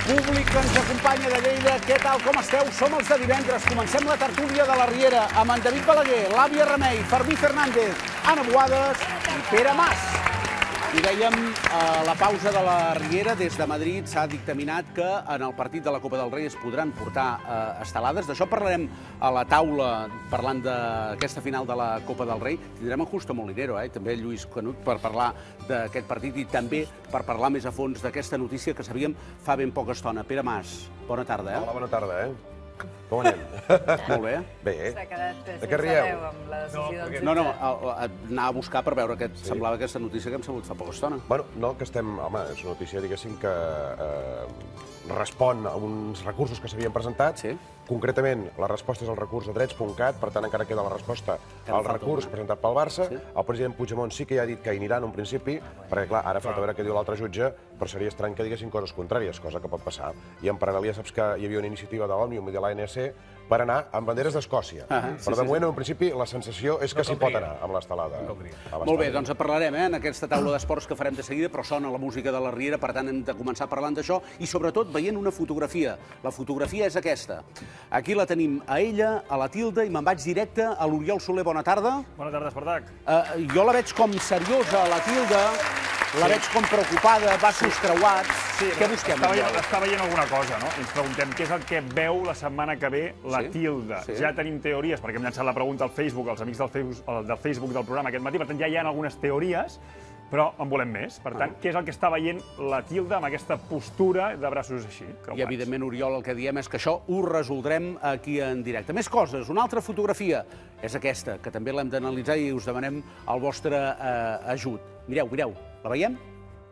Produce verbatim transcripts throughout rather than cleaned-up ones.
Públic que ens acompanya de Lleida, què tal, com esteu? Som els de divendres, comencem la tertúlia de la Riera amb en David Balaguer, l'Àvia Remei, Fermí Fernández, Anna Boades i Pere Mas. I dèiem, a la pausa de la Riera, des de Madrid s'ha dictaminat que en el partit de la Copa del Rei es podran portar eh, estelades. D'això parlarem a la taula, parlant d'aquesta final de la Copa del Rei. Tindrem en Justo Molinero, eh, també el Lluís Canut, per parlar d'aquest partit i també per parlar més a fons d'aquesta notícia que sabíem fa ben poca estona. Pere Mas, bona tarda. Eh? Hola, bona tarda. Eh? Com anem? Molt bé. Bé. S'ha quedat De què rieu? amb la decisió del jutge. No, no, anar a buscar per veure que semblava aquesta notícia que hem sabut fa poca estona. Bueno, no, que estem... Home, és una notícia, diguéssim, que eh, respon a uns recursos que s'havien presentat. Sí. Concretament, la resposta és el recurs a drets punt cat, per tant, encara queda la resposta al recurs presentat pel Barça. El president Puigdemont sí que ja ha dit que hi anirà en un principi, perquè, clar, ara falta veure què diu l'altre jutge, però seria estrany que diguessin coses contràries, cosa que pot passar. I en paral·lel ja saps que hi havia una iniciativa de l'Òmnium i de l'A N S per anar amb banderes d'Escòcia. Però de moment, en principi, la sensació és que s'hi pot anar amb l'estelada. Molt bé, doncs parlarem en aquesta taula d'esports que farem de seguida, però sona la música de la Riera, per tant hem de començar parlant d'això i sobretot veient una fotografia. La fotografia és aquesta. Aquí la tenim a ella, a la Tilda, i me'n vaig directe a l'Oriol Soler. Bona tarda. Bona tarda, Espartac. Jo la veig com seriosa, la Tilda, la veig com preocupada, braços creuats. Què busquem? Està veient alguna cosa, no? Ens preguntem què és el que veu la setmana que ve la Tilda. Ja tenim teories, perquè hem llançat la pregunta al Facebook, als amics del Facebook del programa aquest matí, per tant ja hi ha algunes teories, però en volem més. Per tant, què és el que està veient la Tilda amb aquesta postura de braços així? I, evidentment, Oriol, el que diem és que això ho resoldrem aquí en directe. Més coses. Una altra fotografia és aquesta, que també l'hem d'analitzar i us demanem el vostre ajut. Mireu, mireu. La veiem?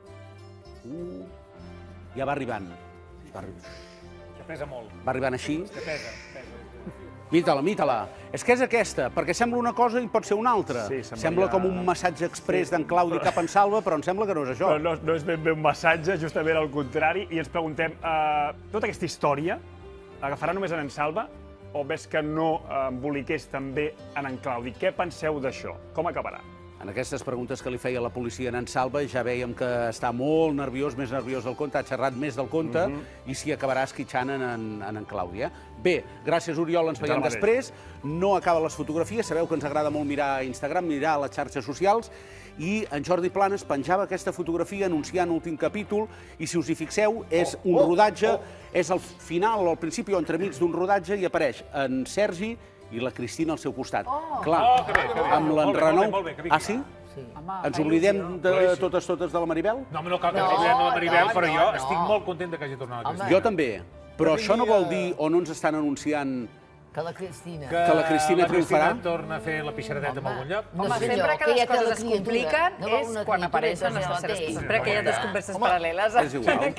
Ja va arribant. Que pesa molt. Va arribant així. Que pesa, pesa. Mita-la, mita-la. És que és aquesta, perquè sembla una cosa i pot ser una altra. Sembla com un massatge exprés d'en Claudi cap en Salva, però em sembla que no és això. No és ben bé un massatge, justament al contrari, i ens preguntem, tota aquesta història agafarà només en en Salva o ves que no emboliqués també en en Claudi? Què penseu d'això? Com acabarà? En aquestes preguntes que li feia la policia en en Salva ja veiem que està molt nerviós, més nerviós del compte, ha xerrat més del compte i s'hi acabarà esquitxant en en Claudi. Bé, gràcies, Oriol, ens veiem després. No acaben les fotografies, sabeu que ens agrada molt mirar Instagram, mirar les xarxes socials, i en Jordi Planes penjava aquesta fotografia anunciant l'últim capítol i, si us hi fixeu, és un rodatge, és el final o el principi o entremig d'un rodatge i apareix en Sergi i la Cristina al seu costat. Clar, amb l'enrenou... Ah, sí? Ens oblidem de totes, totes de la Maribel? No, no cal que ens oblidem de la Maribel, però jo estic molt content que hagi tornat la Cristina. Jo també, però això no vol dir o no ens estan anunciant que la Cristina... Que la Cristina triomfarà? La Cristina torna a fer la pixaradeta en algun lloc? Home, sempre que les coses es compliquen és quan apareixen les terceres persones. Sempre que hi ha dues converses paral·leles. És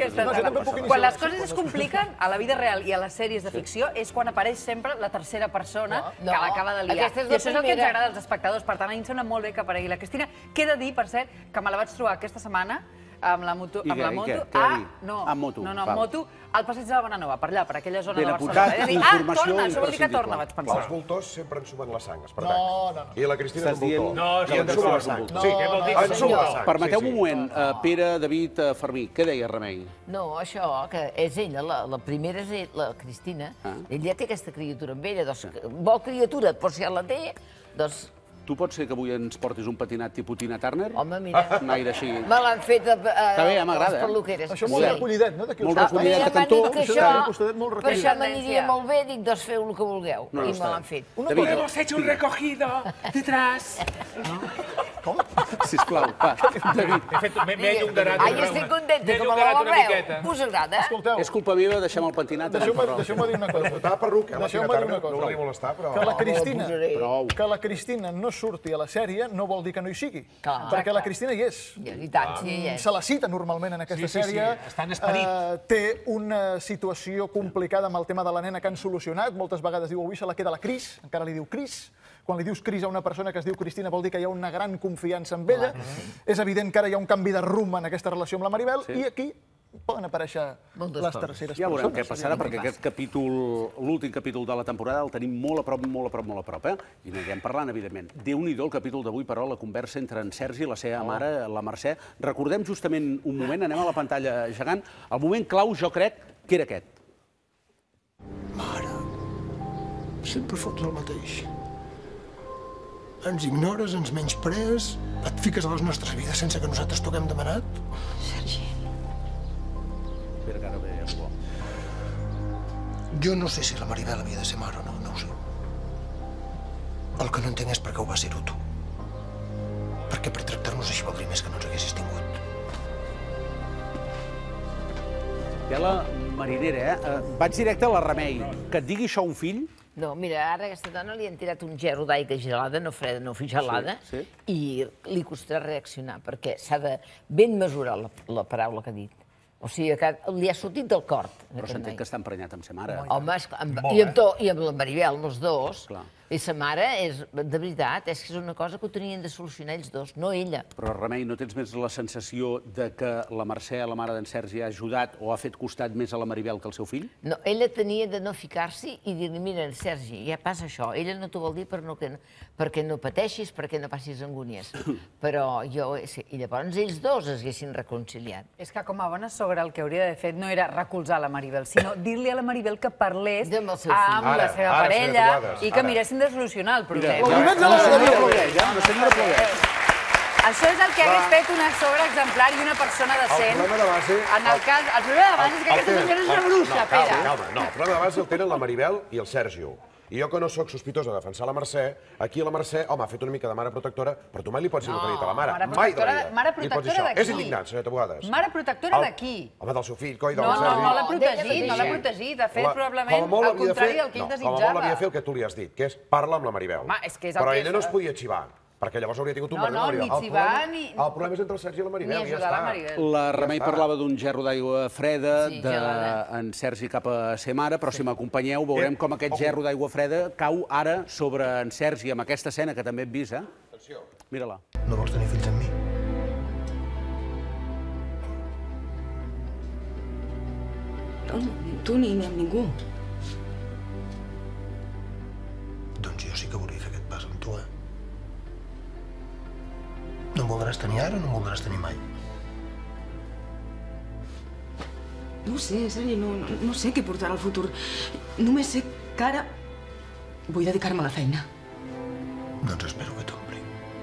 igual. Quan les coses es compliquen, a la vida real i a les sèries de ficció, és quan apareix sempre la tercera persona que l'acaba de liar. I això és el que ens agrada als espectadors. Per tant, a mi em sembla molt bé que aparegui la Cristina. Què he de dir, per cert, que me la vaig trobar aquesta setmana amb la moto, amb la moto, ah, no, no, no, amb moto, al passeig de la Bonanova, per allà, per aquella zona de Barcelona. Ben ah, torna, això vol dir que torna, vaig pensar. Els voltors sempre ensumen la sang, Espartac. I la Cristina és un voltor. No, I ensuma la sang. Sí, què vol dir que ensuma la sang? Permeteu-me un moment, Pere, David, Fermí, què deia Remei? No, això, que és ella, la primera és la Cristina, ella té aquesta criatura amb ella, vol criatura, però si ja la té, doncs... Tu pots ser que avui ens portis un patinat tipus Tina Turner? Home, mira, un aire així. me l'han fet a les perruqueres. Això molt recollidet, no? Molt recollidet de cantó. Per això m'aniria molt bé, dic, doncs feu el que vulgueu. I me l'han fet. Hemos hecho un recogido detrás. Com? Sisplau, va, David. M'he allungarat. Ai, estic contenta, que me la veureu. Us agrada? És culpa meva, deixem el pentinat. Deixeu-me dir una cosa. Estava perruca, la Tina Turner, no cosa. volia molestar, però... Que la Cristina, Prou. que la Cristina no surti a la sèrie no vol dir que no hi sigui. Clar. Perquè la Cristina hi és. I tant, sí, hi és. Se la cita normalment en aquesta Sí, sí, sí, sèrie. està en esperit. Eh, Té una situació complicada amb el tema de la nena que han solucionat. Moltes vegades diu, avui se la queda la Cris, encara li diu Cris. Quan li dius Cris a una persona que es diu Cristina vol dir que hi ha una gran confiança amb ella. És evident que ara hi ha un canvi de rumb en aquesta relació amb la Maribel i aquí poden aparèixer les terceres Ja veurem què persones. passarà, perquè aquest capítol, l'últim capítol de la temporada, el tenim molt a prop, molt a prop, molt a prop, eh? I n'anirem parlant, evidentment. Déu-n'hi-do el capítol d'avui, però, la conversa entre en Sergi i la seva mare, la Mercè. Recordem justament un moment, anem a la pantalla gegant, el moment clau, jo crec, que era aquest. Mare, sempre fots el mateix. Ens ignores, ens menysprees, et fiques a les nostres vides sense que nosaltres t'ho haguem demanat. Sergi. Espera que ara ve el bo. Jo no sé si la Maribel havia de ser mare o no, no ho sé. El que no entenc és per què ho va ser-ho tu. Perquè per tractar-nos així valdria més que no ens haguessis tingut. Tela marinera, eh? Vaig directe a la Remei. Que et digui això un fill... No, mira, ara a aquesta dona li han tirat un gerro d'aigua gelada, no freda, no gelada, sí, sí. I li costarà reaccionar, perquè s'ha de ben mesurar la, la paraula que ha dit. O sigui, que li ha sortit del cor. Però s'entén que està emprenyat amb sa mare. Home, amb, i, amb to, i amb la Maribel, amb els dos. Clar. I sa mare, és, de veritat, és que és una cosa que ho tenien de solucionar ells dos, no ella. Però, Remei, no tens més la sensació de que la Mercè, la mare d'en Sergi, ha ajudat o ha fet costat més a la Maribel que al seu fill? No, ella tenia de no ficar-s'hi i dir-li, mira, Sergi, ja passa això. Ella no t'ho vol dir per no, que, perquè no pateixis, perquè no passis angúnies. Però jo... I llavors ells dos es haguessin reconciliat. És que com a bona sogra el que hauria d'haver fet no era recolzar la Maribel, sinó dir-li a la Maribel que parlés amb la seva parella i que miressin de solucionar el problema. La senyora Ploguell, eh? La senyora Ploguell. Això és el que hagués fet una sogra exemplar i una persona decent. El problema de base... En el cas... El problema de base és que aquesta senyora és una bruixa, Pere. No, calma, no. El problema de base el tenen la Maribel i el Sergio. I jo, que no sóc sospitós de defensar la Mercè, aquí la Mercè, home, ha fet una mica de mare protectora, però tu mai li pots dir el que ha dit a la mare. Mai de la vida. Mare protectora d'aquí. És indignant, senyora Taboades. Mare protectora d'aquí. Home, del seu fill, coi, del No, Sergi. no, no l'ha protegit, no l'ha protegit. De fet, probablement, al contrari del que ell desitjava. Com a molt havia de fer el que tu li has dit, que és parla amb la Maribel. Però ella no es podia xivar. perquè llavors hauria tingut un no, no, ni s'hi va, ni... El problema és entre el Sergi i la Maribel, ni ajudar la Maribel. La Remei parlava d'un gerro d'aigua freda d'en Sergi cap a ser mare, però si m'acompanyeu veurem com aquest gerro d'aigua freda cau ara sobre en Sergi amb aquesta escena que també hem vist, eh? Atenció. Mira-la. No vols tenir fills amb mi? No, tu ni amb ningú. Doncs jo sí que volia fer aquest pas amb tu, eh? No em voldràs tenir ara o no em voldràs tenir mai? No ho sé, Sergi, no, no, no sé què portarà el futur. Només sé que ara vull dedicar-me a la feina. Doncs espero que t'ompli.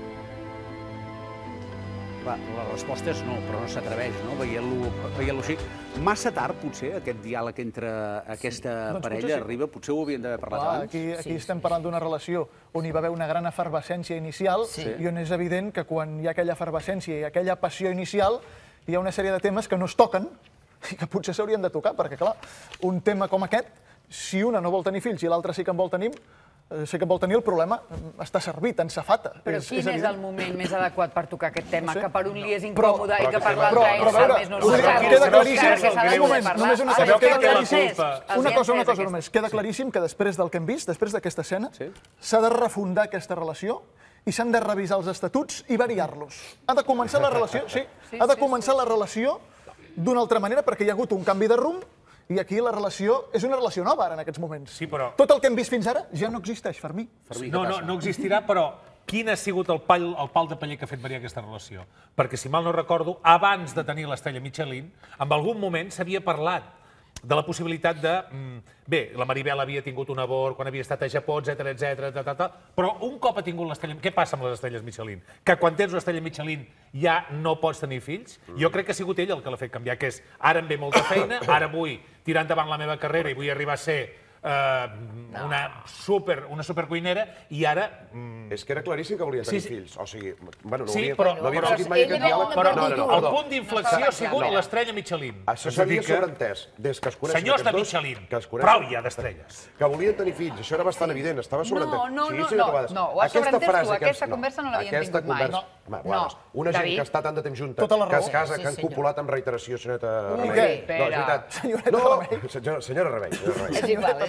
La, la resposta és no, però no s'atreveix, no? Veient-lo veient-lo així. Massa tard, potser, aquest diàleg entre aquesta Doncs parella potser sí. arriba? Potser ho havien d'haver parlat Clar, abans? aquí, aquí estem parlant d'una relació on hi va haver una gran efervescència inicial i on és evident que quan hi ha aquella efervescència i aquella passió inicial hi ha una sèrie de temes que no es toquen i que potser s'haurien de tocar, perquè, clar, un tema com aquest, si una no vol tenir fills i l'altra sí que en vol tenir, sí que en vol tenir, el problema està servit, en safata. Però quin és el moment més adequat per tocar aquest tema? Que per un li és incòmode i que per l'altre ell sap més normal. Queda claríssim, un moment, només una cosa, queda claríssim, una cosa, una cosa només, queda claríssim que després del que hem vist, després d'aquesta escena, s'ha de refundar aquesta relació i s'han de revisar els estatuts i variar-los. Ha de començar la relació, sí, ha de començar la relació d'una altra manera perquè hi ha hagut un canvi de rumb i aquí la relació és una relació nova ara en aquests moments. Sí, però... Tot el que hem vist fins ara ja no existeix, Fermí. No, no, no existirà, però quin ha sigut el pal, el pal de paller que ha fet variar aquesta relació? Perquè, si mal no recordo, abans de tenir l'estrella Michelin, en algun moment s'havia parlat de la possibilitat de... Bé, la Maribel havia tingut un abort quan havia estat a Japó, etcètera, etcètera, però un cop ha tingut l'estrella... Què passa amb les estrelles Michelin? Que quan tens una estrella Michelin ja no pots tenir fills? Jo crec que ha sigut ell el que l'ha fet canviar, que és ara em ve molta feina, ara vull tirar endavant la meva carrera i vull arribar a ser una super una supercuinera i ara... És que era claríssim que volia tenir fills. O sigui, bueno, no havia sentit mai aquest diàleg. Però el punt d'inflexió ha sigut l'estrella Michelin. Això s'havia sobreentès des que es coneixen senyors de Michelin, prou ja d'estrelles. Que volien tenir fills, això era bastant evident, estava sobreentès. No, no, no, no, ho has sobreentès tu, aquesta conversa no l'havien tingut mai. Una gent que està tant de temps junta, que es casa, que han copulat amb reiteració, senyora Remei. Ui, Pere. No, és veritat. Senyora Remei. És igual,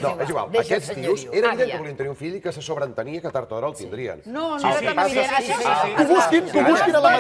No, és igual. Aquests tios, era evident que volien tenir un fill i que se sobreentenia que tard o d'hora el tindrien. No, no era tan evident. Que busquin, que busquin a la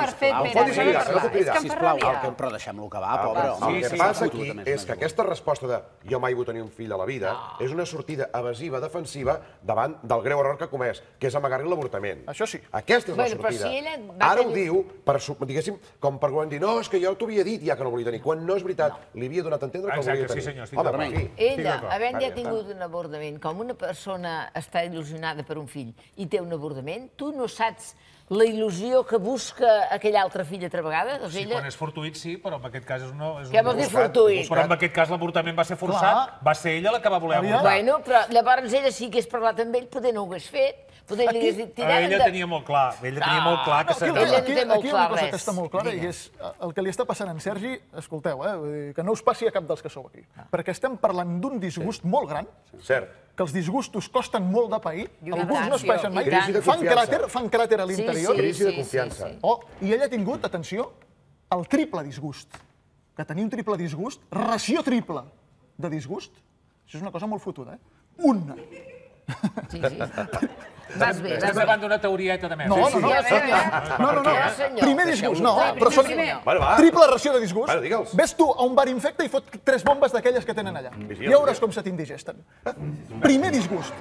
Maritat. Però deixem-lo acabar, pobre. El que passa aquí és que aquesta resposta de jo mai vull tenir un fill a la vida és una sortida evasiva, defensiva, davant del greu error que ha comès, que és amagar-li l'avortament. Això sí. Aquesta és la sortida. Ara ho diu, diguéssim, com per dir, no, és que jo t'ho havia dit ja que no volia tenir, quan no és veritat, li havia donat a entendre que volia tenir. Home, per fi. Ella, havent ja tingut un avortament, com una persona està il·lusionada per un fill i té un avortament, tu no saps la il·lusió que busca aquell altre fill altra vegada? Sí, quan és fortuït sí, però en aquest cas és un... Què vol dir fortuït? Però en aquest cas l'avortament va ser forçat, va ser ella la que va voler avortar. Bueno, però llavors ella sí que hagués parlat amb ell, potser no ho hagués fet. Ella tenia molt clar, ella tenia molt clar que s'havia... Aquí hi ha una cosa que està molt clara i és el que li està passant a en Sergi, escolteu, que no us passi a cap dels que sou aquí, perquè estem parlant d'un disgust molt gran, que els disgustos costen molt de pair, alguns no es paeixen mai, fan cràter a l'interior. Crisi de confiança. I ella ha tingut, atenció, el triple disgust. Que tenir un triple disgust, ració triple de disgust, això és una cosa molt fotuda, eh? Una. Sí, sí. Vas bé. Estem davant d'una teorieta de merda. No, no, no. No, no, no. Primer disgust, no. Però són triple ració de disgust. Ves tu a un bar infecte i fot tres bombes d'aquelles que tenen allà. Ja veuràs com se t'indigesten. Primer disgust.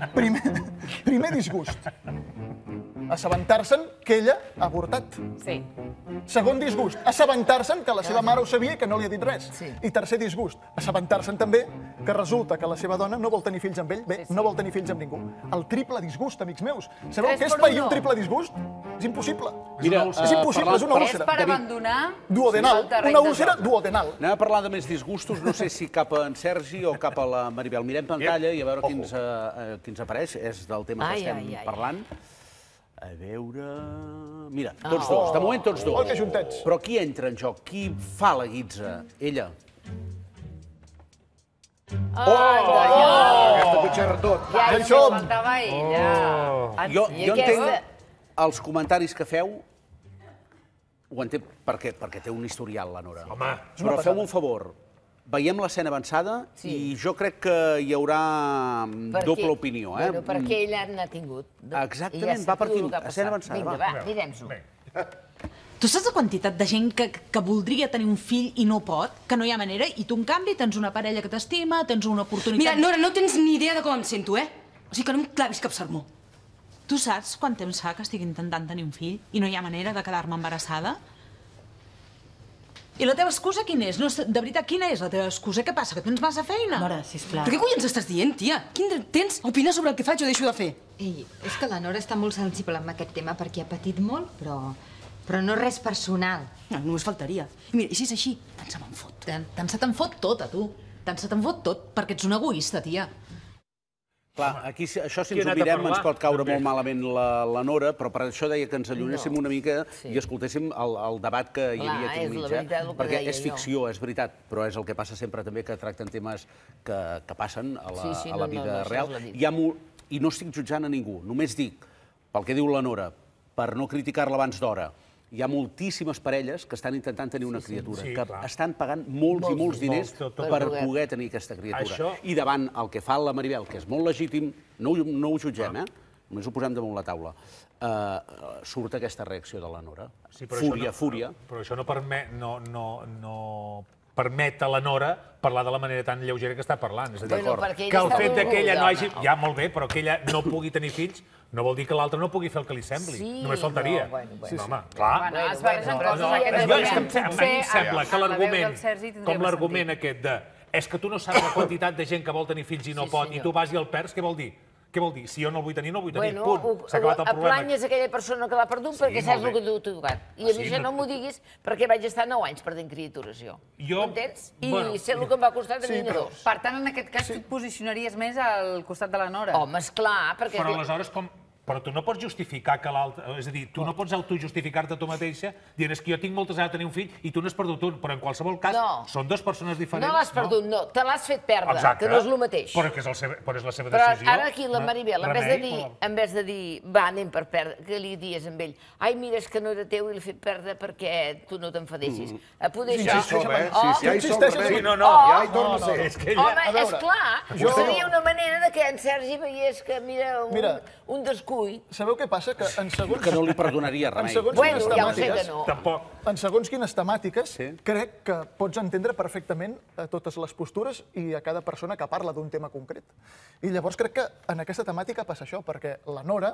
Primer disgust. Assabentar-se'n que ella ha avortat. Sí. Segon disgust, assabentar-se'n que la seva mare ho sabia i que no li ha dit res. I tercer disgust, assabentar-se'n també que resulta que la seva dona no vol tenir fills amb ell, bé, no vol tenir fills amb ningú. El triple disgust, amics meus. Sabeu què és pair un triple disgust? És impossible. Mira, és impossible, és una úlcera. És per abandonar... Duodenal, una úlcera duodenal. Anem a parlar de més disgustos, no sé si cap a en Sergi o cap a la Maribel. Mirem pantalla i a veure qui ens apareix. És del tema que estem parlant. A veure... Mira, tots dos, de moment tots dos. Oh, que juntets. Però qui entra en joc? Qui fa la guitza? Ella. Oh! Aquesta pitxerra tot. Ja hi som. Faltava ella. Jo entenc els comentaris que feu, ho entenc perquè té un historial, la Nora. Home, però feu-me un favor. Veiem l'escena avançada i jo crec que hi haurà doble opinió. Bueno, perquè ella n'ha tingut. Exactament, va per aquí, escena avançada. Vinga, va, mirem-s'ho. Tu saps la quantitat de gent que voldria tenir un fill i no pot? Que no hi ha manera? I tu, en canvi, tens una parella que t'estima, tens una oportunitat... Mira, Nora, no tens ni idea de com em sento, eh? O sigui que no em clavis cap sermó. Tu saps quant temps fa que estic intentant tenir un fill i no hi ha manera de quedar-me embarassada? I la teva excusa quina és? No, de veritat, quina és la teva excusa? Què passa, que tens massa feina? Nora, sisplau. Però què collons estàs dient, tia? Quin dret tens a opinar sobre el que faig o deixo de fer? Ei, és que la Nora està molt sensible amb aquest tema perquè ha patit molt, però... però no res personal. No, només faltaria. I mira, i si és així, tant se me'n fot. Tant se te'n fot tot, a tu. Tant se te'n fot tot, perquè ets una egoista, tia. Clar, aquí això si ens ho mirem ens pot caure molt malament la Nora, però per això deia que ens allunéssim una mica i escoltéssim el debat que hi havia aquí enmig. Perquè és ficció, és veritat, però és el que passa sempre també que tracten temes que passen a la vida real. I no estic jutjant a ningú, només dic, pel que diu la Nora, per no criticar-la abans d'hora, hi ha moltíssimes parelles que estan intentant tenir una criatura, que estan pagant molts i molts diners per poder tenir aquesta criatura. I davant el que fa la Maribel, que és molt legítim, no ho jutgem, només ho posem damunt la taula, surt aquesta reacció de la Nora. Fúria, fúria. Però això no permet a la Nora parlar de la manera tan lleugera que està parlant. És a dir, que el fet que ella no hagi... Ja, molt bé, però que ella no pugui tenir fills no vol dir que l'altre no pugui fer el que li sembli. Només faltaria. Home, clar. A mi em sembla que l'argument, com l'argument aquest de és que tu no saps la quantitat de gent que vol tenir fills i no pot, i tu vas i el perds, què vol dir? Què vol dir? Si jo no el vull tenir, no el vull tenir. Punt. S'ha acabat el problema. Aplanyes aquella persona que l'ha perdut perquè saps el que t'ha tocat. I a mi això no m'ho diguis perquè vaig estar nou anys perdent criatures, jo. M'entens? I sé el que em va costar tenir dos. Per tant, en aquest cas, tu et posicionaries més al costat de la Nora. Home, esclar, perquè... Però aleshores com... però tu no pots justificar que l'altre... És a dir, tu no pots autojustificar-te tu mateixa dient és que jo tinc moltes ganes de tenir un fill i tu n'has perdut un, però en qualsevol cas són dues persones diferents. No l'has perdut, no, te l'has fet perdre, que no és el mateix. Però és la seva decisió. Però ara aquí la Maribel, en vez de dir, va, anem per perdre, que li dies amb ell, ai, mira, és que no era teu i l'he fet perdre perquè tu no t'enfadessis. Poder Ja hi som, eh? Ja hi som, Sí, no, no. Ja hi torna a ser. Home, esclar, seria una manera que en Sergi veiés que, mira, un descuit. Sabeu què passa? Que en segons... Que no li perdonaria, Remei. Bueno, ja ho sé que no. Tampoc. En segons quines temàtiques, crec que pots entendre perfectament totes les postures i a cada persona que parla d'un tema concret. I llavors crec que en aquesta temàtica passa això, perquè la Nora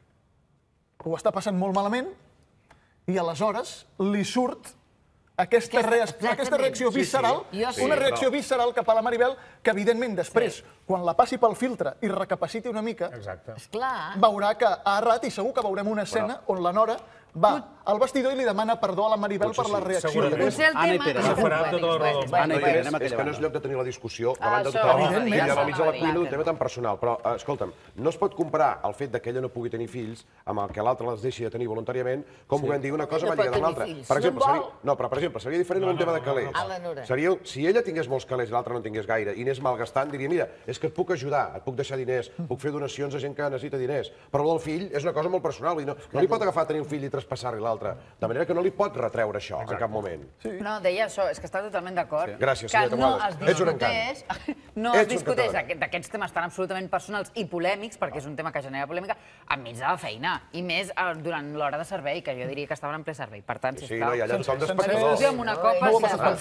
ho està passant molt malament i aleshores li surt aquesta reacció visceral, una reacció visceral cap a la Maribel, que evidentment després, quan la passi pel filtre i recapaciti una mica, veurà que ha errat i segur que veurem una escena on la Nora va al vestidor i li demana perdó a la Maribel per la reacció. Potser el tema... És que no és lloc de tenir la discussió davant de tothom i al mig de la cuina d'un tema tan personal. Però, escolta'm, no es pot comparar el fet que ella no pugui tenir fills amb el que l'altre les deixi de tenir voluntàriament, com podem dir una cosa va lligada amb l'altra. Per exemple, no, però per exemple, seria diferent en un tema de calés. Seria, si ella tingués molts calés i l'altre no en tingués gaire i anés malgastant, diria, mira, és que et puc ajudar, et puc deixar diners, puc fer donacions a gent que necessita diners. Però el fill és una cosa molt personal, no li pot agafar tenir un fill i traspassar-li l'altre. De manera que no li pot retreure això en cap moment. No, deia això, és que està totalment d'acord. Gràcies, senyora Taboada. Ets un encant. No es discuteix d'aquests temes tan absolutament personals i polèmics, perquè és un tema que genera polèmica, enmig de la feina, i més durant l'hora de servei, que jo diria que estaven en ple servei. Per tant, sisplau. Sí, no, i allà tothom d'espectadors. Discussió amb una copa...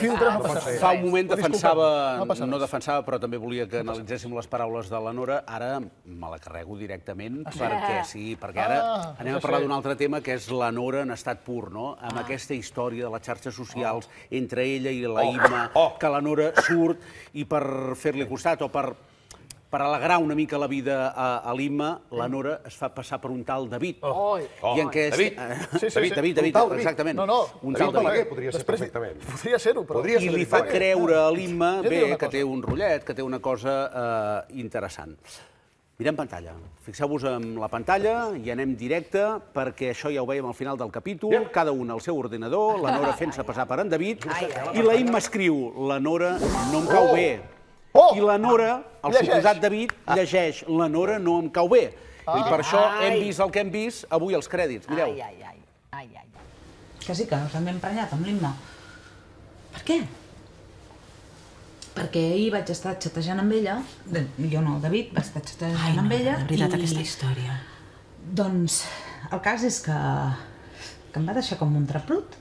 Fa un moment defensava, no defensava, però també volia que analitzéssim les paraules de la Nora. Ara me la carrego directament, perquè sí, perquè ara anem a parlar d'un altre tema, que és la Nora en estat pur, no? Amb aquesta història de les xarxes socials entre ella i la Imma, que la Nora surt i per fer-li costat o per per alegrar una mica la vida a l'Imma, la Nora es fa passar per un tal David. David? David, David, David, exactament. Un tal David podria ser perfectament. Podria ser-ho, però... I li fa creure a l'Imma, bé, que té un rotllet, que té una cosa interessant. Mirem pantalla. Fixeu-vos en la pantalla i anem directe, perquè això ja ho veiem al final del capítol, cada un al seu ordinador, la Nora fent-se passar per en David, i la Imma escriu, la Nora no em cau bé. I la Nora, el suposat David, llegeix, la Nora no em cau bé. I per això hem vist el que hem vist avui als crèdits. Mireu. Ai, ai, ai, ai. Que sí, que s'han emprenyat amb l'Imma. Per què? Perquè ahir vaig estar xatejant amb ella, jo no, el David, vaig estar xatejant amb ella. Ai, no, de veritat, aquesta història. Doncs el cas és que em va deixar com un traplut.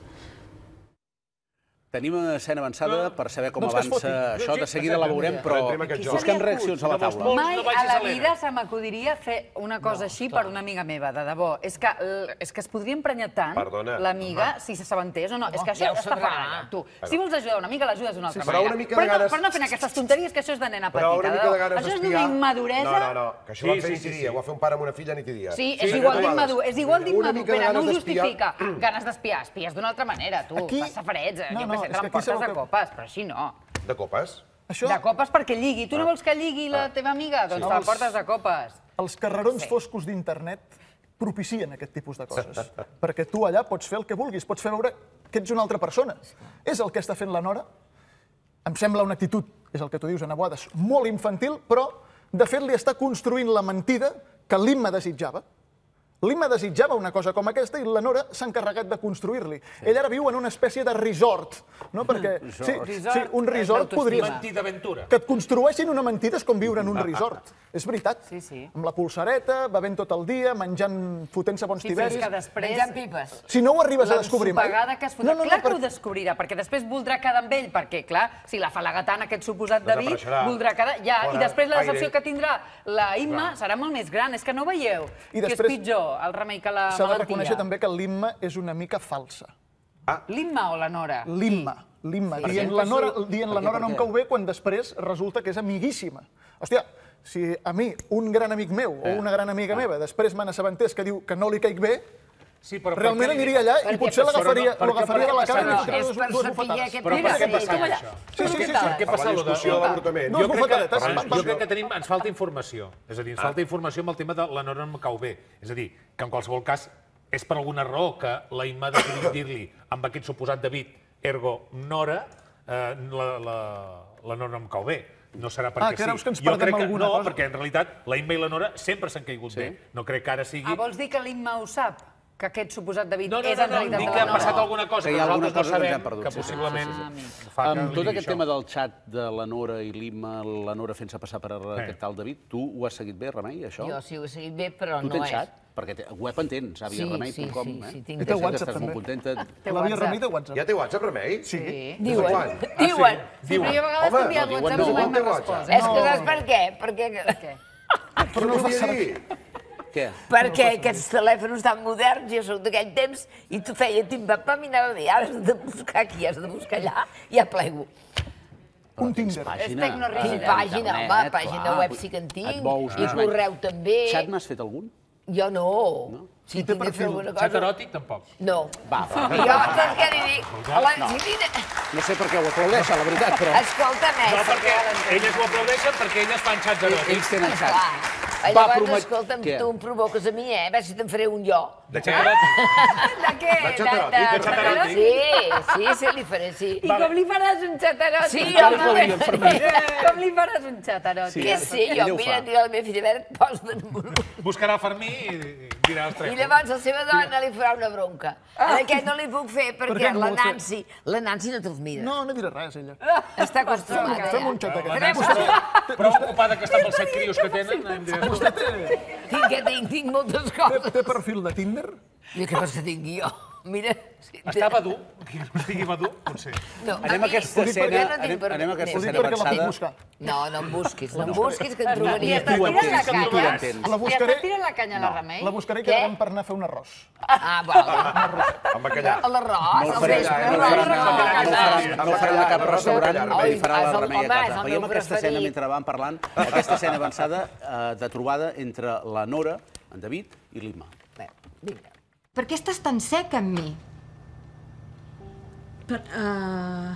Tenim una escena avançada per saber com avança això. De seguida la veurem, però busquem reaccions a la taula. Mai a la vida se m'acudiria fer una cosa així per una amiga meva, de debò. És que es podria emprenyar tant l'amiga si s'assabentés o no. És que això està fora. Tu, si vols ajudar una amiga, l'ajudes d'una altra manera. Però no fent aquestes tonteries, que això és de nena petita. Això és d'una immaduresa... No, no, no, que això ho va fer nit i dia. Ho va fer un pare amb una filla nit i dia. Sí, és igual d'immadur. És igual d'immadur. Pere, no ho justifica. Ganes d'espiar. Espies d'una altra manera, tu. Passa farets. Jo què sé, te l'emportes de copes, però així no. De copes? De copes perquè lligui. Tu no vols que lligui la teva amiga? Doncs te l'emportes de copes. Els carrerons foscos d'internet propicien aquest tipus de coses. Perquè tu allà pots fer el que vulguis, pots fer veure que ets una altra persona. És el que està fent la Nora. Em sembla una actitud, és el que tu dius, Ana Boades, molt infantil, però de fet li està construint la mentida que l'Imma desitjava. L'Imma desitjava una cosa com aquesta i la Nora s'ha encarregat de construir-li. Ell ara viu en una espècie de resort, no? Perquè, sí, un resort podria... Mentida aventura. Que et construeixin una mentida és com viure en un resort. És veritat. Amb la polsareta, bevent tot el dia, menjant, fotent-se bons tiberis... Menjant pipes. Si no ho arribes a descobrir mai... Clar que ho descobrirà, perquè després voldrà quedar amb ell, perquè, clar, si la fa la gatana aquest suposat David, voldrà quedar... Ja, i després la decepció que tindrà la Imma serà molt més gran. És que no veieu que és pitjor el remei que la malaltia. S'ha de reconèixer també que l'Imma és una mica falsa. L'Imma o la Nora? L'Imma. L'Imma. Dient la Nora no em cau bé quan després resulta que és amiguíssima. Hòstia, si a mi un gran amic meu o una gran amiga meva després me n'assabentés que diu que no li caic bé, realment aniria allà i potser l'agafaria de la cara i li és per saber què Però per què passa això? Sí, sí, sí. Per què passa allò de... No, bufetadetes. Jo crec que tenim, ens falta informació. És a dir, ens falta informació amb el tema de la Nora no em cau bé. És a dir, que en qualsevol cas és per alguna raó que la Imma ha decidit dir-li amb aquest suposat David, ergo Nora, la Nora no em cau bé. No serà perquè sí. Ah, que creus que ens perdem alguna cosa? No, perquè en realitat la Imma i la Nora sempre s'han caigut bé. No crec que ara sigui... Ah, vols dir que l'Imma ho sap? Que aquest suposat David no, no, és en no, realitat no, de la Nora? No, dic que ha passat alguna cosa que nosaltres no sabem, perdut, que possiblement sí, sí, sí. fa que Amb tot digui aquest això. tema del xat de la Nora i l'Imma, la Nora fent-se passar per aquest tal David, tu ho has seguit bé, Remei, això? Jo sí ho he seguit bé, però tu no és... Tu tens xat? Perquè web en tens, àvia remei punt com, eh? Sí, sí, sí. I té WhatsApp, també. L'àvia Remei té WhatsApp. Ja té WhatsApp, Remei? Sí. Diuen. Diuen. Sí, però jo a vegades t'envien WhatsApp i mai m'ha respost. És que saps per què? Perquè... Però no ho fa servir. Què? Perquè aquests telèfons tan moderns, jo soc d'aquell temps, i tu feia tim-pam-pam i anava bé. Ara has de buscar aquí, has de buscar allà, i ja plego. Un Tinder. És tecnorígida. Pàgina, home, pàgina web sí que en tinc, i correu també. Xat n'has fet algun? Jo no. Si tinc de fer alguna cosa... Xat eròtic, tampoc? No. Va, va. Jo, saps què li dic? No sé per què ho aplaudeixen, la veritat, però... Escolta'm, eh? No, perquè elles ho aplaudeixen perquè elles fan xats eròtics. Ells tenen xat. Llavors, escolta'm, tu em provoques a mi, eh? A veure si te'n faré un jo. De xat eròtic? De què? De xat eròtic? De xat eròtic? Sí, sí, sí, li faré, sí. I com li faràs un xat eròtic? Sí, home. Com li faràs un xat eròtic? Què sé, jo, mira, diré a la meva filla, a veure, posa-me'n un... Buscarà el Fermí i dirà els tres. I llavors la seva dona li farà una bronca. En aquest no li puc fer perquè la Nancy, la Nancy no te'ls mira. No, no diré res, ella. Està acostumada. Fem un xat La d'aquest. Nancy prou ocupada que està amb els set crios que tenen. Vostè té... Tinc que tinc, tinc moltes coses. Té perfil de Tinder? I què vols que tingui jo? Mira... Està Badú? Que no estigui Badú, potser. Anem a aquesta escena, anem a aquesta escena avançada. No, no em busquis, no em busquis, que et trobaria. Tu ho entens, tu ho entens. La buscaré... Ja tira la canya a la Remei? La buscaré i quedarem per anar a fer un arròs. Ah, bueno. Amb bacallà. L'arròs, el vespre. No farà de cap restaurant, li farà la Remei a casa. Veiem aquesta escena mentre van parlant, aquesta escena avançada de trobada entre la Nora, en David i l'Imma. Vinga. Per què estàs tan sec amb mi? Per... Uh...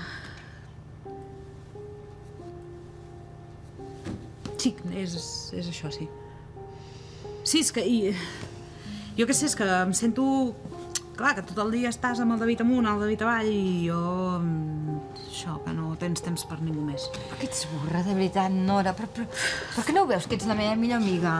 Sí, és, és això, sí. Sí, és que... I... Jo què sé, és que em sento... Clar, que tot el dia estàs amb el David amunt, el David avall, i jo... Això, que no tens temps per ningú més. Per què ets burra, de veritat, Nora? Per, per, per què no ho veus, que ets la meva millor amiga?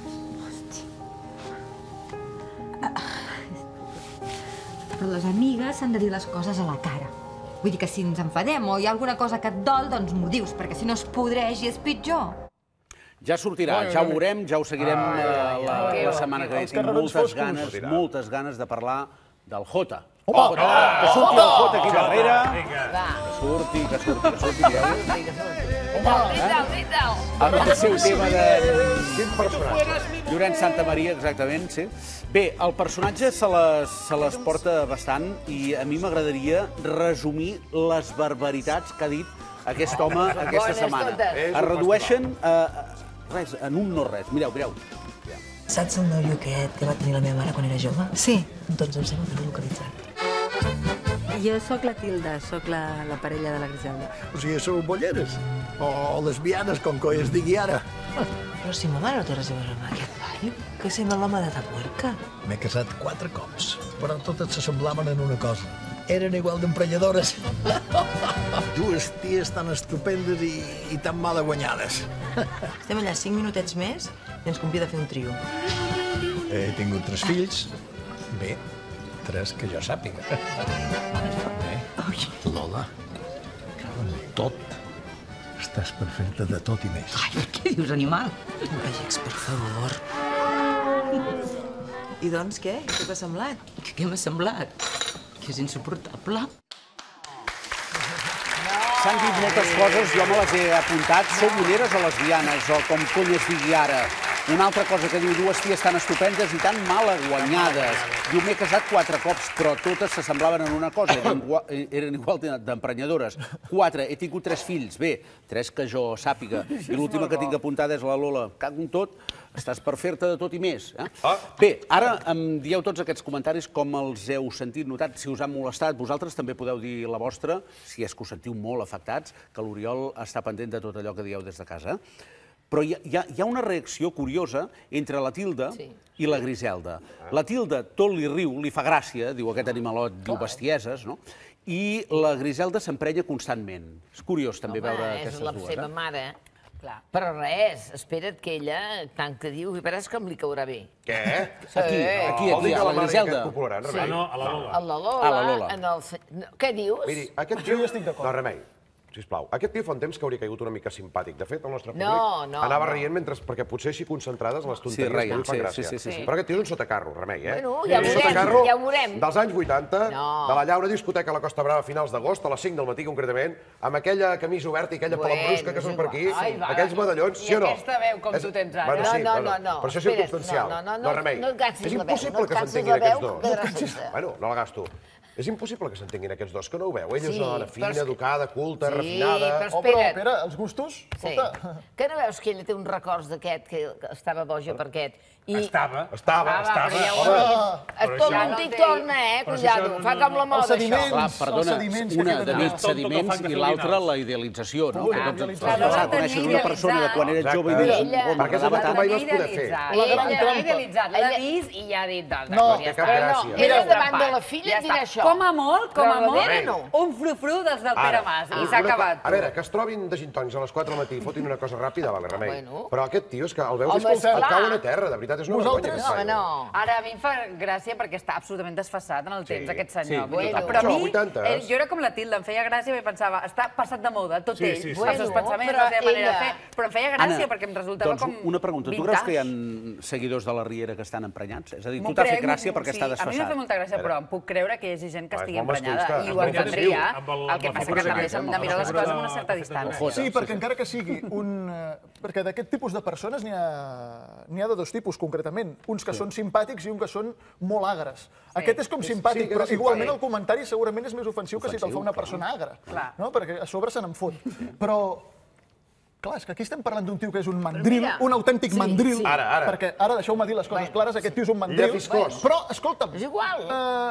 Però les amigues s'han de dir les coses a la cara. Vull dir que si ens enfadem o hi ha alguna cosa que et dol, doncs m'ho dius, perquè si no es podreix i és pitjor. Ja sortirà, ja ho veurem, ja ho seguirem la setmana que ve. Tinc moltes ganes, moltes ganes de parlar del Jota. Home! Que surti el Jota aquí darrere. Que surti, que surti, que surti. Brinda'l, brinda'l. Amb el seu tema de... Quin personatge? Llorenç Santamaria, exactament, sí. Bé, el personatge se les, se les porta bastant i a mi m'agradaria resumir les barbaritats que ha dit aquest home aquesta setmana. Es redueixen a res, en un no res. Mireu, mireu. Saps el nòvio aquest que va tenir la meva mare quan era jove? Sí. Doncs em sembla que l'he localitzat. Jo sóc la Tilda, sóc la, la parella de la Griselda. O sigui, sou bolleres? O lesbianes, com coi es digui ara? Però si ma mare no té res a veure amb aquest ball, que sembla l'home de Tapuerca. M'he casat quatre cops, però totes s'assemblaven en una cosa. Eren igual d'emprenyadores. Dues ties tan estupendes i, i tan mal guanyades. Estem allà cinc minutets més i ens convida a fer un trio. He tingut tres fills. Bé, tres que jo sàpiga. Bé, Lola, tot. Estàs perfecta de tot i més. Ai, què dius, animal? Àlex, per favor. I doncs què? Què t'ha semblat? Què m'ha semblat? Que és insuportable. S'han dit moltes coses, jo me les he apuntat. Sou bolleres o lesbianes, o com cony es digui ara. Una altra cosa que diu, dues ties tan estupendes i tan malaguanyades. Diu, m'he casat quatre cops, però totes s'assemblaven en una cosa, eren igual d'emprenyadores. Quatre, he tingut tres fills, bé, tres que jo sàpiga. I l'última que tinc apuntada és la Lola. Cago en tot, estàs per fer-te de tot i més. Bé, ara em dieu tots aquests comentaris com els heu sentit, notat, si us han molestat. Vosaltres també podeu dir la vostra, si és que us sentiu molt afectats, que l'Oriol està pendent de tot allò que dieu des de casa. Però hi ha una reacció curiosa entre la Tilda i la Griselda. La Tilda tot li riu, li fa gràcia, diu aquest animalot, diu bestieses, no? I la Griselda s'emprenya constantment. És curiós també veure aquestes dues. Home, és la seva mare. Però res, espera't que ella, tant que diu, veràs com li caurà bé. Què? Aquí, aquí, aquí, a la Griselda. Sí, no, a la Lola. A la Lola. Què dius? Miri, aquest tio... Jo estic d'acord. No, Remei, sisplau. Aquest tio fa un temps que hauria caigut una mica simpàtic. De fet, el nostre públic anava rient mentre... perquè potser així concentrades les tonteries que li fan gràcia. Però aquest tio és un sotacarro, Remei, eh? Bueno, ja ho veurem, ja ho veurem. Dels anys vuitanta, de la llaura discoteca a la Costa Brava a finals d'agost, a les cinc del matí concretament, amb aquella camisa oberta i aquella palambrusca que surt per aquí, aquells medallons, sí o no? I aquesta veu com tu tens ara. No, no, no. Per això és circumstancial. No, Remei, és impossible que s'entenguin aquests dos. Bueno, no la gasto. És impossible que s'entenguin aquests dos, que no ho veu. Ella és una dona fina, educada, culta, refinada... Oh, però, espera, els gustos? Que no veus que ella té uns records d'aquest, que estava boja per aquest? Estava. Estava, estava. Es torna un tic, torna, eh? Cuidado, fa com la moda, això. Perdona, una de nit sediments i l'altra la idealització, no? Coneixes una persona de quan eres jove i dius... Perquè és el que mai vas poder fer. Ella l'ha idealitzat, l'ha vist i ja ha dit... No, té cap gràcia. Era davant de la filla i dirà això. Com a molt, com a molt, un frufru dels del Pere Mas. I s'ha acabat. A veure, que es trobin de gintònics a les quatre del matí i fotin una cosa ràpida, vale, Remei. Però aquest tio és que el veus i et cauen a terra, de veritat, és una vergonya. No, no. Ara, a mi em fa gràcia perquè està absolutament desfasat en el temps, aquest senyor. Bueno, però a mi, jo era com la Tilda, em feia gràcia i pensava, està passat de moda, tot ell, els seus pensaments, la seva manera de fer, però em feia gràcia perquè em resultava com vintage. Una pregunta, tu creus que hi ha seguidors de la Riera que estan emprenyats? És a dir, tu t'ha fet gràcia perquè està desfasat. A mi m'ha fet molta gràcia, però em puc creure que hi hagi gent que estigui emprenyada i ho entendria. El que passa que també s'han de mirar les coses amb una certa distància. Sí, perquè encara que sigui un... Perquè d'aquest tipus de persones n'hi ha de dos tipus, concretament. Uns que són simpàtics i uns que són molt agres. Aquest és com simpàtic, però igualment el comentari segurament és més ofensiu que si te'l fa una persona agra. Perquè a sobre se n'en fot. Però... Clar, és que aquí estem parlant d'un tio que és un mandril, un autèntic mandril. Ara, ara. Perquè ara deixeu-me dir les coses clares, aquest tio és un mandril. Però, escolta'm... És igual.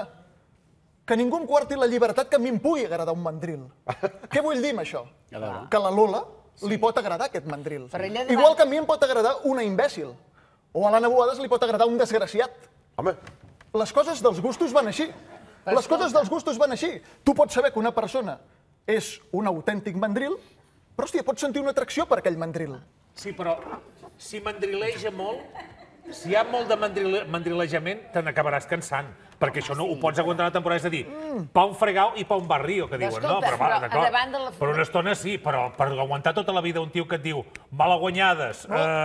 Que ningú em quarti la llibertat que a mi em pugui agradar un mandril. Què vull dir amb això? Que a la Lola li pot agradar aquest mandril. Igual que a mi em pot agradar una imbècil. O a l'Anna Boades li pot agradar un desgraciat. Home. Les coses dels gustos van així. Les coses dels gustos van així. Tu pots saber que una persona és un autèntic mandril, però, hòstia, pots sentir una atracció per aquell mandril. Sí, però si mandrileja molt, si hi ha molt de mandrilejament, te n'acabaràs cansant. Perquè això no ho pots aguantar una temporada, és a dir, pa un fregau i pa un barrio, que diuen. No, però va, d'acord. Per una estona sí, però per aguantar tota la vida un tio que et diu malaguanyades,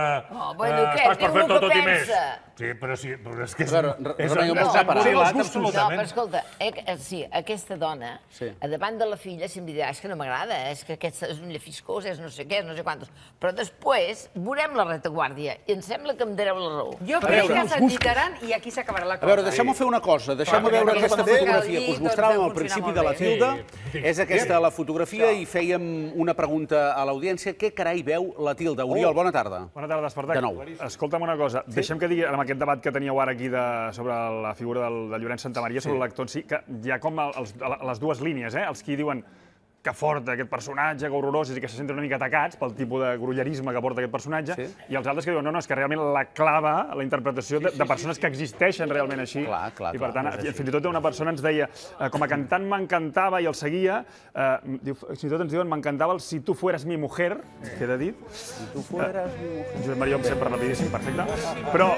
estàs per fer tot i més. Sí, però sí, però és que és emmurilat absolutament. No, però escolta, sí, aquesta dona, davant de la filla, si em dirà, és que no m'agrada, és que aquest és un llefiscós, és no sé què, no sé quantos. Però després veurem la retaguardia i em sembla que em dareu la raó. Jo crec que s'enllitaran i aquí s'acabarà la cosa. A veure, deixeu-me fer una cosa. Deixeu-me veure aquesta fotografia que us mostràvem al principi de la Tilda. És aquesta la fotografia i fèiem una pregunta a l'audiència. Què carai veu la Tilda? Oriol, bona tarda. Bona tarda, Espartac. De nou. Escolta'm una cosa. Deixem que digui, amb aquest debat que teníeu ara aquí sobre la figura de Llorenç Santamaria, sobre l'actor en si, que hi ha com les dues línies, els que diuen que fort aquest personatge, que horrorós, i que se senten una mica atacats pel tipus de grullerisme que porta aquest personatge, i els altres que diuen, no, no, és que realment la clava, la interpretació de persones que existeixen realment així. I per tant, fins i tot una persona ens deia, com a cantant m'encantava i el seguia, fins i tot ens diuen, m'encantava el Si tu fueras mi mujer, queda dit. Si tu fueras mi mujer. Josep Maria, sempre rapidíssim, perfecte. Però...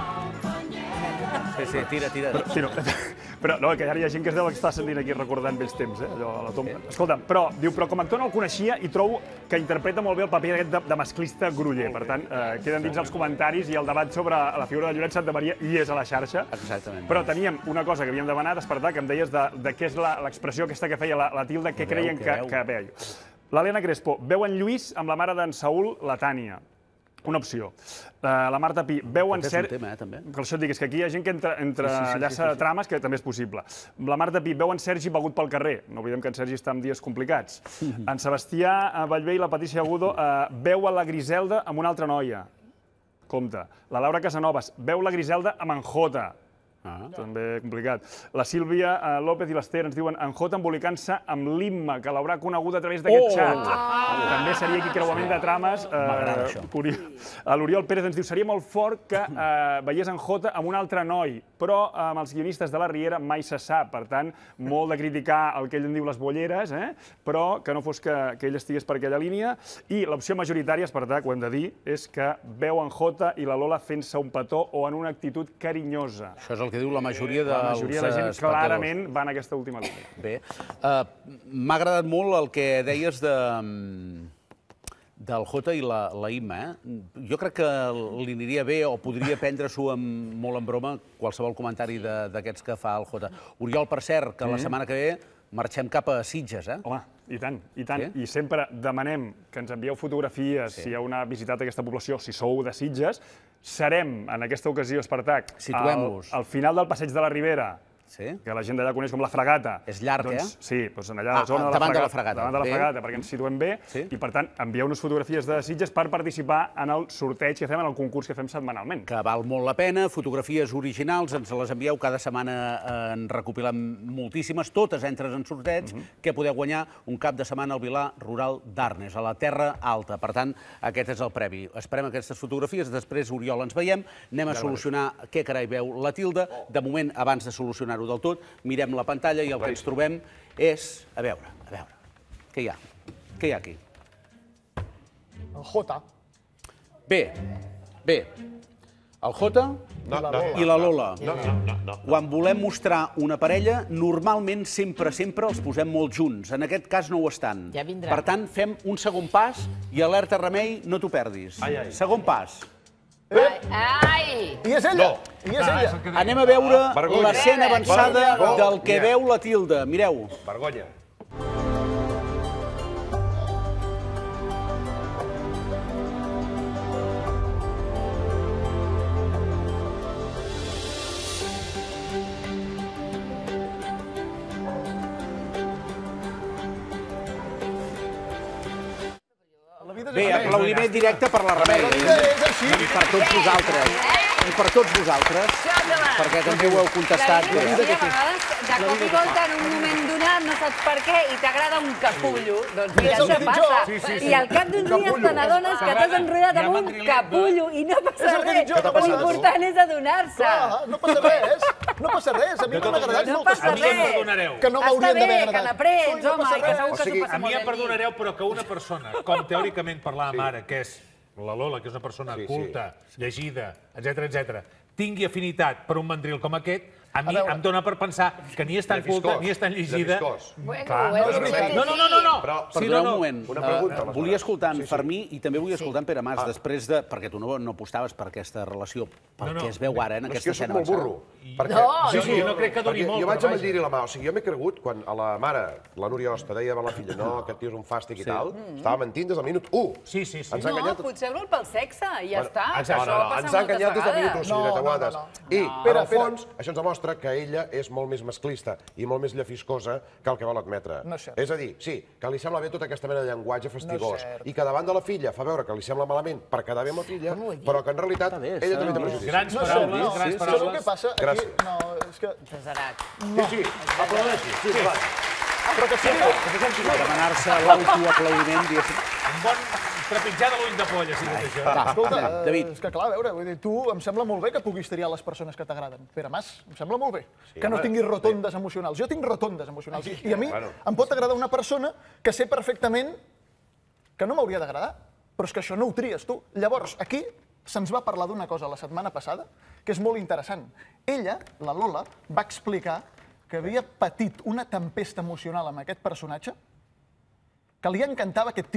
Sí, sí, tira, tira. Però no, que ara hi ha gent que es deu estar sentint aquí recordant vells temps, eh, allò a la tomba. Escolta'm, però, diu, però com a actor no el coneixia i trobo que interpreta molt bé el paper aquest de masclista gruller. Per tant, queden dins els comentaris i el debat sobre la figura de Llorenç Santamaria hi és a la xarxa. Exactament. Però teníem una cosa que havíem demanat, Espartac, que em deies de què és l'expressió aquesta que feia la Tilda, què creien que veia. L'Helena Crespo veu en Lluís amb la mare d'en Saúl, la Tània. una opció. La Marta Pi veu en Sergi... És un tema, eh, també. Per això et dic, és que aquí hi ha gent que entrellaça trames que també és possible. La Marta Pi veu en Sergi begut pel carrer. No oblidem que en Sergi està en dies complicats. En Sebastià Ballbé i la Patricia Agudo veu a la Griselda amb una altra noia. Compte. La Laura Casanovas veu la Griselda amb en Jota. També complicat. La Sílvia López i l'Ester ens diuen en Jota embolicant-se amb l'Imma, que l'haurà conegut a través d'aquest xat. També seria aquí creuament de trames. M'agrada això. L'Oriol Pérez ens diu seria molt fort que veiés en Jota amb un altre noi, però amb els guionistes de la Riera mai se sap. Per tant, molt de criticar el que ell en diu les bolleres, però que no fos que ell estigués per aquella línia. I l'opció majoritària, Espartac, ho hem de dir, és que veu en Jota i la Lola fent-se un petó o en una actitud carinyosa. Això és el que diu la majoria dels espectadors. La majoria de gent clarament va en aquesta última línia. Bé, m'ha agradat molt el que deies del Jota i la Imma. Jo crec que li aniria bé o podria prendre-s'ho molt en broma qualsevol comentari d'aquests que fa el Jota. Oriol, per cert, que la setmana que ve marxem cap a Sitges, eh? Home, i tant, i tant. I sempre demanem que ens envieu fotografies si heu visitat aquesta població, si sou de Sitges. Serem, en aquesta ocasió, Espartac, al final del Passeig de la Ribera, que la gent d'allà coneix com la Fregata. És llarg, eh? Sí, doncs allà a la zona de la Fregata. Davant de la Fregata, perquè ens situem bé. I, per tant, envieu-nos fotografies de Sitges per participar en el sorteig que fem, en el concurs que fem setmanalment. Que val molt la pena, fotografies originals, ens les envieu cada setmana, en recopilem moltíssimes, totes entres en sorteig, que podeu guanyar un cap de setmana al Vilar Rural d'Arnes, a la Terra Alta. Per tant, aquest és el previ. Esperem aquestes fotografies, després, Oriol, ens veiem, anem a solucionar què carai veu la Tilda. De moment, abans de solucionar del tot, mirem la pantalla i el que ens trobem és... A veure, a veure, què hi ha? Què hi ha aquí? El Jota. Bé, bé, el Jota i la Lola. Quan volem mostrar una parella, normalment, sempre, sempre els posem molt junts. En aquest cas no ho estan. Per tant, fem un segon pas i alerta remei, no t'ho perdis. Segon pas. Ai! I és ella! I és ella! Anem a veure l'escena avançada del que veu la Tilda. Mireu. Vergonya. Bé, aplaudiment directe per la Remei. I per tots vosaltres. I per tots vosaltres. Perquè també ho heu contestat. La vida que a vegades, de cop i volta, en un moment donat, no saps per què, i t'agrada un capullo. Doncs mira, això passa. I al cap d'uns dies te n'adones que t'has enrotllat amb un capullo i no passa res. L'important és adonar-se. No passa res. No passa res. A mi m'han agradat moltes coses. A mi em perdonareu. Que no m'haurien d'haver agradat. Està bé, que n'aprens, home, i que segur que t'ho passa a mi em perdonareu, però que una persona, com teòricament parlàvem ara, que és la Lola, que és una persona culta, llegida, etcètera, etcètera, tingui afinitat per un mandril com aquest, a mi em dona per pensar que ni és tan culta, ni és tan llegida... No, no, no, no, no. Perdona un moment. Volia escoltar en Fermí i també vull escoltar en Pere Mas, després de... Perquè tu no apostaves per aquesta relació, pel que es veu ara en aquesta escena avançada. Jo soc molt burro. Sí, sí, jo no crec que doni molt. Jo vaig amb el dir i la mà. O sigui, jo m'he cregut, quan a la mare, la Núria Osta, deia a la filla, no, aquest tio és un fàstic i tal, estava mentint des del minut u. Sí, sí, sí. No, potser vol pel sexe, i ja està. No, no, no, ens ha enganyat des del minut u, senyoreta Guades. I, en el fons, això ens demostra que ella és molt més masclista i molt més llefiscosa que el que vol admetre. És a dir, sí, que li sembla bé tota aquesta mena de llenguatge fastigós i que davant de la filla fa veure que li sembla malament per quedar bé amb la filla, però que en realitat ella també té prejudicis. Grans paraules, grans paraules. Saps el que passa? Aquí, no, és que... Desarat. Sí, sí, aplaudeixi. Sí, va. Però que sí, demanar-se l'autoaplaudiment, diguéssim. Un bon trepitjar de l'ull de polla, si és això. Escolta, és que clar, a veure, vull dir, tu em sembla molt bé que puguis triar les persones que t'agraden. Pere Mas, em sembla molt bé que no tinguis rotondes emocionals. Jo tinc rotondes emocionals i a mi em pot agradar una persona que sé perfectament que no m'hauria d'agradar, però és que això no ho tries tu. Llavors, aquí se'ns va parlar d'una cosa la setmana passada que és molt interessant. Ella, la Lola, va explicar que havia patit una tempesta emocional amb aquest personatge, que li encantava aquest tio,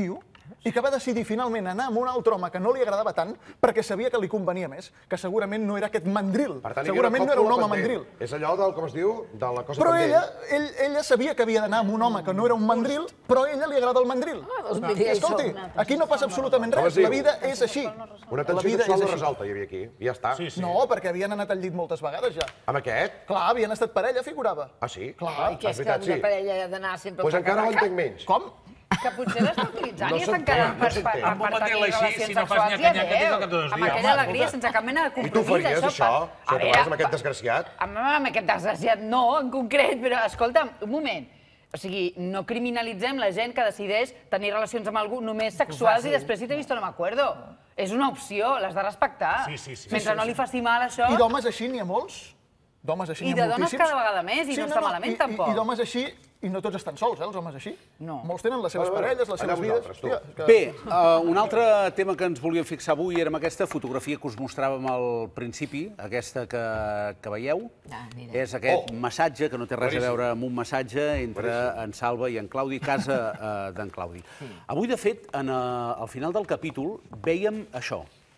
i que va decidir finalment anar amb un altre home que no li agradava tant perquè sabia que li convenia més, que segurament no era aquest mandril. Segurament no era un home mandril. És allò del, com es diu, de la cosa però pendent. Però ella, ella sabia que havia d'anar amb un home que no era un mandril, però a ella li agrada el mandril. Escolti, aquí no passa absolutament res, la vida és així. Una tensió sexual no resolta hi havia aquí, ja està. No, perquè havien anat al llit moltes vegades ja. Amb aquest? Clar, havien estat parella, figurava. Ah, sí? Clar. I que és que amb la parella ha d'anar sempre... Doncs encara ho entenc menys. Com? Que potser l'està utilitzant i està encara per tenir relacions sexuals. Ja veu, amb aquella alegria, sense cap mena de compromís. I tu faries això? Si ho trobaves amb aquest desgraciat? Amb aquest desgraciat no, en concret, però escolta'm, un moment. O sigui, no criminalitzem la gent que decideix tenir relacions amb algú només sexuals i després si t'he vist no m'acuerdo. És una opció, l'has de respectar. Mentre no li faci mal això... I d'homes així n'hi ha molts? D'homes així n'hi ha moltíssims? I de dones cada vegada més, i no està malament tampoc. I d'homes així, i no tots estan sols, eh, els homes així. No. Molts tenen les seves parelles, les seves vides. Bé, un altre tema que ens volíem fixar avui era amb aquesta fotografia que us mostràvem al principi, aquesta que veieu. És aquest massatge, que no té res a veure amb un massatge, entre en Salva i en Claudi, casa d'en Claudi. Avui, de fet, al final del capítol, vèiem això.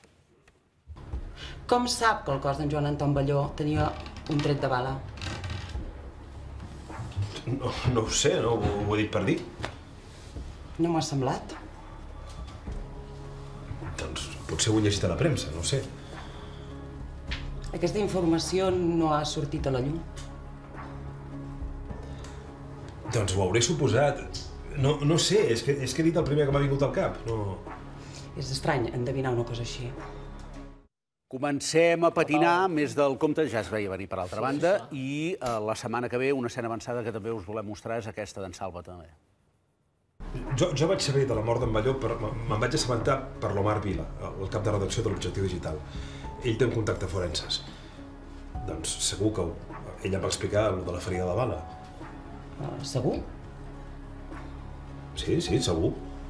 Com sap que el cos d'en Joan Anton Balló tenia un tret de bala? No ho sé, no ho he dit per dir. No m'ha semblat? Doncs potser ho he llegit a la premsa, no ho sé. Aquesta informació no ha sortit a la llum? Doncs ho hauré suposat. No sé, és que he dit el primer que m'ha vingut al cap. És estrany endevinar una cosa així. Comencem a patinar més del compte, ja es veia venir per altra banda, i la setmana que ve una escena avançada que també us volem mostrar és aquesta d'en Salva també. Jo vaig saber de la mort d'en Balló, me'n vaig assabentar per l'Omar Vila, el cap de redacció de l'Objectiu Digital. Ell té un contacte forenses. Doncs segur que ell em va explicar el de la ferida de bala. Segur? Sí, sí, segur.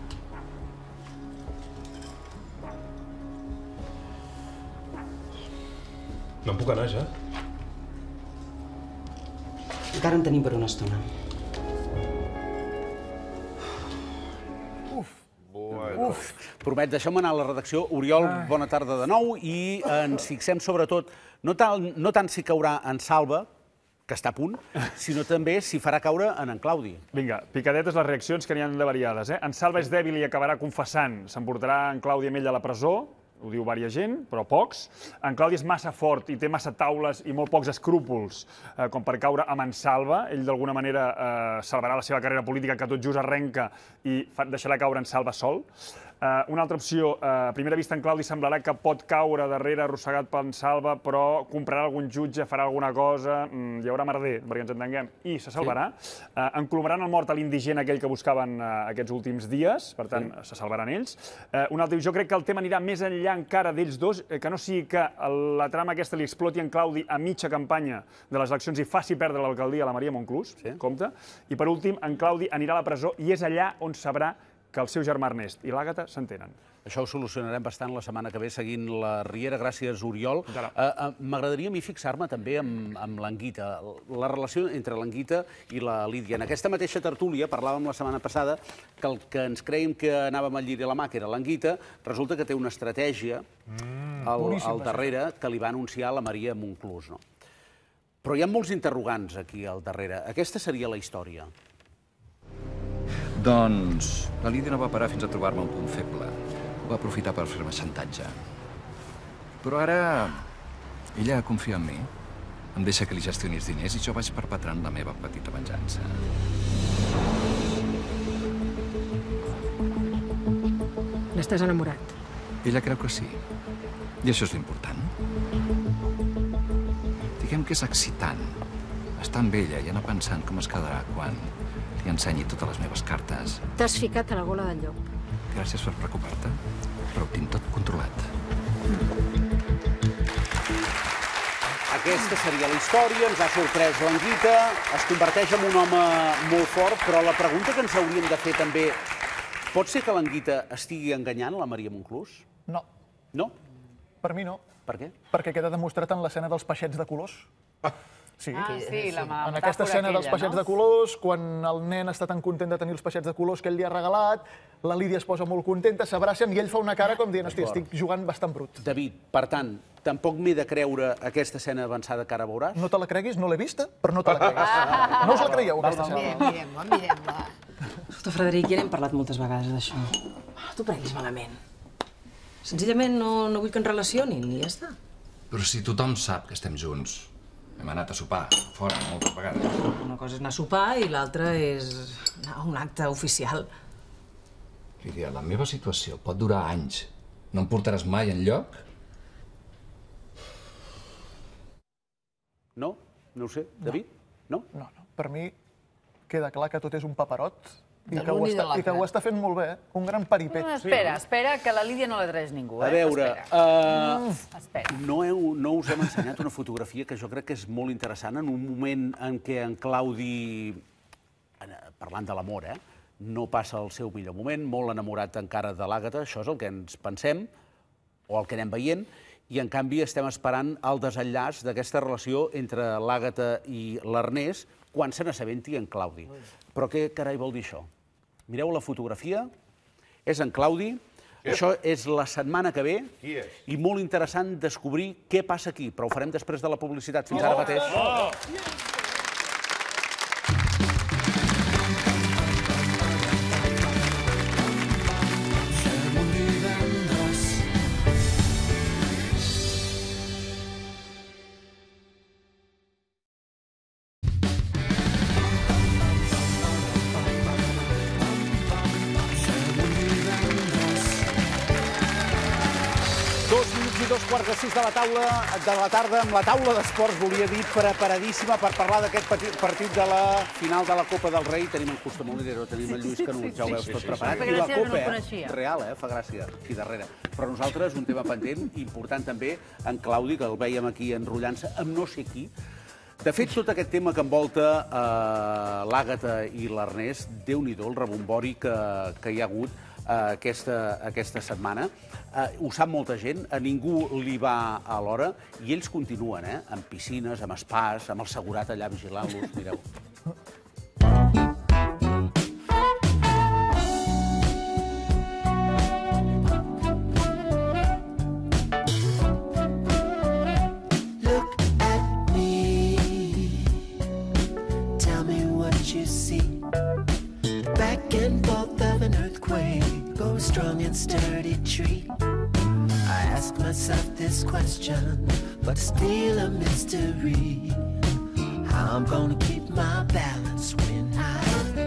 Me'n puc anar, ja? Encara en tenim per una estona. Uf. Uf. Promet, deixeu-me anar a la redacció. Oriol, bona tarda de nou, i ens fixem sobretot, no tant si caurà en Salva, que està a punt, sinó també si farà caure en en Claudi. Vinga, picadetes les reaccions que n'hi han de variades. En Salva és dèbil i acabarà confessant. S'emportarà en Claudi amb ell a la presó. Ho diu vària gent, però pocs. En Claudi és massa fort i té massa taules i molt pocs escrúpols com per caure amb en Salva. Ell, d'alguna manera, salvarà la seva carrera política, que tot just arrenca, i deixarà caure en Salva sol. Una altra opció, a primera vista en Claudi semblarà que pot caure darrere arrossegat per en Salva, però comprarà algun jutge, farà alguna cosa, hi haurà merder, perquè ens entenguem, i se salvarà. Encolomaran el mort a l'indigent aquell que buscaven aquests últims dies, per tant, se salvaran ells. Un altre, jo crec que el tema anirà més enllà encara d'ells dos, que no sigui que la trama aquesta li exploti en Claudi a mitja campanya de les eleccions i faci perdre l'alcaldia a la Maria Monclús, compte. I per últim, en Claudi anirà a la presó i és allà on sabrà que el seu germà Ernest i l'Àgata s'entenen. Això ho solucionarem bastant la setmana que ve seguint la Riera. Gràcies, Oriol. M'agradaria a mi fixar-me també amb l'Anguita, la relació entre l'Anguita i la Lídia. En aquesta mateixa tertúlia parlàvem la setmana passada que el que ens creiem que anàvem al llit i la mà, que era l'Anguita, resulta que té una estratègia al darrere que li va anunciar la Maria Monclús. Però hi ha molts interrogants aquí al darrere. Aquesta seria la història. Doncs la Lídia no va parar fins a trobar-me un punt feble. Va aprofitar per fer-me xantatge. Però ara ella confia en mi. Em deixa que li gestioni els diners i jo vaig perpetrant la meva petita venjança. N'estàs enamorat? Ella creu que sí. I això és l'important. Diguem que és excitant estar amb ella i anar pensant com es quedarà quan li ensenyi totes les meves cartes. T'has ficat a la gola del llop. Gràcies per preocupar-te, però ho tinc tot controlat. Aquesta seria la història, ens ha sorprès l'Anguita, es converteix en un home molt fort, però la pregunta que ens hauríem de fer també, pot ser que l'Anguita estigui enganyant la Maria Monclús? No. No? Per mi no. Per què? Perquè queda demostrat en l'escena dels peixets de colors. Sí, Ah, sí, la metàfora en aquesta escena dels aquella, peixets no? de colors, quan el nen està tan content de tenir els peixets de colors que ell li ha regalat, la Lídia es posa molt contenta, s'abracen i ell fa una cara com dient, hòstia, estic jugant bastant brut. David, per tant, tampoc m'he de creure aquesta escena avançada que ara veuràs? No te la creguis, no l'he vista, però no te la creguis. No us la creieu, aquesta escena? Mirem-la, mirem-la. Escolta, Frederic, ja n'hem parlat moltes vegades d'això. Tu prenguis malament. Senzillament no, no vull que ens relacionin i ja està. Però si tothom sap que estem junts. Hem anat a sopar, fora, moltes vegades. Una cosa és anar a sopar i l'altra és anar a un acte oficial. Lídia, la meva situació pot durar anys. No em portaràs mai enlloc? No? No ho sé. David? No? No, no. Per mi queda clar que tot és un paperot i De que, ho l'un i de està, i que l'altre. ho està fent molt bé, eh? Un gran paripé. No, espera, espera, que la Lídia no la traeix ningú, eh? A veure, Espera. uh, Espera. no, heu, no us hem ensenyat una fotografia que jo crec que és molt interessant en un moment en què en Claudi, parlant de l'amor, eh, no passa el seu millor moment, molt enamorat encara de l'Àgata, això és el que ens pensem, o el que anem veient, i en canvi estem esperant el desenllaç d'aquesta relació entre l'Àgata i l'Ernest quan se n'assabenti en Claudi. Però què carai vol dir això? Mireu la fotografia, és en Claudi, això és la setmana que ve, i molt interessant descobrir què passa aquí, però ho farem després de la publicitat. Fins ara mateix. Dos minuts i dos quarts de sis de la taula de la tarda, amb la taula d'esports, volia dir, preparadíssima per parlar d'aquest partit de la final de la Copa del Rei. Tenim en Custa Molinero, tenim en Lluís Canut, ja ho veus tot preparat. I la Copa, eh? Real, eh? Fa gràcia, aquí darrere. Però nosaltres, un tema pendent, important també, en Claudi, que el veiem aquí enrotllant-se amb no sé qui. De fet, tot aquest tema que envolta eh, l'Àgata i l'Ernest, Déu-n'hi-do, el rebombori que, que hi ha hagut eh, aquesta, aquesta setmana. Eh, ho sap molta gent, a ningú li va a l'hora, i ells continuen, eh? Amb piscines, amb spas, amb el segurat allà vigilant-los, mireu. Strong and sturdy tree. I ask myself this question, but still a mystery. How I'm gonna keep my balance when I...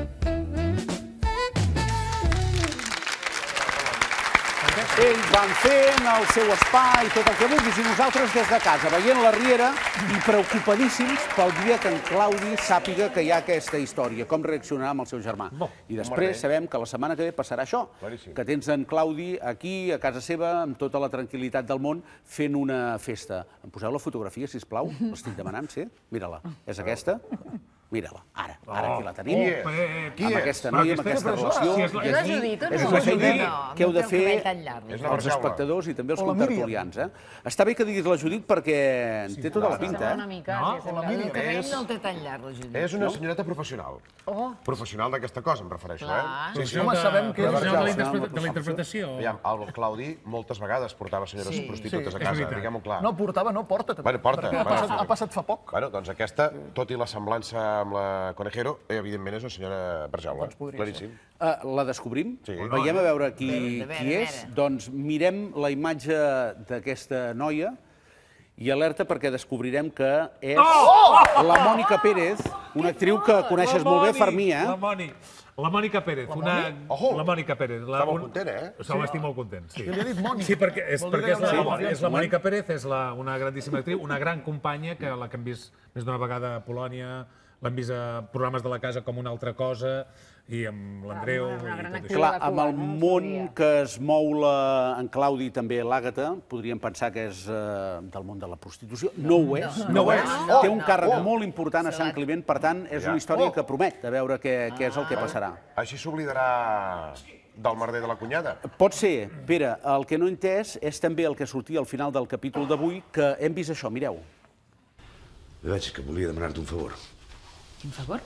Ells van fent el seu spa i tot el que vulguis, i nosaltres des de casa, veient la riera i preocupadíssims pel dia que en Claudi sàpiga que hi ha aquesta història, com reaccionarà amb el seu germà. I després sabem que la setmana que ve passarà això, que tens en Claudi aquí, a casa seva, amb tota la tranquil·litat del món, fent una festa. Em poseu la fotografia, sisplau? L'estic demanant, sí? Mira-la. És aquesta? Mira-la, ara, ara aquí la tenim. Amb aquesta noia, amb aquesta relació. I aquí és una feina que heu de fer els espectadors i també els contertulians. Està bé que diguis la Judit perquè en té tota la pinta. Una mica, el cabell no el té tan llarg, la Judit. És una senyoreta professional. Professional d'aquesta cosa, em refereixo, eh? Home, sabem que és de la interpretació. El Claudi moltes vegades portava senyores prostitutes a casa, diguem-ho clar. No, portava, no, porta. Bueno, porta. Ha passat fa poc. Bueno, doncs aquesta, tot i la semblança amb la Conejero, evidentment és una senyora Berjaula, claríssim. La descobrim? Veiem a veure qui és? Doncs mirem la imatge d'aquesta noia i alerta perquè descobrirem que és la Mònica Pérez, una actriu que coneixes molt bé, Fermí, eh? La Moni. La Mònica Pérez. La Mònica Pérez. Està molt content, eh? Se'l estic molt content, sí. Jo li he dit Moni. Sí, perquè és la Mònica Pérez, és una grandíssima actriu, una gran companya que la que hem vist més d'una vegada a Polònia, l'hem vist a programes de la casa com una altra cosa, i amb l'Andreu i tot això. Clar, amb el món que es mou en Claudi i també l'Àgata, podríem pensar que és del món de la prostitució. No ho és, no ho és. Té un càrrec molt important a Sant Climent, per tant, és una història que promet a veure què és el que passarà. Així s'oblidarà del merder de la cunyada? Pot ser. Pere, el que no he entès és també el que sortia al final del capítol d'avui, que hem vist això, mireu. Veig que volia demanar-te un favor. Quin favor?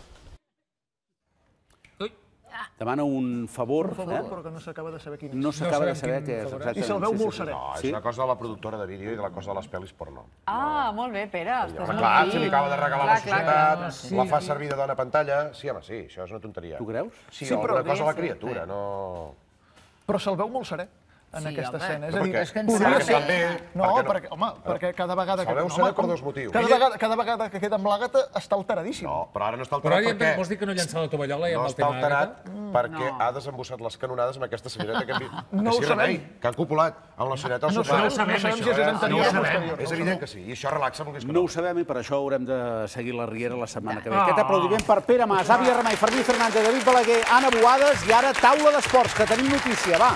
Demana un favor. Un favor, però que no s'acaba de saber quin és. No s'acaba de saber què és. I se'l veu molt serè. No, és una cosa de la productora de vídeo i de la cosa de les pel·lis porno. Ah, molt bé, Pere. Home, clar, si li acaba de regalar la societat, la fa servir de dona pantalla... Sí, home, sí, això és una tonteria. Tu creus? Sí, alguna cosa a la criatura, no... Però se'l veu molt serè en aquesta escena. És a dir, és que podria ser... també... No, perquè, home, perquè cada vegada... Se'l veu serè per dos motius. Cada vegada que queda amb l'Àgata està alteradíssim. No, però ara no està Però alterat ara perquè... vols dir que no llança la tovallola i No amb el està tema alterat Àgata? perquè ha desembossat les canonades amb aquesta senyoreta que hem vist. No ho Que sí, sabem. Remei, que han copulat amb la senyoreta al No sofà. sabem, no sabem si és anterior o posterior. És evident que sí, i això relaxa molt més que No ho sabem i per això haurem de seguir la Riera la setmana que ve. Ah. Aquest aplaudiment per Pere Mas, Àvia Remei, Fermí Fernández, David Balaguer, Anna Boades i ara taula d'esports, que tenim notícia, va.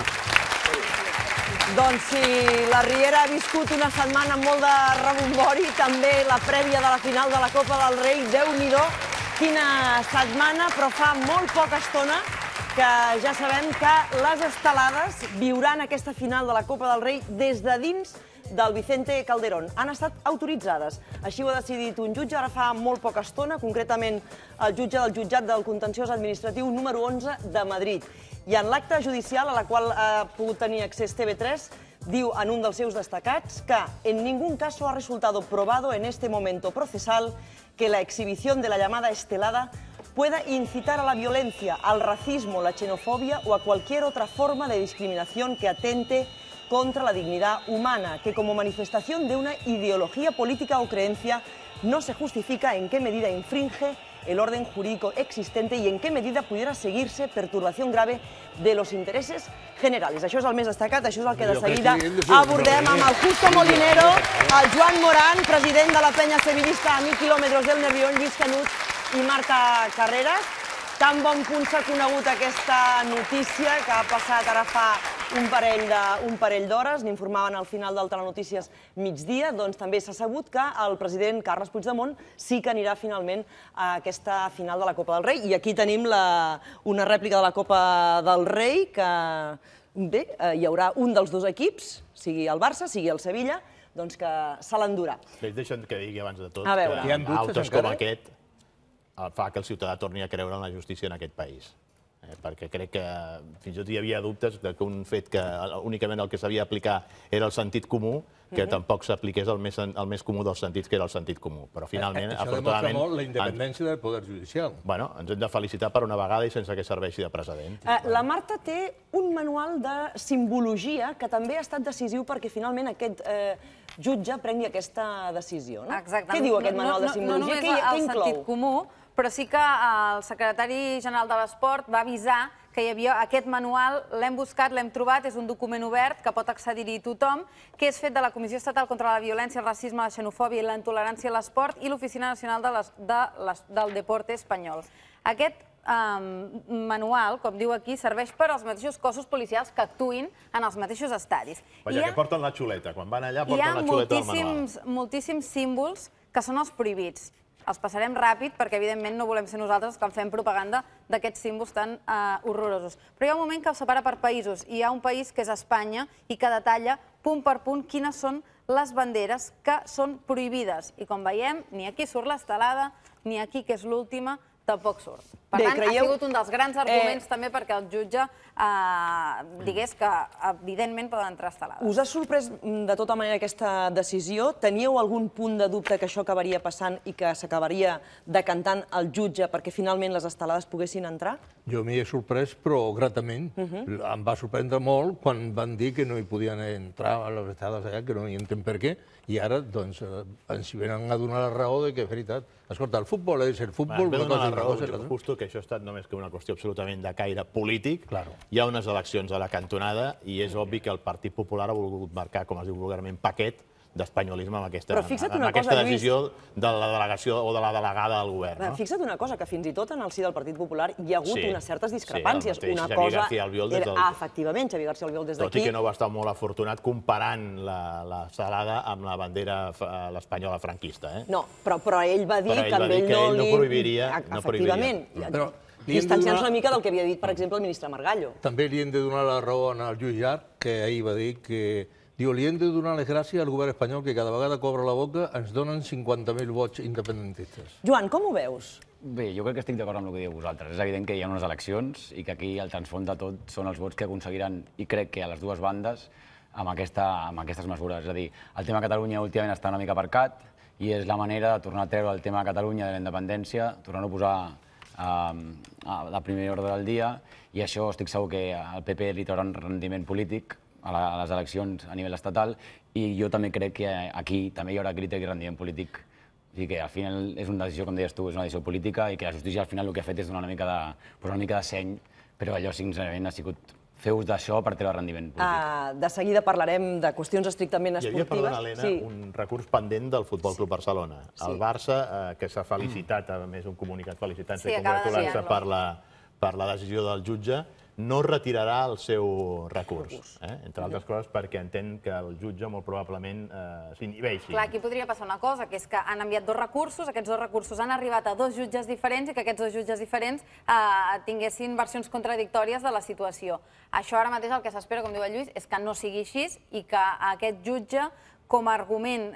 Doncs si la Riera ha viscut una setmana molt de rebombori, també la prèvia de la final de la Copa del Rei, Déu-n'hi-do, quina setmana, però fa molt poca estona que ja sabem que les estelades viuran aquesta final de la Copa del Rei des de dins del Vicente Calderón. Han estat autoritzades. Així ho ha decidit un jutge ara fa molt poca estona, concretament el jutge del jutjat del contenciós administratiu número onze de Madrid. I en l'acte judicial, a la qual ha pogut tenir accés T V tres, diu en un dels seus destacats que en ningún caso ha resultado probado en este momento procesal que la exhibición de la llamada estelada pueda incitar a la violencia, al racismo, la xenofobia o a cualquier otra forma de discriminación que atente contra la dignidad humana, que como manifestación de una ideología política o creencia no se justifica en qué medida infringe el orden jurídico existente y en qué medida pudiera seguirse perturbación grave de los intereses generales. Això és el més destacat, això és el que de seguida abordem amb el Justo Molinero, el Joan Morán, president de la penya sevilista a mil quilòmetres del Nervión, Lluís Canut i Marta Carreras. Tan bon punt s'ha conegut aquesta notícia que ha passat ara fa un parell d'hores, n'informaven al final del Telenotícies migdia, doncs també s'ha sabut que el president Carles Puigdemont sí que anirà finalment a aquesta final de la Copa del Rei. I aquí tenim una rèplica de la Copa del Rei que, bé, hi haurà un dels dos equips, sigui el Barça, sigui el Sevilla, doncs que se l'endurà. Deixa'm que digui abans de tot A veure. que Hi ha dubtes autos encara? com aquest fa que el ciutadà torni a creure en la justícia en aquest país. Eh, perquè crec que fins i tot hi havia dubtes de que un fet que únicament el que s'havia d'aplicar era el sentit comú, que Mhm. tampoc s'apliqués el, més, el més comú dels sentits, que era el sentit comú. Però finalment, Eh, eh, això afortunadament... demostra molt la independència del poder judicial. Bueno, ens hem de felicitar per una vegada i sense que serveixi de precedent. Eh, La Marta té un manual de simbologia que també ha estat decisiu perquè finalment aquest eh, jutge prengui aquesta decisió. No? Exacte. Què diu aquest No- manual no- de simbologia? No només Què, què el inclou? sentit comú, però sí que el secretari general de l'Esport va avisar que hi havia aquest manual, l'hem buscat, l'hem trobat, és un document obert que pot accedir-hi tothom, que és fet de la Comissió Estatal contra la Violència, el Racisme, la Xenofòbia i la Intolerància a l'Esport i l'Oficina Nacional de les, de les, del Deporte Espanyol. Aquest um, manual, com diu aquí, serveix per als mateixos cossos policials que actuïn en els mateixos estadis. Vaja, I que porten la xuleta. Quan van allà, hi porten ha la xuleta del manual. moltíssims, moltíssims símbols que són els prohibits. Els passarem ràpid perquè, evidentment, no volem ser nosaltres que en fem propaganda d'aquests símbols tan uh, horrorosos. Però hi ha un moment que els separa per països. I hi ha un país que és Espanya i que detalla punt per punt quines són les banderes que són prohibides. I com veiem, ni aquí surt l'estelada, ni aquí, que és l'última, tampoc surt. Per Bé, tant, creieu- ha sigut un dels grans arguments Eh, també perquè el jutge eh, digués que, evidentment, poden entrar estelades. Us ha sorprès mm, de tota manera aquesta decisió? Teníeu algun punt de dubte que això acabaria passant i que s'acabaria decantant el jutge perquè finalment les estelades poguessin entrar? Jo m'hi he sorprès, però gratament. Mhm. Em va sorprendre molt quan van dir que no hi podien entrar a les estades allà, que no hi entenc per què, i ara doncs, eh, ens hi venen a donar la raó de que és veritat. Escolta, el futbol és el futbol... Vam una donar cosa la i raó, una cosa, no? justo, que això ha estat només que una qüestió absolutament de caire polític. Claro. Hi ha unes eleccions a la cantonada i és obvi que el Partit Popular ha volgut marcar, com es diu vulgarment, paquet d'espanyolisme amb aquesta, Però fixa't amb una aquesta cosa, Lluís. decisió de la delegació o de la delegada del govern. No? Fixa't una cosa, que fins i tot en el si del Partit Popular hi ha hagut Sí, unes certes sí, el discrepàncies. mateix Una Xavier cosa García Albiol des era- del- Ah, efectivament, Xavier García Albiol des Tot i d'aquí. que no va estar molt afortunat comparant la, la salada amb la bandera fa- l'espanyola franquista. Eh? No, però, però ell va dir Però ell que va amb dir ell que no ell no li... prohibiria- Ah, no Efectivament. prohibiria. Però li hem de Distanciant-se donar- una mica del que havia dit, per exemple, el ministre Margallo. També li hem de donar la raó al Lluís Llach, que ahir va dir que Diu, li hem de donar les gràcies al govern espanyol que cada vegada que obre la boca ens donen cinquanta mil vots independentistes. Joan, com ho veus? Bé, jo crec que estic d'acord amb el que dieu vosaltres. És evident que hi ha unes eleccions i que aquí el transfons de tot són els vots que aconseguiran, i crec que a les dues bandes, amb, aquesta, amb aquestes mesures. És a dir, el tema de Catalunya últimament està una mica aparcat i és la manera de tornar a treure el tema de Catalunya de la independència, tornar-ho a posar a la primera ordre del dia, i això estic segur que al P P li traurà un rendiment polític a les eleccions a nivell estatal, i jo també crec que aquí també hi haurà crític i rendiment polític. O sigui que al final és una decisió, com deies tu, és una decisió política, i que la justícia al final el que ha fet és donar una mica de, posar una mica de seny, però allò sincerament ha sigut fer ús d'això per treure rendiment polític. De seguida parlarem de qüestions estrictament esportives. Hi havia, perdona, Helena, un recurs pendent del Futbol Club Barcelona. El Barça, que s'ha felicitat, a més un comunicat felicitant-se i congratulant-se per la decisió del jutge, no retirarà el seu recurs, entre altres coses perquè entén que el jutge molt probablement s'inhibeixi. Clar, aquí podria passar una cosa, que és que han enviat dos recursos, aquests dos recursos han arribat a dos jutges diferents i que aquests dos jutges diferents tinguessin versions contradictòries de la situació. Això ara mateix el que s'espera, com diu el Lluís, és que no sigui així i que aquest jutge, com a argument,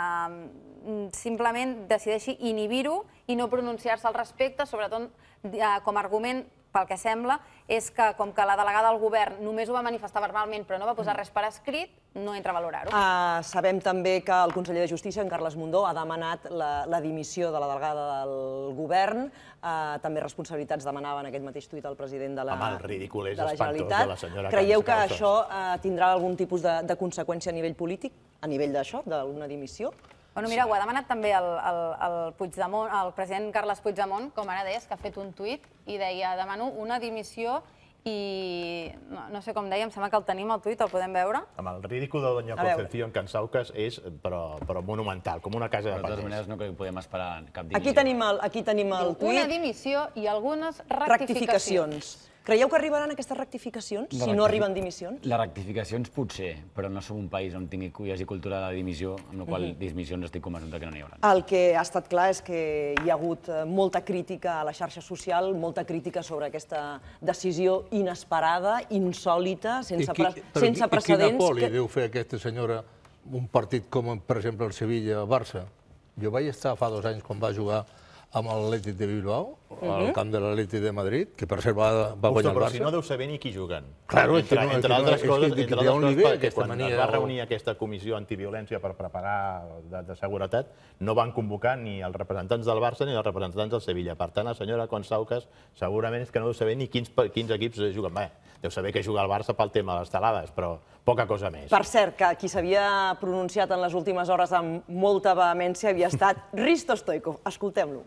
simplement decideixi inhibir-ho i no pronunciar-se al respecte, sobretot com a argument, pel que sembla, és que com que la delegada del govern només ho va manifestar verbalment però no va posar res per escrit, no entra a valorar-ho. Sabem també que el conseller de Justícia, en Carles Mundó, ha demanat la dimissió de la delegada del govern. També responsabilitats demanava en aquest mateix tuit el president de la Generalitat. Creieu que això tindrà algun tipus de conseqüència a nivell polític, a nivell d'això, d'una dimissió? Bueno, mira, ho ha demanat també el president Carles Puigdemont, com ara deies, que ha fet un tuit i deia, demano una dimissió i no sé com deia, em sembla que el tenim al tuit, el podem veure? Amb el ridícul de Doña Concepción Cansaucas és però monumental, com una casa de pagès. De totes maneres no crec que podem esperar cap dimissió. Aquí tenim el tuit. Una dimissió i algunes rectificacions. Creieu que arribaran aquestes rectificacions, si no arriben dimissions? Les rectificacions potser, però no som un país on hi hagi cultura de dimissió, amb la qual dimissions estic convençut que no n'hi haurà. El que ha estat clar és que hi ha hagut molta crítica a la xarxa social, molta crítica sobre aquesta decisió inesperada, insòlita, sense precedents. I quina por li deu fer a aquesta senyora un partit com, per exemple, el Sevilla-Barça? Jo vaig estar fa dos anys quan va jugar amb l'Atlètic de Bilbao, al camp de l'Atlètic de Madrid, que per cert va guanyar el Barça. Però si no deu saber ni qui juguen. Entre altres coses, perquè quan es va reunir aquesta comissió antiviolència per preparar de seguretat, no van convocar ni els representants del Barça ni els representants del Sevilla. Per tant, la senyora Consaucas segurament és que no deu saber ni quins equips juguen. Bé, deu saber que juga el Barça pel tema de les talades, però poca cosa més. Per cert, que qui s'havia pronunciat en les últimes hores amb molta vehemència havia estat Hristo Stoichkov. Escoltem-lo.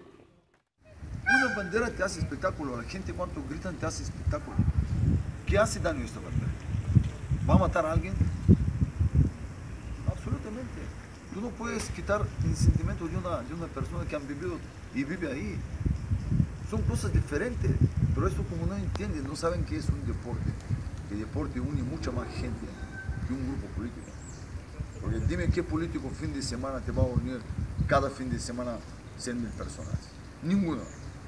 Una bandera te hace espectáculo, la gente cuando gritan te hace espectáculo. ¿Qué hace daño esta bandera? ¿Va a matar a alguien? Absolutamente. Tú no puedes quitar el sentimiento de una, de una persona que han vivido y vive ahí. Son cosas diferentes, pero esto como no entienden, no saben que es un deporte. Que el deporte une mucha más gente que un grupo político. Porque dime qué político fin de semana te va a unir cada fin de semana cien mil personas. Ninguno.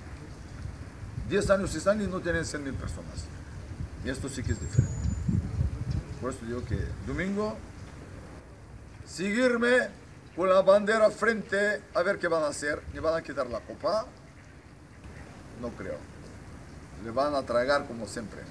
diez años están y no tienen cien mil personas. Y esto sí que es diferente. Por eso digo que domingo, seguirme con la bandera frente a ver qué van a hacer. ¿Le van a quitar la copa? No creo. Le van a tragar como siempre.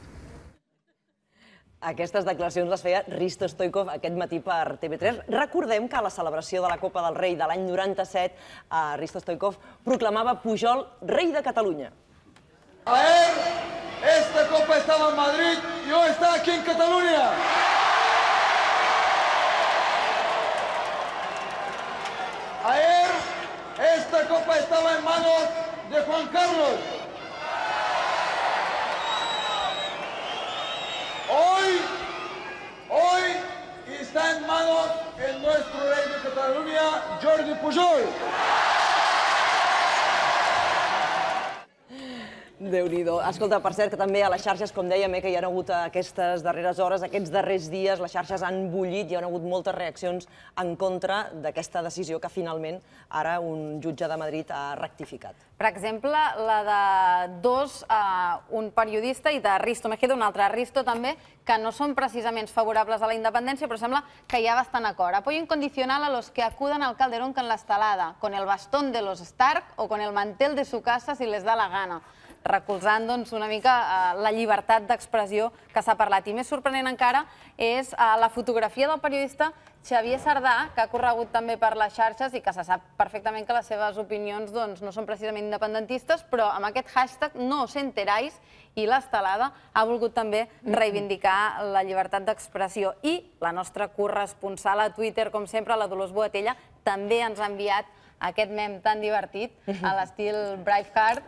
Aquestes declaracions les feia Hristo Stoichkov aquest matí per T V tres. Recordem que a la celebració de la Copa del Rei de l'any noranta-set, Hristo Stoichkov proclamava Pujol rei de Catalunya. Ayer esta copa estaba en Madrid y hoy está aquí en Cataluña. Ayer esta copa estaba en manos de Juan Carlos. Hoy, hoy está en manos de nuestro rey de Cataluña, Jordi Pujol. Déu-n'hi-do. Escolta, per cert, que també a les xarxes, com dèiem, que hi ha hagut aquestes darreres hores, aquests darrers dies, les xarxes han bullit, hi ha hagut moltes reaccions en contra d'aquesta decisió que finalment ara un jutge de Madrid ha rectificat. Per exemple, la de dos, un periodista i de Risto Mejide, un altre Risto també, que no són precisament favorables a la independència, però sembla que hi ha bastant acord. Apoyo incondicional a los que acudan al Calderón con la estelada, con el bastón de los Stark o con el mantel de su casa si les da la gana, recolzant una mica la llibertat d'expressió que s'ha parlat. I més sorprenent encara és la fotografia del periodista Xavier Sardà, que ha corregut també per les xarxes i que se sap perfectament que les seves opinions no són precisament independentistes, però amb aquest hashtag no os enteráis i l'estelada ha volgut també reivindicar la llibertat d'expressió. I la nostra corresponsal a Twitter, com sempre, la Dolors Boatella, també ens ha enviat aquest mem tan divertit a l'estil Braveheart,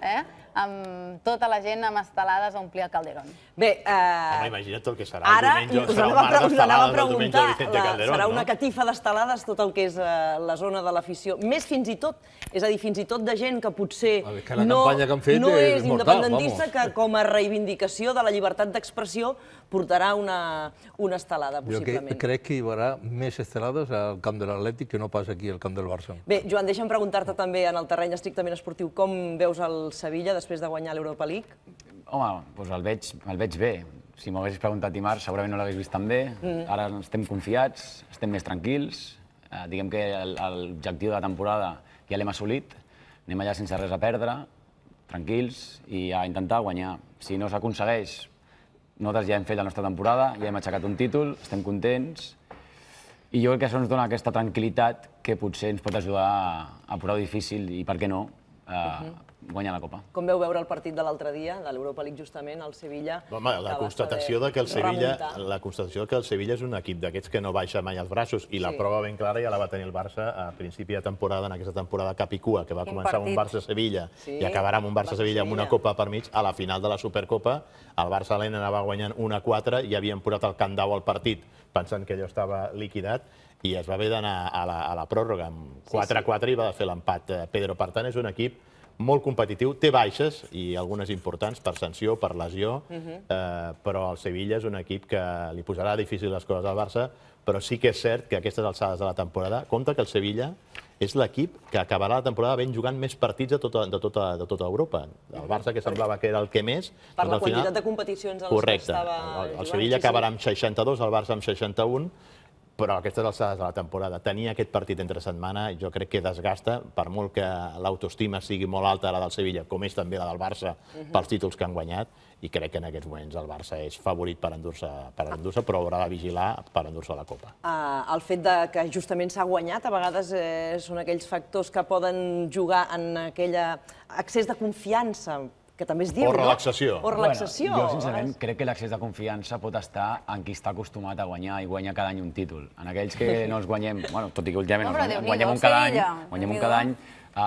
amb tota la gent amb estelades a omplir el Calderón. Bé, home, imagina't el que serà el ara diumenge, us serà el mar anava a d'estelades del diumenge preguntar, de Vicente Calderón, serà una no? catifa d'estelades tot el que és la zona de l'afició. Més fins i tot, és a dir, fins i tot de gent que potser que la no campanya que han fet no és és mortal, independentista, vamos. que com a reivindicació de la llibertat d'expressió portarà una una estelada, Jo que- possiblement. crec que hi haurà més estelades al camp de l'Atlètic que no pas aquí al camp del Barça. Bé, Joan, deixa'm preguntar-te també en el terreny estrictament esportiu, com veus el Sevilla després de guanyar l'Europa League? Home, doncs el veig, el veig bé. Si m'ho haguessis preguntat dimarts, segurament no l'hagués vist tan bé. Mm. Ara estem confiats, estem més tranquils. Eh, diguem que el- l'objectiu de la temporada ja l'hem assolit. Anem allà sense res a perdre, tranquils, i a intentar guanyar. Si no s'aconsegueix, nosaltres ja hem fet la nostra temporada, ja hem aixecat un títol, estem contents, i jo crec que això ens dona aquesta tranquil·litat que potser ens pot ajudar a, a posar-ho difícil i, per què no, a guanyar la Copa. Com veu veure el partit de l'altre dia, de l'Europa League justament, el Sevilla? Home, la que va constatació saber de que el Sevilla, remuntar. la constatació que el Sevilla és un equip d'aquests que no baixa mai els braços, i la Sí. prova ben clara ja la va tenir el Barça a principi de temporada, en aquesta temporada cap i cua, que va Quin començar amb un partit. Barça-Sevilla Sí, i acabarà amb un Barça-Sevilla amb una Barça-Sevilla. copa per mig. A la final de la Supercopa, el Barça l'Elena anava guanyant un a quatre i havien posat el Camp Nou al partit pensant que allò estava liquidat, i es va haver d'anar a, la, a la pròrroga amb quatre a quatre i va fer l'empat eh, Pedro. Per tant, és un equip molt competitiu, té baixes i algunes importants per sanció, per lesió, Mhm. eh, però el Sevilla és un equip que li posarà difícil les coses al Barça, però sí que és cert que a aquestes alçades de la temporada, compte que el Sevilla és l'equip que acabarà la temporada ben jugant més partits de tota, de tota, de tota Europa. El Barça, que semblava que era el que més... Per doncs la al final- quantitat de competicions en les Correcte. que estava El, el jugant, Sevilla sí, sí. acabarà amb seixanta-dos, el Barça amb seixanta-un, però a aquestes alçades de la temporada, tenir aquest partit entre setmana jo crec que desgasta, per molt que l'autoestima sigui molt alta, la del Sevilla, com és també la del Barça, Mhm. pels títols que han guanyat, i crec que en aquests moments el Barça és favorit per endur-se, per endur-se, però haurà de vigilar per endur-se la Copa. Uh, el fet de que justament s'ha guanyat, a vegades eh, són aquells factors que poden jugar en aquell accés de confiança, que també es diu, O relaxació. No? O relaxació. Bueno, jo, sincerament, crec que l'accés de confiança pot estar en qui està acostumat a guanyar i guanyar cada any un títol. En aquells que no els guanyem, bueno, tot i que últimament Home, ens Déu-n'hi-do, guanyem un cada any, Sevilla, guanyem un Déu-n'hi-do. cada any,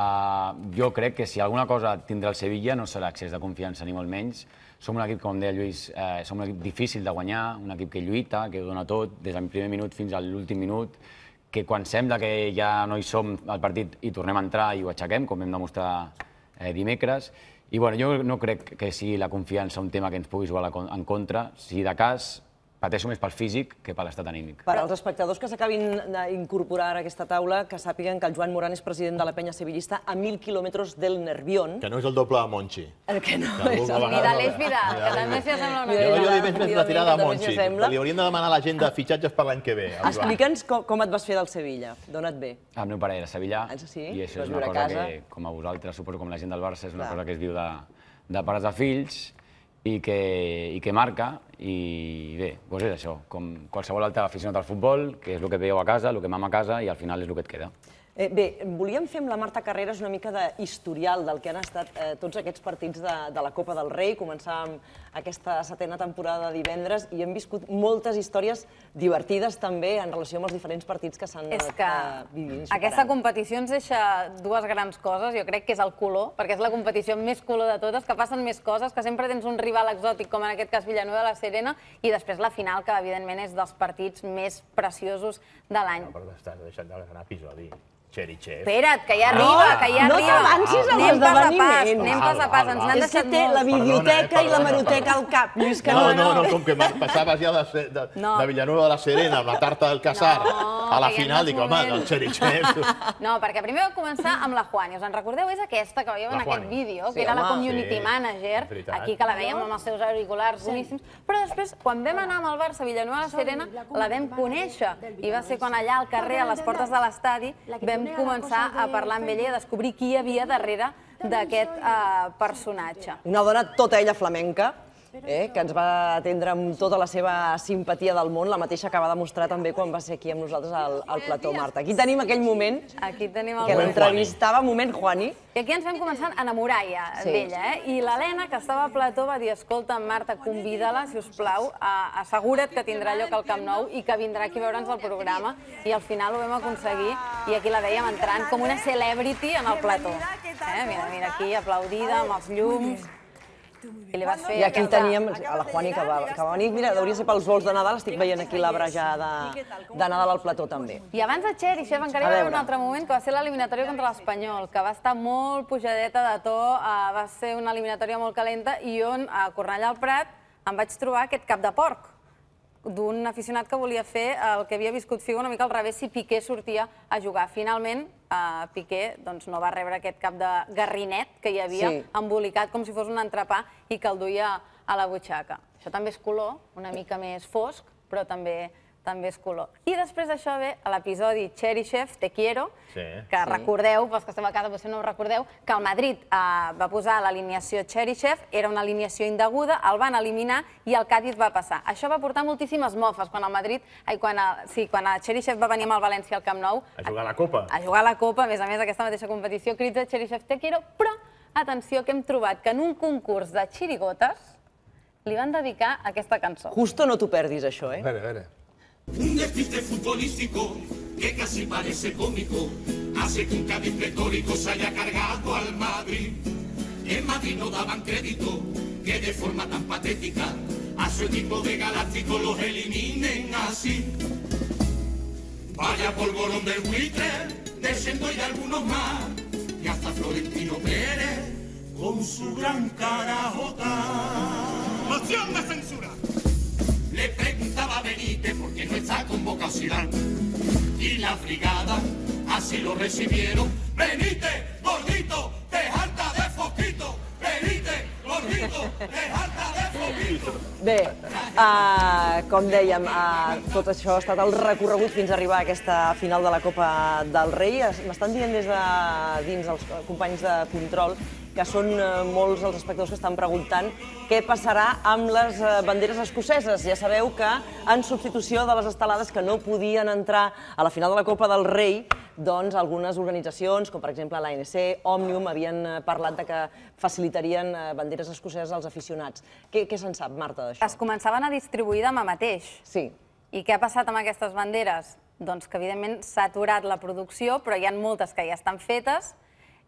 uh, jo crec que si alguna cosa tindrà el Sevilla no serà accés de confiança, ni molt menys. Som un equip, com deia Lluís, eh, som un equip difícil de guanyar, un equip que lluita, que ho dona tot, des del primer minut fins a l'últim minut, que quan sembla que ja no hi som al partit hi tornem a entrar i ho aixequem, com vam demostrar eh, dimecres. I bueno, jo no crec que sigui la confiança un tema que ens pugui jugar en contra. Si de cas, pateixo més pel físic que per l'estat anímic. Per als espectadors que s'acabin d'incorporar a aquesta taula, que sàpiguen que el Joan Morán és president de la penya sevillista a mil quilòmetres del Nervión. Que no és el doble de Monchi. El que no Que és... alguna Ni vegada- de l'Eix Vidal, que també s'hi assembla una Jo, mica. jo li veig més la tirada a que també Monchi, s'hi assembla. que li haurien de demanar a la gent de fitxatges per l'any que ve. al Joan. Explica'ns com, com et vas fer del Sevilla, d'on et ve? El meu pare era sevillà, Ah, sí? i això Vas és una viure a cosa casa. que, com a vosaltres, suposo com la gent del Barça, és una Clar. cosa que es viu de, de pares a fills i que, i que marca, i bé, doncs és això, com qualsevol altre aficionat al futbol, que és el que veieu a casa, el que mama a casa, i al final és el que et queda. Eh, bé, volíem fer amb la Marta Carreras una mica d'historial del que han estat eh, tots aquests partits de, de la Copa del Rei. Començàvem aquesta setena temporada de divendres i hem viscut moltes històries divertides també en relació amb els diferents partits que s'han És anat que eh, vivint i superant. aquesta competició ens deixa dues grans coses. Jo crec que és el color, perquè és la competició més color de totes, que passen més coses, que sempre tens un rival exòtic, com en aquest cas Villanueva de la Serena, i després la final, que evidentment és dels partits més preciosos de l'any. No, però estàs deixant de ganar episodi. Cherichev. Espera't, que ja arriba, que ja No arriba. t'avancis amb Anem pas a pas, l'esdeveniment. anem pas a pas, ens n'han És que deixat té la molts. biblioteca i la maroteca al cap, Lluís No, Cardona. no, no, com que passaves ja de, de, No. de Villanueva de la Serena amb la tarta del Casar a la que hi ha final, molts dic, home, moments. del Cherichev. No, perquè primer va començar amb la Juani. Us en recordeu? És aquesta que veieu en La aquest Juani. vídeo, Sí, que era la home. community Sí, manager, és veritat. aquí que la veiem amb els seus auriculars boníssims. Però després, quan vam anar amb el Barça a Villanueva de la Serena, la vam conèixer. I va ser quan allà al carrer, a les portes de l'estadi, vam començar a parlar amb ella i a descobrir qui hi havia darrere d'aquest eh, personatge. Una dona tota ella flamenca, eh, que ens va atendre amb tota la seva simpatia del món, la mateixa que va demostrar també quan va ser aquí amb nosaltres al, al plató, Marta. Aquí tenim aquell moment Aquí tenim el que moment. l'entrevistava, moment Juani. I aquí ens vam començar a enamorar ja Sí. d'ella, eh? I l'Helena, que estava a plató, va dir, escolta, Marta, convida-la, si us plau, a, assegura't que tindrà lloc al Camp Nou i que vindrà aquí a veure'ns el programa. I al final ho vam aconseguir i aquí la vèiem entrant com una celebrity en el plató. Eh? Mira, mira, aquí, aplaudida, amb els llums. I li vas fer I aquí aquesta- teníem a la Juani que va, que va venir. Mira, hauria de ser pels vols de Nadal, estic veient aquí l'arbre ja de, de Nadal al plató també. I abans de Cherichev encara hi A va haver veure. un altre moment que va ser l'eliminatòria contra l'Espanyol, que va estar molt pujadeta de to, eh, va ser una eliminatòria molt calenta i on a Cornellà al Prat em vaig trobar aquest cap de porc d'un aficionat que volia fer el que havia viscut Figo una mica al revés si Piqué sortia a jugar. Finalment, eh, Piqué doncs, no va rebre aquest cap de garrinet que hi havia, Sí. embolicat com si fos un entrepà i que el duia a la butxaca. Això també és color, una mica més fosc, però també també és color. I després d'això ve a l'episodi Cherichev, Te quiero, Sí. que Sí. recordeu, pels que esteu a casa potser no ho recordeu, que el Madrid eh, va posar l'alineació Cherichev, era una alineació indeguda, el van eliminar i el Cádiz va passar. Això va portar moltíssimes mofes quan el Madrid, ai, quan, el, sí, quan el Cherichev va venir amb el València al Camp Nou, A jugar a la Copa. a jugar a la Copa, a més a més aquesta mateixa competició, crits de Cherichev Te quiero, però atenció que hem trobat que en un concurs de xirigotes li van dedicar aquesta cançó. Justo no t'ho perdis, això, eh? A veure, a veure. Un despiste futbolístico que casi parece cómico hace que un Cádiz pletórico se haya cargado al Madrid. En Madrid no daban crédito que de forma tan patética a su equipo de galáctico los eliminen así. Vaya polvorón del buitre, de Sendo y de algunos más, y hasta Florentino Pérez con su gran carajota. ¡Moción de censura! Le preguntaba a Benítez por qué no está convocado Zidane. Y la brigada así lo recibieron. Benítez, gordito, te harta de foquito. Benítez, gordito, te harta de foquito. Bé, uh, com dèiem, uh, tot això ha estat el recorregut fins a arribar a aquesta final de la Copa del Rei. Es- M'estan dient des de dins els companys de control que són eh, molts els espectadors que estan preguntant què passarà amb les eh, banderes escoceses. Ja sabeu que, en substitució de les estelades que no podien entrar a la final de la Copa del Rei, doncs algunes organitzacions, com per exemple l'A N C, Òmnium, havien eh, parlat de que facilitarien eh, banderes escoceses als aficionats. Què, què se'n sap, Marta, d'això? Es començaven a distribuir demà mateix. Sí. I què ha passat amb aquestes banderes? Doncs que, evidentment, s'ha aturat la producció, però hi ha moltes que ja estan fetes.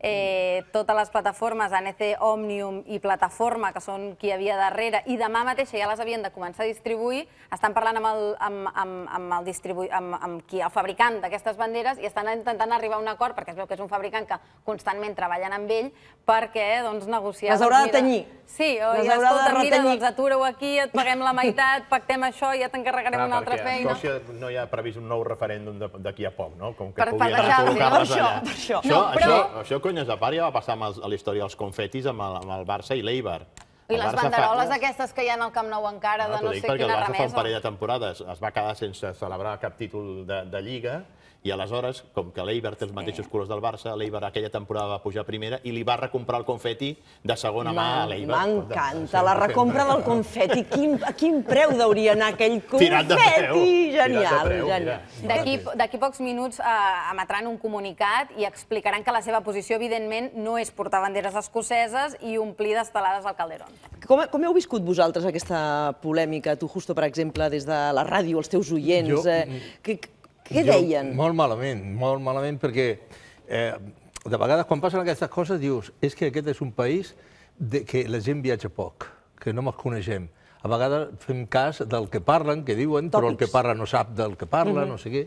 Eh, totes les plataformes, A N C, Òmnium i Plataforma, que són qui hi havia darrere, i demà mateix ja les havien de començar a distribuir, estan parlant amb el, amb, amb, amb el, distribu... amb, amb qui, el fabricant d'aquestes banderes i estan intentant arribar a un acord, perquè es veu que és un fabricant que constantment treballen amb ell, perquè doncs, negociar... Les haurà doncs, de tenyir. Sí, o Les ja, haurà de escolta, mira, retenyir. doncs atura-ho aquí, et paguem la meitat, pactem això, ja t'encarregarem una altra feina. A Escòcia no hi ha previst un nou referèndum de- d'aquí a poc, no? Com que Per- per puguin deixar- col·locar-les per això, allà. per això. Això, No, però- això, això, conyes de part, ja va passar amb els, a la història dels confetis amb el, amb el Barça i l'Eibar. I El les Barça fa- banderoles aquestes que hi ha al Camp Nou encara, de T'ho no dic sé perquè el quina Barça fa un remesa. parell de temporades es va quedar sense celebrar cap títol de, de Lliga i aleshores, com que l'Eibar té els mateixos colors del Barça, l'Eibar aquella temporada va pujar a primera i li va recomprar el confeti de segona mà a l'Eibar. M'encanta, la recompra del confeti. Quin, a quin preu deuria anar aquell confeti? Tirat de preu, tirat de Genial, preu, genial. D'aquí d'aquí pocs minuts eh, emetran un comunicat i explicaran que la seva posició, evidentment, no és portar banderes escoceses i omplir d'estelades al Calderón. Com, com heu viscut vosaltres aquesta polèmica? Tu, Justo, per exemple, des de la ràdio, els teus oients, Jo- eh, què, què Jo, deien? Molt malament, molt malament, perquè eh, de vegades quan passen aquestes coses dius és que aquest és un país de, que la gent viatja poc, que no ens coneixem. A vegades fem cas del que parlen, que diuen, però el que parla no sap del que parla, Mhm. no sé què.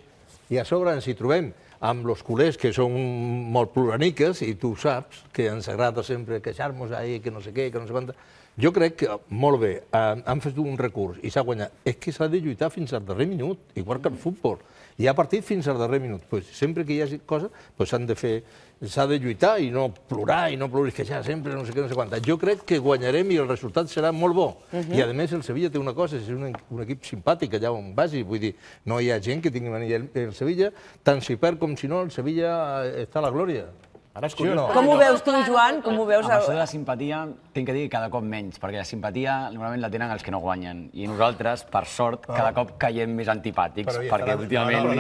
I a sobre ens hi trobem amb els culers que són molt pluraniques, i tu saps que ens agrada sempre queixar-nos ahí, que no sé què, que no sé quanta. Jo crec que, molt bé, han fet un recurs i s'ha guanyat. És que s'ha de lluitar fins al darrer minut, igual que el futbol. Hi ha partit fins al darrer minut. Sempre que hi hagi coses, s'han de fer, s'ha de lluitar i no plorar i no plorar i queixar sempre, no sé què, no sé quanta. Jo crec que guanyarem i el resultat serà molt bo. I, a més, el Sevilla té una cosa, és un equip simpàtic allà on vagi. Vull dir, no hi ha gent que tingui mania el Sevilla, tant si perd com si no, el Sevilla està a la glòria. Sí o no? Com ho veus tu, Joan? Com ho veus? Amb això de la simpatia, tinc que dir que cada cop menys, perquè la simpatia normalment la tenen els que no guanyen. I nosaltres, per sort, cada cop caiem més antipàtics, perquè últimament...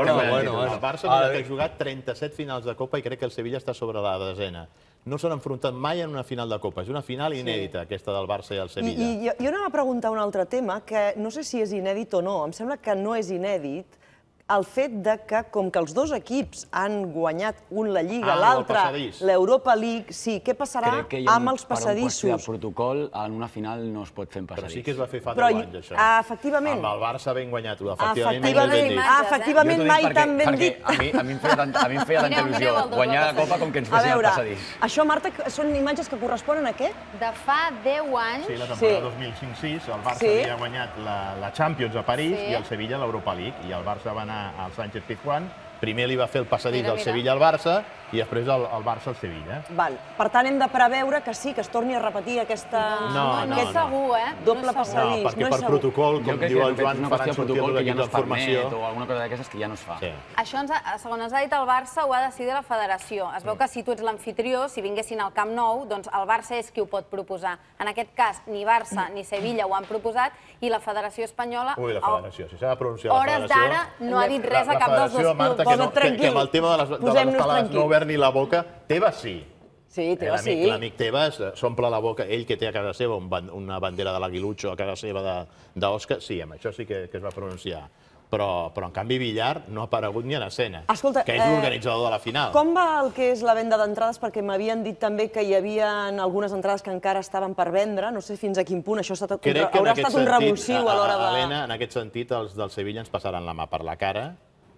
El Barça ha jugat trenta-set finals de Copa i crec que el Sevilla està sobre la desena. No s'han enfrontat mai en una final de Copa. És una final inèdita, aquesta del Barça i el Sevilla. I jo anava a preguntar un altre tema, que no sé si és inèdit o no. Em sembla que no és inèdit el fet que, com que els dos equips han guanyat un la Lliga, l'altre l'Europa League, sí, què passarà amb els passadissos? Per un qüestió de protocol, en una final no es pot fer en passadís. Però sí que es va fer fa deu anys, això. Efectivament. Amb el Barça ben guanyat. Efectivament, mai tan ben dit. A mi em feia tanta il·lusió guanyar la Copa com que ens fessin el passadís. Això, Marta, són imatges que corresponen a què? De fa deu anys. Sí, la temporada dos mil cinc sis, el Barça havia guanyat la Champions a París i el Sevilla l'Europa League. I el Barça va anar al Sánchez Pizjuán, primer li va fer el passadís del Sevilla al Barça i després el Barça al Sevilla. Per tant, hem de preveure que sí, que es torni a repetir aquesta... No, no, no. Doble passadís. No, perquè per protocol, com diu el Joan, faran sortir els equips en formació. O alguna cosa d'aquestes que ja no es fa. Això, segons ens ha dit el Barça, ho ha decidit la federació. Es veu que si tu ets l'amfitrió, si vinguessin al Camp Nou, doncs el Barça és qui ho pot proposar. En aquest cas, ni Barça ni Sevilla ho han proposat i la Federació Espanyola... Ui, la Federació, si s'ha de pronunciar la Federació... Hores d'ara no ha dit res a cap dels dos clubs. Posa't tranquil. Que amb el tema de les palades no ha obert ni la boca. Tebas sí. Sí, Tebas sí. L'amic Tebas s'omple la boca, ell que té a casa seva una bandera de l'Aguilucho a casa seva d'Òscar, sí, amb això sí que es va pronunciar. Però, en canvi, Villar no ha aparegut ni en escena, que és l'organitzador de la final. Com va el que és la venda d'entrades? Perquè m'havien dit també que hi havia algunes entrades que encara estaven per vendre. No sé fins a quin punt això haurà estat un revulsiu a l'hora de... Helena, en aquest sentit, els del Sevilla ens passaran la mà per la cara.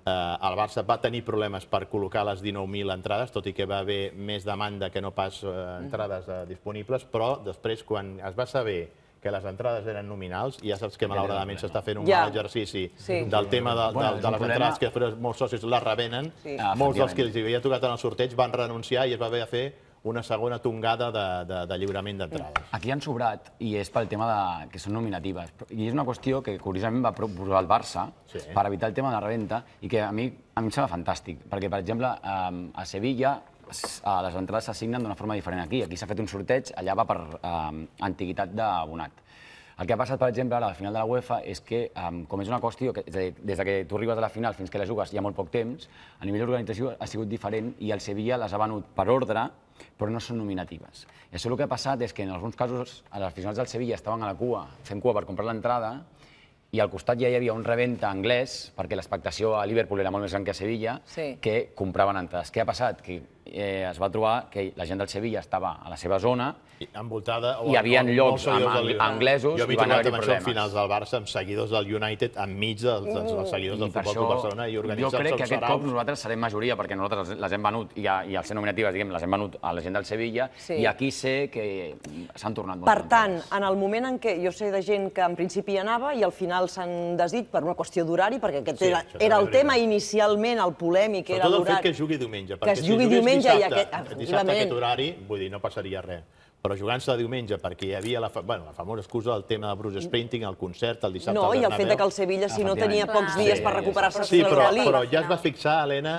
El Barça va tenir problemes per col·locar les dinou mil entrades, tot i que va haver més demanda que no pas entrades disponibles, però després, quan es va saber que les entrades eren nominals, i ja saps que malauradament s'està fent un mal exercici del tema de les entrades, que després molts socis les revenen, molts dels que els havia tocat en el sorteig van renunciar i es va haver de fer una segona tongada de lliurament d'entrades. Aquí han sobrat, i és pel tema que són nominatives, i és una qüestió que curiosament va proposar el Barça per evitar el tema de la reventa i que a mi em sembla fantàstic, perquè, per exemple, a Sevilla les entrades s'assignen d'una forma diferent aquí. Aquí s'ha fet un sorteig, allà va per antiguitat d'abonat. El que ha passat, per exemple, ara a la final de la UEFA és que, com és una qüestió que des que tu arribes a la final fins que la jugues hi ha molt poc temps, a nivell d'organització ha sigut diferent i el Sevilla les ha venut per ordre, però no són nominatives. I això el que ha passat és que en alguns casos els aficionats del Sevilla estaven a la cua, fent cua per comprar l'entrada, i al costat ja hi havia un reventa anglès, perquè l'expectació a Liverpool era molt més gran que a Sevilla, que compraven entrades. Què ha passat? Que es va trobar que la gent del Sevilla estava a la seva zona i hi havia llocs anglesos i van haver-hi problemes. Jo m'he trobat amb això en finals del Barça, amb seguidors del United, enmig dels seguidors del Futbol Club Barcelona i organitzats jo crec que aquest cop nosaltres serem majoria, perquè nosaltres les hem venut, i al ser nominatives, diguem, les hem venut a la gent del Sevilla, i aquí sé que s'han tornat molt. Per tant, en el moment en què jo sé de gent que en principi hi anava i al final s'han desdit per una qüestió d'horari, perquè aquest era el tema inicialment, el polèmic, era l'horari. Sobretot el fet que es jugui diumenge, perquè si jugués dissabte aquest horari, vull dir, no passaria res. Però jugant-se de diumenge, perquè hi havia la famosa excusa del tema de Bruce Springsteen, el concert, el dissabte al Bernabéu. No, i el fet que el Sevilla, si no tenia pocs dies per recuperar-se de l'Eurolí. Sí, però ja es va fixar, Helena,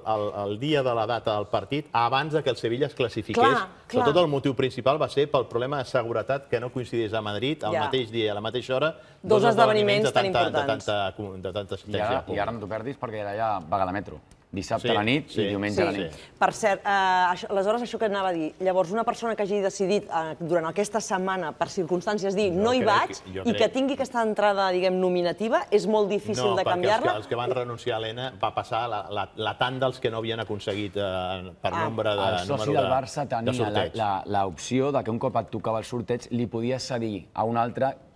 el dia de la data del partit, abans que el Sevilla es classifiqués. Sobretot el motiu principal va ser pel problema de seguretat que no coincidís a Madrid, al mateix dia i a la mateixa hora, dos esdeveniments tan importants. De tanta assistència pública. I ara no t'ho perdis perquè era ja vaga de metro. Dissabte a la nit i diumenge a la nit. Per cert, aleshores això que anava a dir, llavors una persona que hagi decidit durant aquesta setmana, per circumstàncies, dir no hi vaig i que tingui aquesta entrada, diguem, nominativa, és molt difícil de canviar-la? No, perquè els que van renunciar, Helena, va passar la tant dels que no havien aconseguit per nombre de número de sorteig. El soci del Barça tenia l'opció que un cop et tocava el sorteig li podies cedir a un altre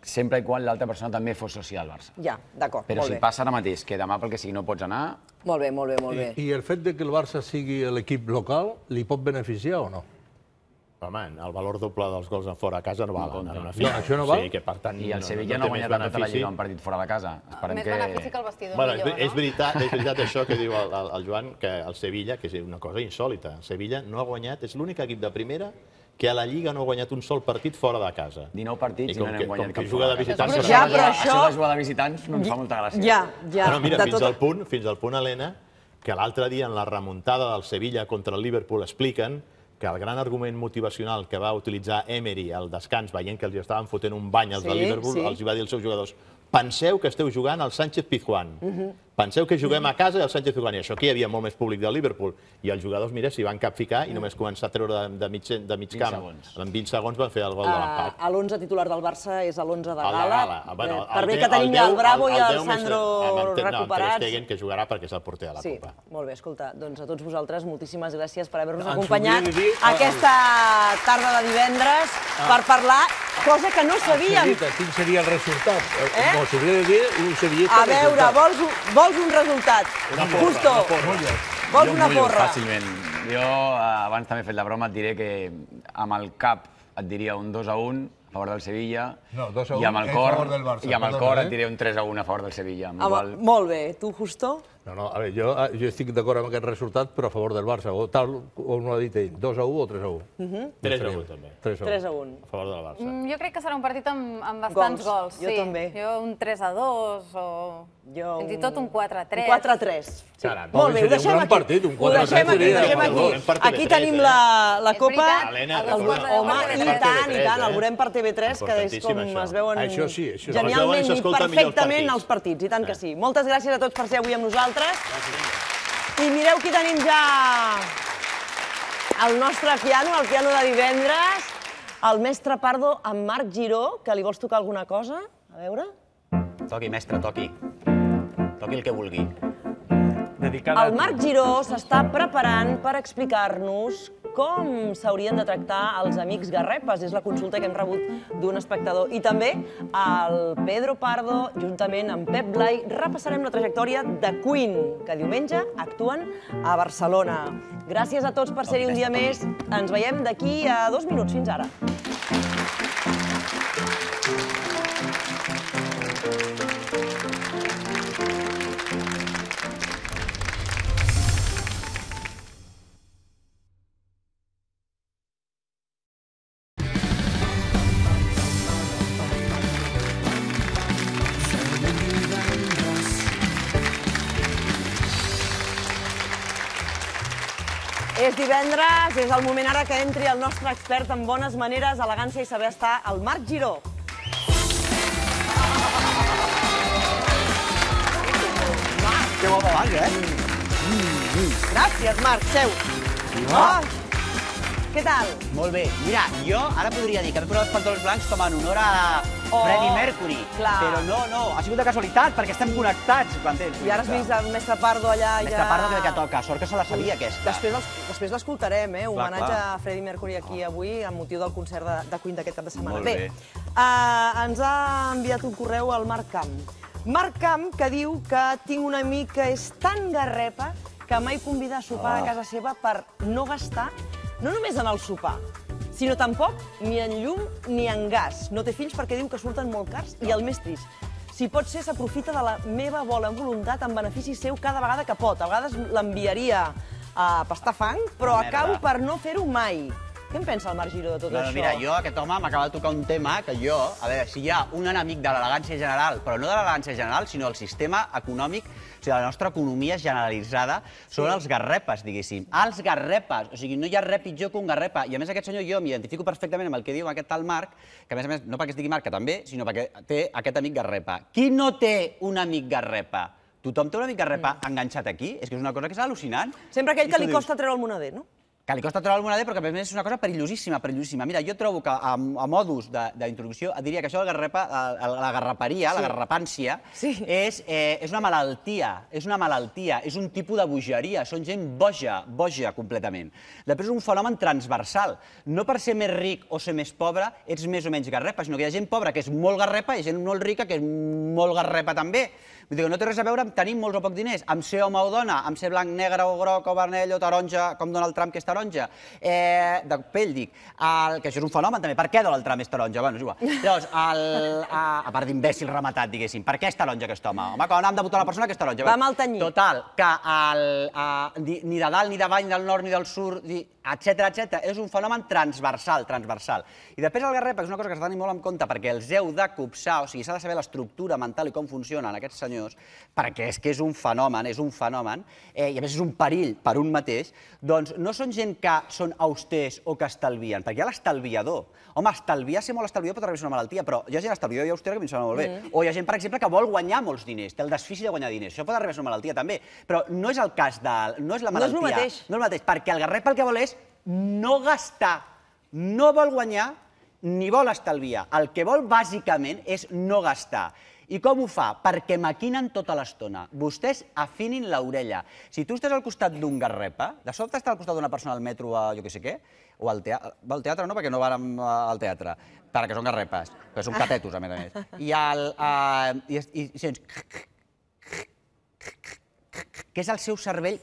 sempre i quan l'altra persona també fos soci del Barça. Ja, d'acord, Però molt si bé. passa ara mateix, que demà pel que sigui no pots anar... Molt bé, molt bé, molt bé. I el fet de que el Barça sigui l'equip local li pot beneficiar o no? Home, el valor doble dels gols a fora a casa no val. No compta. en una No, final. això no val? Sí, que per tant... I el no- Sevilla no no ha té més guanyat en tota la benefici. Lliga un partit fora de casa. Esperem Més que... benefici que el vestidor, Bueno, millor, és, és, no? veritat, és veritat això que diu el, el, el Joan, que el Sevilla, que és una cosa insòlita, el Sevilla no ha guanyat, és l'únic equip de primera que a la Lliga no ha guanyat un sol partit fora de casa. dinou partits i, com no que, n'hem guanyat com cap que juga de fora visitants... casa. Ja, Això de però jugar- això- Això de jugar de visitants no em fa molta gràcia. Ja, ja. Però mira, de fins tot- al punt, fins al punt, Helena, que l'altre dia en la remuntada del Sevilla contra el Liverpool expliquen que el gran argument motivacional que va utilitzar Emery al descans, veient que els estaven fotent un bany als Sí, del Liverpool, sí. els va dir als seus jugadors: penseu que esteu jugant al Sánchez-Pizjuán. Penseu que juguem a casa i al Sánchez-Pizjuán. I això aquí hi havia molt més públic del Liverpool. I els jugadors, mira, s'hi van capficar i només començar a treure de, de, mig, de mig vint camp. segons. En vint segons van fer el gol de l'empat. Uh, l'onze titular del Barça és l'onze de El de Gala. Gala. Bueno, Eh, per el bé de- que tenim el ja el deu- Bravo el- i el el deu més- Sandro amb en Ter- no, amb Ter recuperats. Stegen, que jugarà perquè és el porter de la Sí, Copa. molt bé, escolta, doncs a tots vosaltres moltíssimes gràcies per haver-nos Ens acompanyat volia dir- aquesta tarda de divendres per parlar, cosa que no sabíem. Sevilla, quin seria el resultat? Eh? No, s'hauria de dir un sevillista A veure, resultat. vols, un- vols un resultat? Una porra, Justo. una porra. Vols Jo una mullo porra? fàcilment. Jo, eh, abans també he fet la broma, et diré que amb el cap et diria un dos a un a favor del Sevilla. No, dos a I amb un el en cor, favor del Barça, I amb el perdona, cor eh? et diré un tres a un a favor del Sevilla. Amb la Home, qual... molt bé, tu, Justo? No, no, a veure, jo, jo estic d'acord amb aquest resultat, però a favor del Barça, o tal com ho ha dit ell, dos a u o tres a u. Mhm. tres a u, també. tres a u. tres a un. A favor del Barça. Mm, Jo crec que serà un partit amb, amb bastants Gols. gols. Jo sí. també. Jo un tres a dos o Jo fins i tot un quatre a tres. Un quatre a tres. Sí. Caram, Molt bé, ho seria un deixem gran aquí. partit, un Ho quatre a tres deixem aquí, ho seria deixem un aquí. gran partit. Aquí tenim la, la És Copa. veritat. Helena, El el dos veurem- Home, per i Per tant, i T V tres, tant, el eh? veurem per T V tres, que és com Importantíssim, es veuen Això sí, això sí. genialment Els i escolten millor els perfectament partits. els partits, i tant que sí. Moltes gràcies a tots per ser avui amb nosaltres. I mireu qui tenim ja al nostre piano, el piano de divendres, el mestre Pardo, amb Marc Giró, que li vols tocar alguna cosa? A veure. Toqui, mestre, toqui. Toqui el que vulgui. Dedicada El Marc Giró s'està preparant per explicar-nos com s'haurien de tractar els amics garrepes. És la consulta que hem rebut d'un espectador. I també el Pedro Pardo, juntament amb Pep Blai, repassarem la trajectòria de Queen, que diumenge actuen a Barcelona. Gràcies a tots per ser-hi un dia més. Ens veiem d'aquí a dos minuts. Fins ara. És divendres, és el moment ara que entri el nostre expert en bones maneres, elegància i saber estar, el Marc Giró. Que bo balanç, eh? Gràcies, Marc, seu. Oh, què tal? Molt bé. Mira, jo ara podria dir que m'he posat els pantalons blancs com en honor a Oh, Freddie Mercury. clar. Però no, no, ha sigut de casualitat, perquè estem connectats, m'entens? I ara has vist el mestre Pardo allà Mestre ja... Pardo que, que toca, sort que se la sabia, aquesta. Després, els- després l'escoltarem, eh? Homenatge clar. a Freddie Mercury aquí avui, amb motiu del concert de, de Queen d'aquest cap de setmana. Molt bé. uh, ens ha enviat un correu al Marc Camp. Marc Camp, que diu que tinc un amic que és tan garrepa que mai convida a sopar Ah. a casa seva per no gastar, no només en el sopar, sinó tampoc ni en llum ni en gas. No té fills perquè diu que surten molt cars i el més trist, si pot ser, s'aprofita de la meva bona voluntat en benefici seu cada vegada que pot. A vegades l'enviaria a pastar fang, però A merda. acabo per no fer-ho mai. Què en pensa el Marc Giró de tot No, no, això? mira, jo, aquest home m'acaba de tocar un tema que jo, a veure, si hi ha un enemic de l'elegància general, però no de l'elegància general, sinó el sistema econòmic, o sigui, la nostra economia generalitzada, són els garrepes, diguéssim. Els garrepes, o sigui, no hi ha res pitjor que un garrepa. I a més aquest senyor jo m'identifico perfectament amb el que diu aquest tal Marc, que a més a més, no perquè es digui Marc, que també, sinó perquè té aquest amic garrepa. Qui no té un amic garrepa? Tothom té un amic garrepa enganxat aquí? És que és una cosa que és al·lucinant. Sempre aquell I que tu li dius, costa treure el moneder, no? que li costa trobar el moneder, però que a més és una cosa perillosíssima, perillosíssima. Mira, jo trobo que a, a modus d'introducció diria que això del garrepa, la garraperia, la garrapància, és, eh, és una malaltia, és una malaltia, és un tipus de bogeria, són gent boja, boja completament. Després és un fenomen transversal. No per ser més ric o ser més pobre ets més o menys garrepa, sinó que hi ha gent pobra que és molt garrepa i gent molt rica que és molt garrepa també. Vull dir que no té res a veure amb tenir molts o pocs diners, amb ser home o dona, amb ser blanc, negre o groc o vermell o taronja, com Donald Trump, que és taronja. De pell, dic. Que això és un fenomen també. Per què Donald Trump és taronja? Bueno, és igual. Llavors, a part d'imbècil rematat, diguéssim, per què és taronja aquest home? Home, quan han de votar la persona que és taronja. Va mal tenyir. Total, que ni de dalt, ni de baix, ni del nord, ni del sud, etcètera, etcètera, és un fenomen transversal, transversal. I després el garrepa és una cosa que s'ha de tenir molt en compte perquè els heu de copsar, o sigui, s'ha de saber l'estructura mental i com funcionen aquests senyors, perquè és que és un fenomen, és un fenomen, i a més és un perill per un mateix, doncs no són gent que són austers o que estalvien, perquè hi ha l'estalviador. Home, estalviar, ser molt estalviador pot arribar a ser una malaltia, però hi ha gent estalviador i austera que a mi em sembla molt bé. O hi ha gent, per exemple, que vol guanyar molts diners, té el desfici de guanyar diners. Això pot arribar a ser una malaltia també, però no és el cas de... no és la malaltia. No és el mateix. No és el mateix, perquè el garrepa el que vol és no gastar, no vol guanyar ni vol estalviar. El que vol, bàsicament, és no gastar. I com ho fa? Perquè maquinen tota l'estona. Vostès afinin l'orella. Si tu estàs al costat d'un garrepa, de sobte estàs al costat d'una persona al metro o jo què sé què, o al teatre, al teatre no, perquè no vàrem al teatre, perquè són garrepes, que són catetos, a més a més. I sents... que és el seu cervell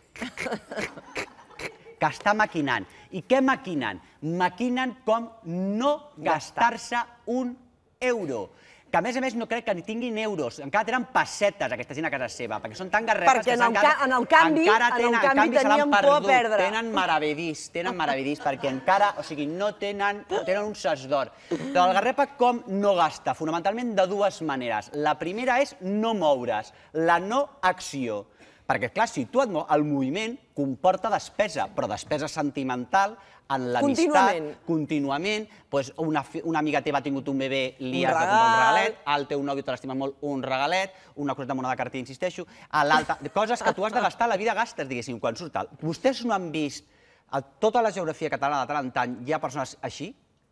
que està maquinant. I què maquinen? Maquinen com no gastar-se un euro. Que a més a més no crec que ni tinguin euros, encara tenen pessetes aquesta gent a casa seva, perquè són tan garrepes que encara tenien por a perdre. Tenen meravedís, tenen meravedís, perquè encara, o sigui, no tenen un sas d'or. Però el garrepa com no gasta? Fonamentalment de dues maneres. La primera és no moure's, la no acció. Perquè, clar, si tu et mous, el moviment comporta despesa, però despesa sentimental, en l'amistat, contínuament. Una amiga teva ha tingut un bebè, li has de comprar un regalet, el teu nòvio te l'estima molt, un regalet, una cosa de moneda de cartell, insisteixo, coses que tu has de gastar, la vida gastes, diguéssim, quan surt tal. Vostès no han vist, a tota la geografia catalana de tant en tant, hi ha persones així?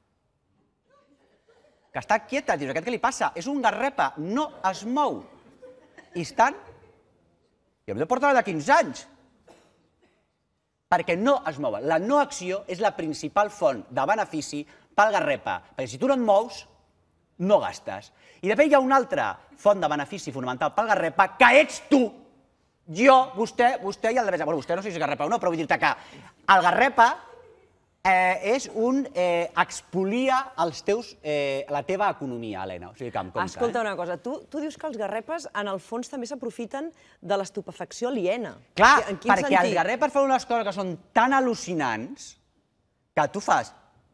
Que està quieta, dius, aquest què li passa? És un garrepa, no es mou. I estan... I potser porten allà quinze anys. Perquè no es mouen. La no acció és la principal font de benefici pel garrepa. Perquè si tu no et mous, no gastes. I després hi ha una altra font de benefici fonamental pel garrepa, que ets tu. Jo, vostè, vostè i el de més. Bueno, vostè no sé si és garrepa o no, però vull dir-te que el garrepa és un expolia la teva economia, Helena. Escolta una cosa, tu dius que els garrepes en el fons també s'aprofiten de l'estupefacció aliena. Clar, perquè els garrepes fan unes coses que són tan al·lucinants que tu fas...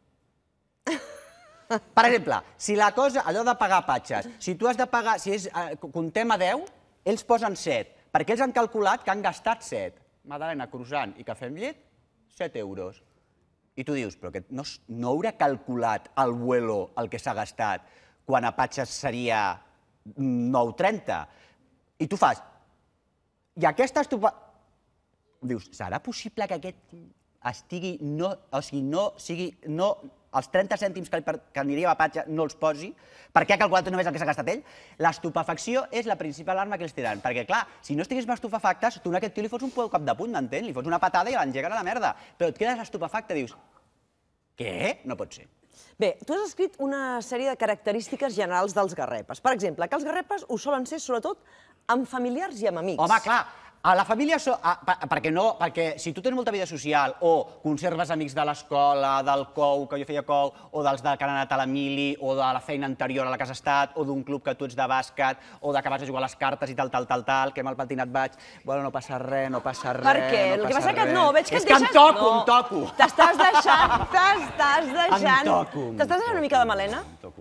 Per exemple, si la cosa, allò de pagar patxes, si tu has de pagar, si comptem a deu, ells posen set, perquè ells han calculat que han gastat set. Madalena, croissant i cafè amb llet, set euros. I tu dius, però no haurà calculat el vuelo el que s'ha gastat quan a patxes seria nou coma trenta? I tu fas... I aquesta estupa... Dius, serà possible que aquest estigui... O sigui, no sigui... Els trenta cèntims que aniria a patxa no els posi? Per què ha calculat només el que s'ha gastat ell? L'estupefacció és la principal arma que ells tenen. Perquè, clar, si no estigués estupefactes, tu a aquest tio li fots un cop de puny, m'entén? Li fots una patada i l'engeguen a la merda. Però et quedes estupefacte, dius... Què? No pot ser. Bé, tu has escrit una sèrie de característiques generals dels garrepes. Per exemple, que els garrepes ho solen ser, sobretot, amb familiars i amb amics. Home, clar, a la família... Perquè no, perquè si tu tens molta vida social o conserves amics de l'escola, del cou, que jo feia cou, o dels que han anat a la mili, o de la feina anterior a la que has estat, o d'un club que tu ets de bàsquet, o de que vas a jugar a les cartes i tal, tal, tal, tal, que mal patinat vaig... Bueno, no passa res, no passa res, no passa res... Per què? El que passa que no, veig que et deixes... És que em toco, em toco! T'estàs deixant, t'estàs deixant... Em toco. T'estàs deixant una mica de melena? Em toco.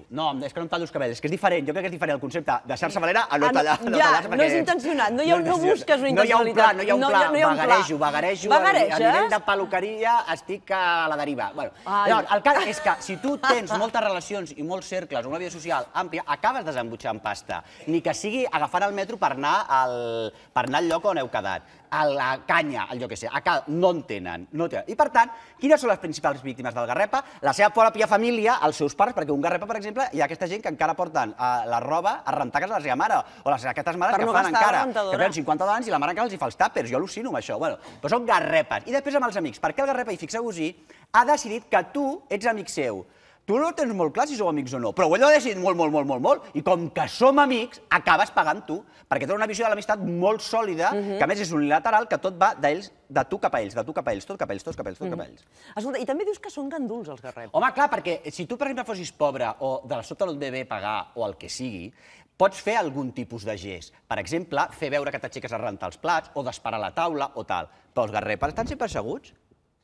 No, és que no em tallo els cabells, és que és diferent. Jo crec que és diferent el concepte de deixar-se valera a no Ah, no, tallar-se. ja, no és intencionat, no hi ha- no busques una No hi ha un pla, intencionalitat. no hi ha un No hi pla. ha- no hi ha un pla. Vagarejo, vagarejo. A Vagareges? nivell de peluqueria estic a la deriva. Bueno, Ai. llavors, el cas és que si tu tens moltes relacions i molts cercles, una vida social àmplia, acabes desembutxant pasta. Ni que sigui agafant el metro per anar al, per anar al lloc on heu quedat. A la canya, al lloc que sé. Acá no en tenen. No tenen. I, per tant, quines són les principals víctimes del Garrepa? La seva pròpia família, els seus pares, perquè un Garrepa, per exemple, hi ha aquesta gent que encara porten uh, la roba a rentar a casa de la seva mare, o les, aquestes mares Per que no fan gastar encara, la rentadora. que tenen cinquanta anys i la mare encara els hi fa els tàpers. Jo al·lucino amb això. Bueno, però són Garrepes. I després amb els amics. Per què el Garrepa, i fixeu-vos-hi, ha decidit que tu ets amic seu. Tu no tens molt clar si sou amics o no, però ell ho ha decidit molt, molt, molt, molt, molt, i com que som amics, acabes pagant tu, perquè té una visió de l'amistat molt sòlida, que a més és unilateral, que tot va d'ells, de tu cap a ells, de tu cap a ells, tot cap a ells, tot cap a ells, tot cap a ells. Escolta, i també dius que són ganduls, els Garrepa. Home, clar, perquè si tu, per exemple, fossis pobre o de la sobte no et ve bé pagar o el que sigui, pots fer algun tipus de gest. Per exemple, fer veure que t'aixeques a rentar els plats o d'esperar a la taula o tal. Però els Garrepes estan sempre asseguts.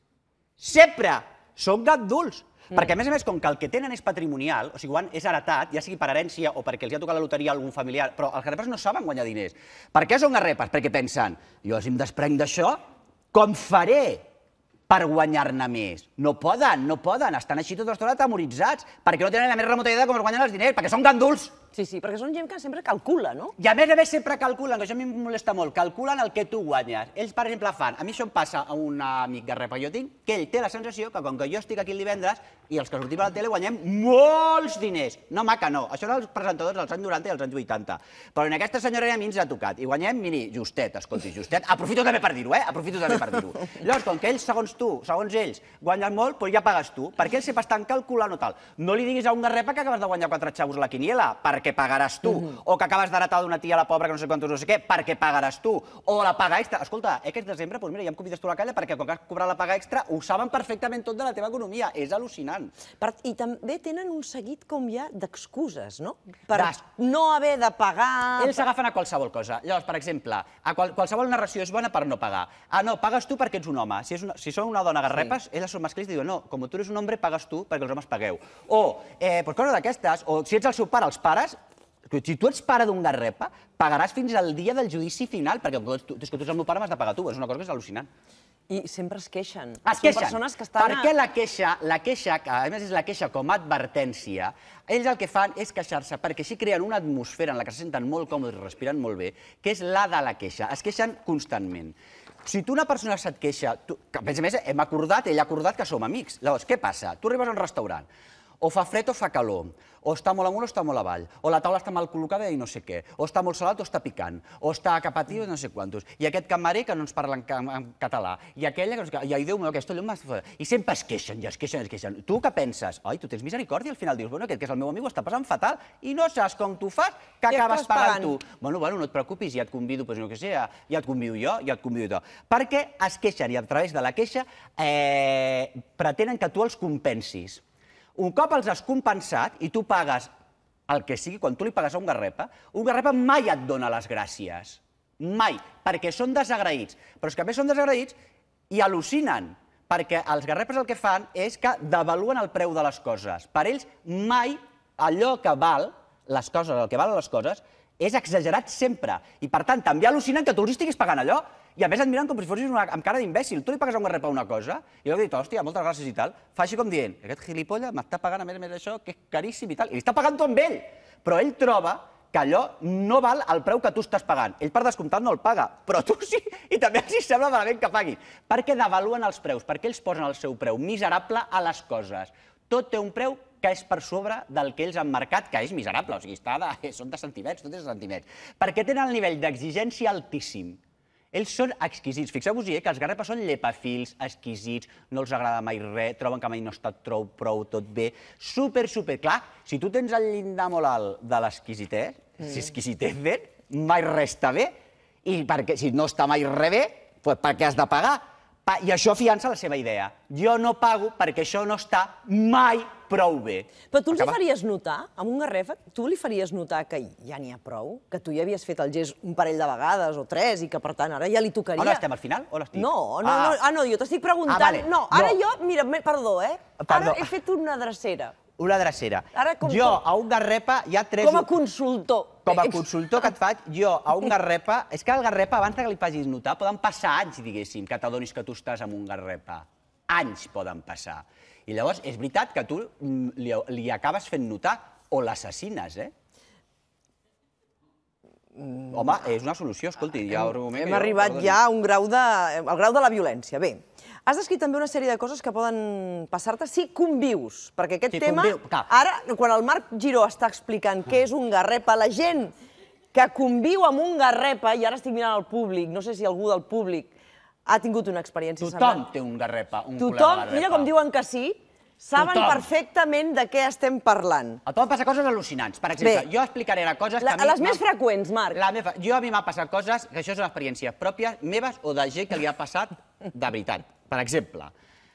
Sempre! Són ganduls! Perquè, a més a més, com que el que tenen és patrimonial, o sigui, quan és heretat, ja sigui per herència o perquè els hi ha tocat la loteria a algun familiar, però els Garrepes no saben guanyar diners. Per què són Garrepes? Perquè pensen, jo si em desprenc d'això, com faré per guanyar-ne més? No poden, no poden, estan així tota l'estona atemoritzats, perquè no tenen la més remota idea de com es guanyen els diners, perquè són ganduls! Sí, sí, perquè són gent que sempre calcula, no? I a més a més sempre calculen, que això a mi em molesta molt, calculen el que tu guanyes. Ells, per exemple, fan, a mi això em passa a un amic Garrepa que jo tinc, que ell té la sensació que com que jo estic aquí el divendres i els que sortim a la tele guanyem molts diners. No, maca, no. Això eren els presentadors dels anys noranta i els anys vuitanta. Però en aquesta senyora a mi ens ha tocat. I guanyem, miri, justet, escolti, justet. Aprofito també per dir-ho, eh? Aprofito també per dir-ho. Llavors, com que ells, segons tu, segons ells, guanyen molt, doncs ja pagues tu. Perquè ells sempre estan calculant o tal. No li diguis a un Garrepa que acabes de guanyar quatre xavos a la quiniela, perquè pagaràs tu. O que acabes d'heretar d'una tia a la pobra que no sé quantos no sé què, perquè pagaràs tu. O la paga extra. Escolta, eh, que és desembre, doncs mira, ja em convides tu a la calla perquè quan has cobrat la paga extra ho saben perfectament tot de la teva economia. És al·lucinant. I també tenen un seguit com ja d'excuses, no? Per no haver de pagar... Ells s'agafen a qualsevol cosa. Llavors, per exemple, a qualsevol narració és bona per no pagar. Ah, no, pagues tu perquè ets un home. Si són una dona Garrepes, elles són masclistes i diuen, no, com tu eres un home, pagues tu perquè els homes pagueu. O, doncs coses d'aquestes, o si ets el seu pare, els pares, si tu ets pare d'un Garrepa, pagaràs fins al dia del judici final, perquè és que tu ets el meu pare, m'has de pagar tu. És una cosa que és al·lucinant. I sempre es queixen. Es queixen. Són persones que estan... Per què la queixa, la queixa, que a més és la queixa com a advertència, ells el que fan és queixar-se, perquè així creen una atmosfera en la que se senten molt còmodes i respiren molt bé, que és la de la queixa. Es queixen constantment. Si tu una persona se't queixa... A més a més, hem acordat, ell ha acordat que som amics. Llavors, què passa? Tu arribes a un restaurant, o fa fred o fa calor, o està molt amunt o està molt avall, o la taula està mal col·locada i no sé què, o està molt salat o està picant, o està capatiu i no sé quantos, i aquest camarer que no ens parla en català, i aquella que no sé què, i ai, Déu meu, aquesta llum m'està... I sempre es queixen, i es queixen, i es queixen. Tu què penses? Ai, tu tens misericòrdia, al final dius, bueno, aquest que és el meu amic ho està passant fatal, i no saps com tu fas, que acabes pagant tu. Bueno, bueno, no et preocupis, ja et convido, doncs no que sé, ja et convido jo, ja et convido jo. Perquè es queixen, i a través de la queixa pretenen que tu els compensis. Un cop els has compensat i tu pagues el que sigui, quan tu li pagues a un Garrepa, un Garrepa mai et dona les gràcies. Mai. Perquè són desagraïts. Però és que a més són desagraïts i al·lucinen. Perquè els Garrepes el que fan és que devaluen el preu de les coses. Per ells mai allò que val les coses, el que valen les coses, és exagerat sempre. I per tant també al·lucinen que tu els estiguis pagant allò. I a més et miren com si fossis amb cara d'imbècil. Tu li pagues a un Garrepa una cosa, i jo dic, hòstia, moltes gràcies i tal, fa així com dient, aquest gilipolla m'està pagant a més a més això, que és caríssim i tal, i li està pagant tu amb ell. Però ell troba que allò no val el preu que tu estàs pagant. Ell per descomptat no el paga, però tu sí, i també els sembla malament que paguin. Perquè devaluen els preus, perquè ells posen el seu preu miserable a les coses. Tot té un preu que és per sobre del que ells han marcat, que és miserable, o sigui, són de centimets, tot és de centimets. Perquè tenen el nivell d'exigència altíssim. Ells són exquisits. Fixeu-vos-hi que els Garrepes són llepafils, exquisits, no els agrada mai res, troben que mai no està prou, tot bé. Super, super. Clar, si tu tens el llindar molt alt de l'exquisitès, si exquisitès bé, mai res està bé, i si no està mai res bé, per què has de pagar? I això afiança la seva idea. Jo no pago perquè això no està mai prou bé. Però tu els faries notar, amb un Garrepa, tu li faries notar que ja n'hi ha prou? Que tu ja havies fet el gest un parell de vegades o tres i que, per tant, ara ja li tocaria... On estem, al final? No, no, no, jo t'estic preguntant... No, ara jo, mira, perdó, eh? Ara he fet una drecera. una drecera. Jo, a un Garrepa, hi ha tres... Com a consultor. Com a consultor que et faig, jo a un Garrepa... És que el Garrepa, abans que li facis notar, poden passar anys, diguéssim, que t'adonis que tu estàs amb un Garrepa. Anys poden passar. I llavors, és veritat que tu li acabes fent notar o l'assassines, eh? Home, és una solució, escolti, ja... Hem arribat ja a un grau de... al grau de la violència. Bé, has descrit també una sèrie de coses que poden passar-te si convius, perquè aquest tema... Ara, quan el Marc Giró està explicant què és un Garrepa, la gent que conviu amb un Garrepa, i ara estic mirant al públic, no sé si algú del públic ha tingut una experiència semblant. Tothom té un Garrepa, un col·lega Tothom, Garrepa. mira com diuen que sí, saben perfectament de què estem parlant. A tothom passa coses al·lucinants. Per exemple, jo explicaré ara coses que a mi... Les més freqüents, Marc. Jo a mi m'ha passat coses, que això és una experiència pròpia, meves o de gent que li ha passat de veritat. Per exemple,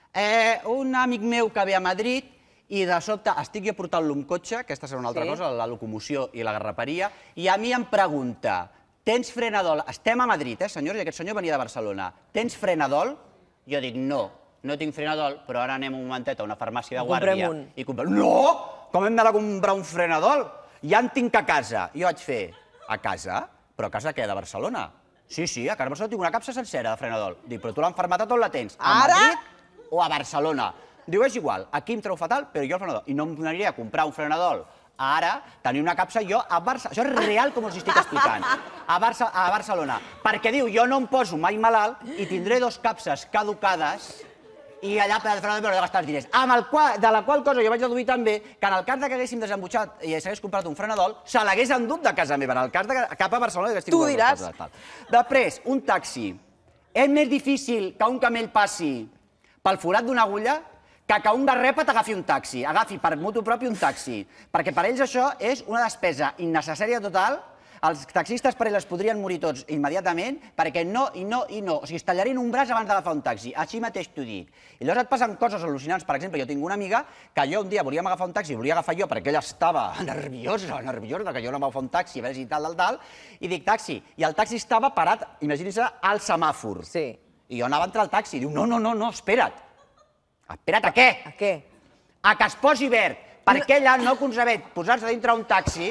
un amic meu que ve a Madrid i de sobte estic jo portant-lo amb cotxe, aquesta serà una altra cosa, la locomoció i la garraperia, i a mi em pregunta, tens frenadol? Estem a Madrid, eh, senyors, i aquest senyor venia de Barcelona. Tens frenadol? Jo dic, no. No tinc frenadol, però ara anem un momentet a una farmàcia de guàrdia i comprem... No! Com hem d'anar a comprar un frenadol? Ja en tinc a casa. Jo vaig fer, a casa? Però a casa què, de Barcelona? Sí, sí, a casa de Barcelona tinc una capsa sencera de frenadol. Dic, però tu l'enfermata on la tens? A Madrid o a Barcelona? Diu, és igual, aquí em trobo fatal, però jo el frenadol. I no em aniré a comprar un frenadol ara, tenir una capsa jo a Barcelona. Això és real com us estic explicant. A Barcelona. Perquè diu, jo no em poso mai malalt i tindré dos capses caducades i allà per frenador m'hauré de gastar els diners. De la qual cosa jo vaig deduir també que en el cas que haguéssim desembutxat i s'hagués comprat un frenadol, se l'hagués endut de casa meva. En el cas que cap a Barcelona... Tu diràs. Després, un taxi. És més difícil que un camell passi pel forat d'una agulla que que un Garrepa t'agafi un taxi, agafi per motu propi un taxi. Perquè per ells això és una despesa innecessària total. Els taxistes per ells es podrien morir tots immediatament perquè no, i no, i no. O sigui, es tallarien un braç abans d'agafar un taxi. Així mateix t'ho dic. I llavors et passen coses al·lucinants. Per exemple, jo tinc una amiga que jo un dia volíem agafar un taxi, volia agafar jo perquè ella estava nerviosa, nerviosa, que jo no m'agafar un taxi, a veure si tal, tal, tal, i dic taxi. I el taxi estava parat, imagini-se, al semàfor. Sí. I jo anava a entrar al taxi. Diu, no, no, no, no, espera't. Espera't a què? A què? A que es posi verd. Perquè ella no concebet posar-se dintre un taxi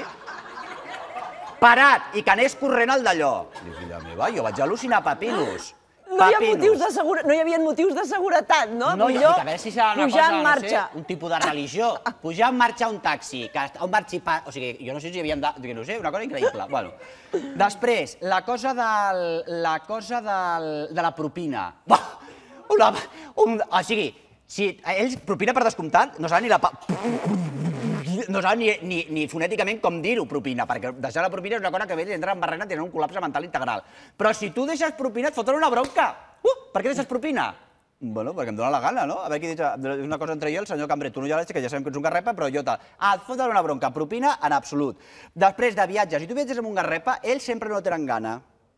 parat i que anés corrent al d'allò. Diu, filla meva, jo vaig al·lucinar pepinos. No hi havia motius de seguretat, no? No, i a veure si serà una cosa, no sé, un tipus de religió. Pujar en marxa a un taxi, un marxipà... O sigui, jo no sé si hi havien de... No sé, una cosa increïble. Bueno, després, la cosa la cosa de la propina. O sigui, si ells, propina per descomptat, no saben ni la... No saben ni fonèticament com dir-ho, propina, perquè deixar la propina és una cosa que ells entren en barrena i tenen un col·lapse mental integral. Però si tu deixes propina et foten una bronca. Uh, per què deixes propina? Bueno, perquè em dóna la gana, no? A veure qui diu, és una cosa entre jo i el senyor Cambrer. Tu no ja l'has dit, que ja sabem que ets un Garrepa, però jo tal. Ah, et foten una bronca. Propina en absolut. Després de viatges, si tu viatges amb un Garrepa, ells sempre no tenen gana.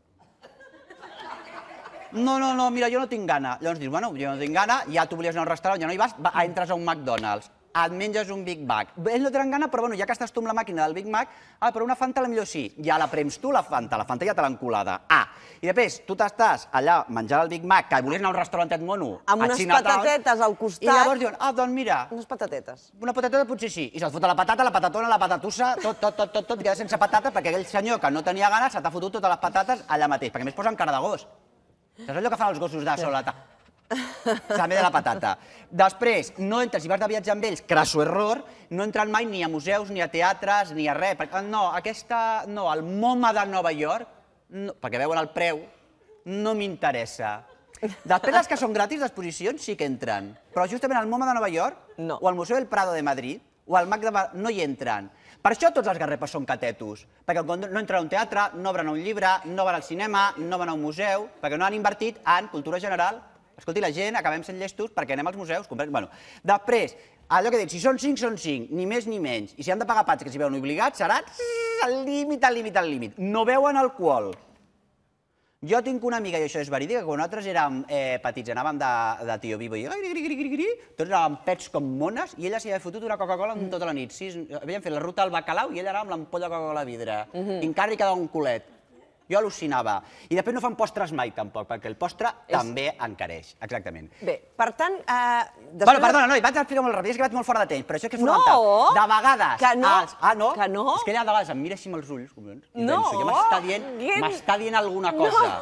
No, no, no, mira, jo no tinc gana. Llavors dius, bueno, jo no tinc gana, ja tu volies anar a un restaurant, ja no hi vas, entres a un McDonald's. Et menges un Big Mac. Ells no tenen gana, però bueno, ja que estàs tu amb la màquina del Big Mac, ah, però una Fanta potser sí. Ja la prems tu, la Fanta. La Fanta ja te l'han colada. Ah, i després tu t'estàs allà menjant el Big Mac, que volies anar a un restaurantet mono, amb unes patatetes al costat. I llavors diuen, ah, doncs mira... Unes patatetes. Una patateta potser sí. I se'ls fot la patata, la patatona, la patatussa, tot, tot, tot, tot, tot, queda sense patata, perquè aquell senyor que no tenia gana se t'ha fotut totes les patates allà mateix, perquè a més posen cara de gos. Saps allò que fan els gossos de solata? També de la patata. Després, no entres, si vas de viatge amb ells, crasso error, no entren mai ni a museus, ni a teatres, ni a res. No, aquesta, no, el MoMA de Nova York, perquè veuen el preu, no m'interessa. Després, les que són gratis d'exposicions sí que entren, però justament al MoMA de Nova York, o al Museu del Prado de Madrid, o al Mac de Madrid, no hi entren. Per això tots els Garrepes són catetos, perquè no entren a un teatre, no obren un llibre, no van al cinema, no van a un museu, perquè no han invertit en cultura general. Escolti, la gent acabem sent llestos perquè anem als museus. Bueno, després, allò que dic, si són cinc, són cinc, ni més ni menys. I si han de pagar pats que s'hi veuen obligats, serà al límit, al límit, al límit. No beuen alcohol. Jo tinc una amiga, i això és verídic, que quan nosaltres érem petits, anàvem de tio vivo i tots anàvem pets com mones i ella s'hi havia fotut una Coca-Cola tota la nit. Havíem fet la ruta al Bacalau i ella anava amb l'ampolla de Coca-Cola a vidre. I encara li quedava un culet. Jo al·lucinava. I després no fan postres mai, tampoc, perquè el postre també encareix. Exactament. Bé, per tant... Bueno, perdona, no, vaig explicar molt ràpid, és que vaig molt fora de temps, però això és que és fonamental. No! De vegades... Que no! Ah, no? Que no? És que ella de vegades em mira així amb els ulls, i No! penso, ja m'està dient, m'està dient alguna cosa.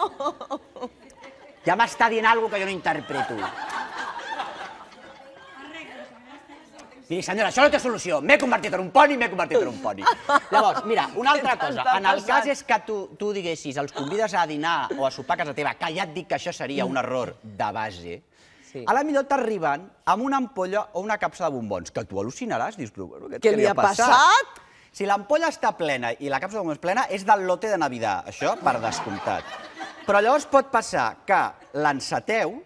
Ja m'està dient alguna cosa que jo no interpreto. Miri, senyora, això no té solució. M'he convertit en un poni, m'he convertit en un poni. Llavors, mira, una altra cosa. En el cas és que tu diguessis, els convides a dinar o a sopar a casa teva, que ja et dic que això seria un error de base, a la millor t'arriben amb una ampolla o una capsa de bombons, que tu al·lucinaràs, dius, però què li ha passat? Si l'ampolla està plena i la capsa de bombons plena, és del lote de Navidad, això per descomptat. Però llavors pot passar que l'enceteu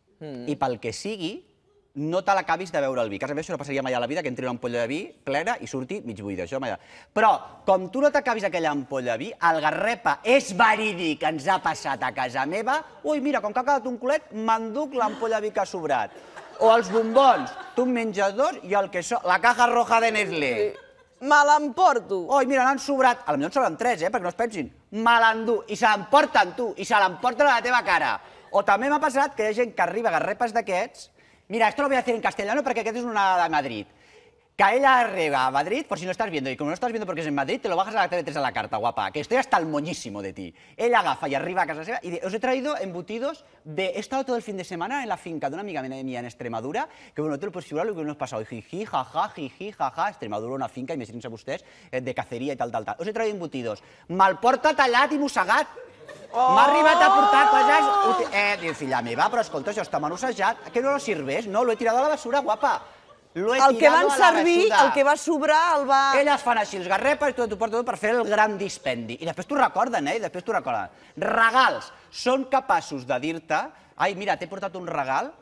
i pel que sigui, no te l'acabis de beure el vi. A casa meva això no passaria mai a la vida, que entri una ampolla de vi plena i surti mig buida. Això mai. Però, com tu no t'acabis aquella ampolla de vi, el Garrepa és verídic, ens ha passat a casa meva. Ui, mira, com que ha quedat un culet, m'enduc l'ampolla de vi que ha sobrat. O els bombons, tu en menges dos i el que so... la caja roja de Nestlé. Me l'emporto. Ui, mira, n'han sobrat... Potser en sobren tres, eh, perquè no es pensin. Me l'endú i se l'emporten tu i se l'emporten a la teva cara. O també m'ha passat que hi ha gent que arriba a garrepes d'aquests. Mira, esto lo voy a hacer en castellano porque aquest és una de Madrid. Que ella arriba a Madrid, por si no estás viendo, y como no estás viendo porque es en Madrid, te lo bajas a la T V tres a la carta, guapa, que estoy hasta el moñísimo de ti. Ella agafa y arriba a casa seva y dice, os he traído embutidos de... He estado todo el fin de semana en la finca de una amiga mía en Extremadura, que bueno, te lo puedes figurar lo que nos ha pasado. Y jiji, jaja, jiji, jaja, Extremadura, una finca, imagínense vostès, de cacería y tal, tal, tal. Os he traído embutidos. Me'l porta tallat i mossegat. M'ha arribat a portar coses... Eh, diu, filla meva, però escolta, això està manossejat. Que no lo sirves? No, lo he tirado a la basura, guapa. Lo he el que tirado van a la servir, basura. el que va sobrar, el va... Elles fan així els garrepes i tu t'ho portes tot per fer el gran dispendi. I després t'ho recorden, eh? I després t'ho recorden. Regals. Són capaços de dir-te, ai, mira, t'he portat un regal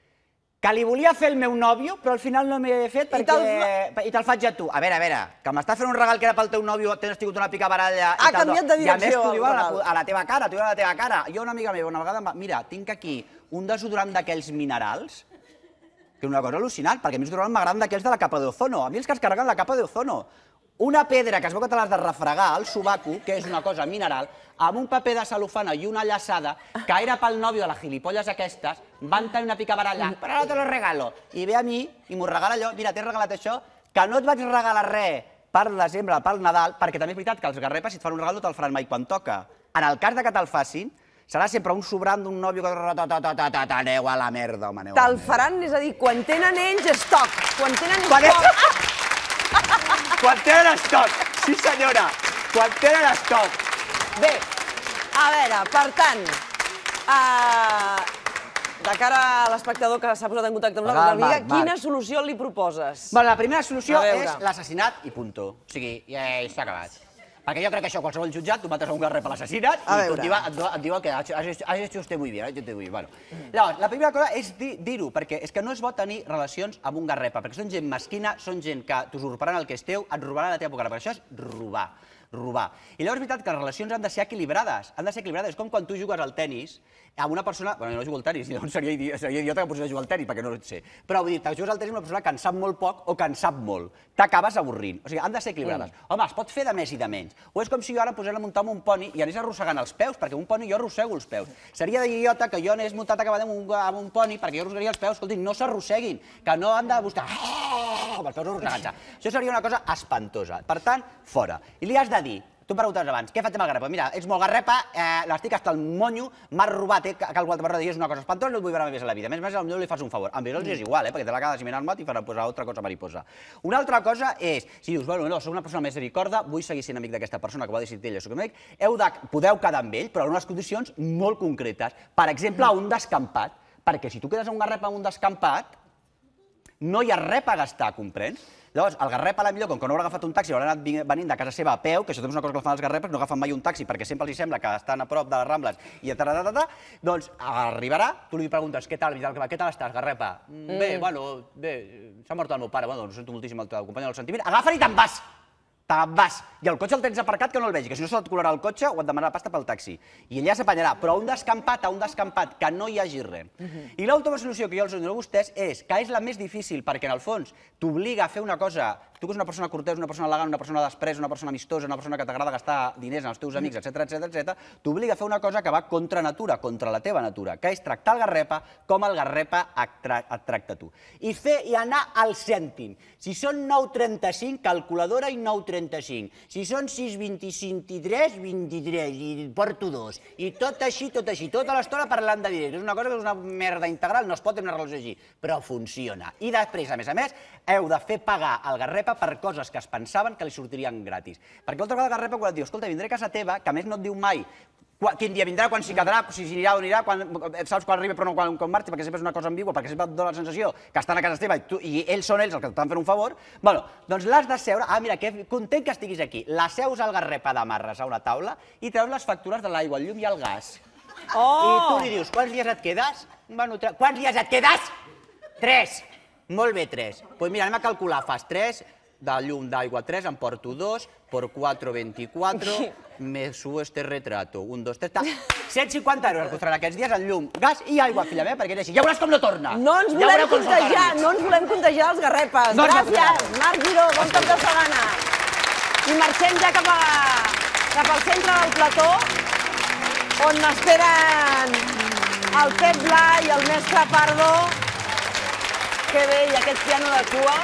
que li volia fer el meu nòvio, però al final no m'he fet perquè... I te'l faig a tu. A veure, a veure, que m'estàs fent un regal que era pel teu nòvio, tens tingut una picabaralla... Ha canviat de direcció. I a més t'ho diu a la teva cara, t'ho diu a la teva cara. Jo, una amiga meva, una vegada, mira, tinc aquí un desodorant d'aquells minerals, que és una cosa al·lucinant, perquè a mi els desodorants m'agraden d'aquells de la capa d'ozono. A mi els que es carreguen la capa d'ozono. Una pedra que es veu que te l'has de refregar al sobaco, que és una cosa mineral, amb un paper de cel·lofana i una llaçada, que era pel nòvio de les gilipolles aquestes, van tenir una picabaralla, però ara te lo regalo. I ve a mi i m'ho regala allò, mira, t'he regalat això, que no et vaig regalar res per desembre, pel Nadal, perquè també és veritat que els garrepes, si et fan un regal, no te'l faran mai quan toca. En el cas de que te'l facin, serà sempre un sobrant d'un nòvio que... Aneu a la merda, home, aneu a la merda. Te'l faran, és a dir, quan tenen ells, estoc. Quan tenen estoc... Quan tenen estoc, sí senyora, quan tenen estoc. Bé, a veure, per tant, de cara a l'espectador que s'ha posat en contacte amb nosaltres, Mica, quina solució li proposes? La primera solució és l'assassinat i punto. O sigui, ja s'ha acabat. Perquè jo crec que això, qualsevol jutjat, tu mates a un garrep a l'assassinat i et diu que has hecho usted muy bien, has hecho muy bien. Llavors, la primera cosa és dir-ho, perquè és que no és bo tenir relacions amb un garrepa, perquè són gent mesquina, són gent que t'usurparan el que és teu, et robaran la teva poca, perquè això és robar. robar. I llavors és veritat que les relacions han de ser equilibrades. Han de ser equilibrades. És com quan tu jugues al tennis amb una persona... Bueno, jo no jugo al tennis, llavors seria idiota que posés a jugar al tennis, perquè no ho sé. Però vull dir, que jugues al tennis amb una persona que en sap molt poc o que en sap molt. T'acabes avorrint. O sigui, han de ser equilibrades. Home, es pot fer de més i de menys. O és com si jo ara posés a muntar amb un poni i anés arrossegant els peus, perquè un poni jo arrossego els peus. Seria d'idiota que jo anés muntat acabant amb un poni perquè jo arrossegaria els peus. Escolti, no s'arrosseguin, que no han de buscar... amb els peus arrossegats. Això seria una cosa espantosa. Per tant, fora. I li has de dir, tu em preguntaves abans, què faig amb el garrepa? Mira, ets molt garrepa, l'estic hasta el monyo, m'has robat, he calculat per dir, és una cosa espantosa, no et vull veure més a la vida. A més a més, potser li fas un favor. Amb ells és igual, perquè te la quedes mirant-me i farà posar altra cosa mariposa. Una altra cosa és, si dius, bueno, no, soc una persona misericorda, vull seguir sent amic d'aquesta persona que ho ha decidit ell, soc amic, podeu quedar amb ell, però en unes condicions molt concretes. Per exemple, un descampat, perquè si tu quedes a un garrepa amb un descampat, no hi ha res per gastar, comprens? Llavors, el garrep a la millor, com que no haurà agafat un taxi, haurà anat venint de casa seva a peu, que això també és una cosa que fan els garrepes, no agafen mai un taxi perquè sempre els sembla que estan a prop de les Rambles i tal, doncs arribarà, tu li preguntes, què tal, què tal estàs, garrepa? Bé, bueno, bé, s'ha mort el meu pare, bueno, ho sento moltíssim el teu company del sentiment, agafa-li i te'n vas! Te'n vas. I el cotxe el tens aparcat que no el vegi, que si no se't colarà el cotxe o et demanarà pasta pel taxi. I ella s'apanyarà, però un descampat a un descampat, que no hi hagi res. I l'última solució que jo els dono a vostès és que és la més difícil, perquè en el fons t'obliga a fer una cosa tu que és una persona cortès, una persona elegant, una persona després, una persona amistosa, una persona que t'agrada gastar diners en els teus amics, etcètera, etcètera, etcètera, t'obliga a fer una cosa que va contra natura, contra la teva natura, que és tractar el garrepa com el garrepa et tracta tu. I fer i anar al cèntim. Si són nou coma trenta-cinc, calculadora i nou coma trenta-cinc. Si són sis coma vint-i-cinc i tres, vint-i-tres, i porto dos. I tot així, tot així, tota l'estona parlant de diners. És una cosa que és una merda integral, no es pot tenir una relació així, però funciona. I després, a més a més, heu de fer pagar el garrepa per coses que es pensaven que li sortirien gratis. Perquè l'altra vegada el garrepa, quan et diu, escolta, vindré a casa teva, que a més no et diu mai quin dia vindrà, quan s'hi quedarà, si anirà o anirà, saps quan arriba però no quan marxa, perquè sempre és una cosa ambigua, perquè sempre et dona la sensació que estan a casa teva i ells són ells els que t'estan fent un favor, bueno, doncs l'has de seure, ah, mira, que content que estiguis aquí, la seus al garrepa d'amarres a una taula i treus les factures de l'aigua, el llum i el gas. I tu li dius, quants dies et quedes? Bueno, quants dies et quedes? Tres. Molt bé, tres. Doncs mira, anem a calcular, fas tres, de llum d'aigua tres, em porto dos, por cuatro, veinticuatro, me subo este retrato, un, dos, tres, cent cinquanta euros costaran aquests dies en llum, gas i aigua, filla meva, perquè és així. Ja veuràs com no torna. No ens volem contagiar, no ens volem contagiar els garrepes. Gràcies, Marc Giró, bon cap de setmana. I marxem ja cap al centre del plató, on m'esperen el Pep Blai i el mestre Pardo. Que bé, i aquest piano de cua.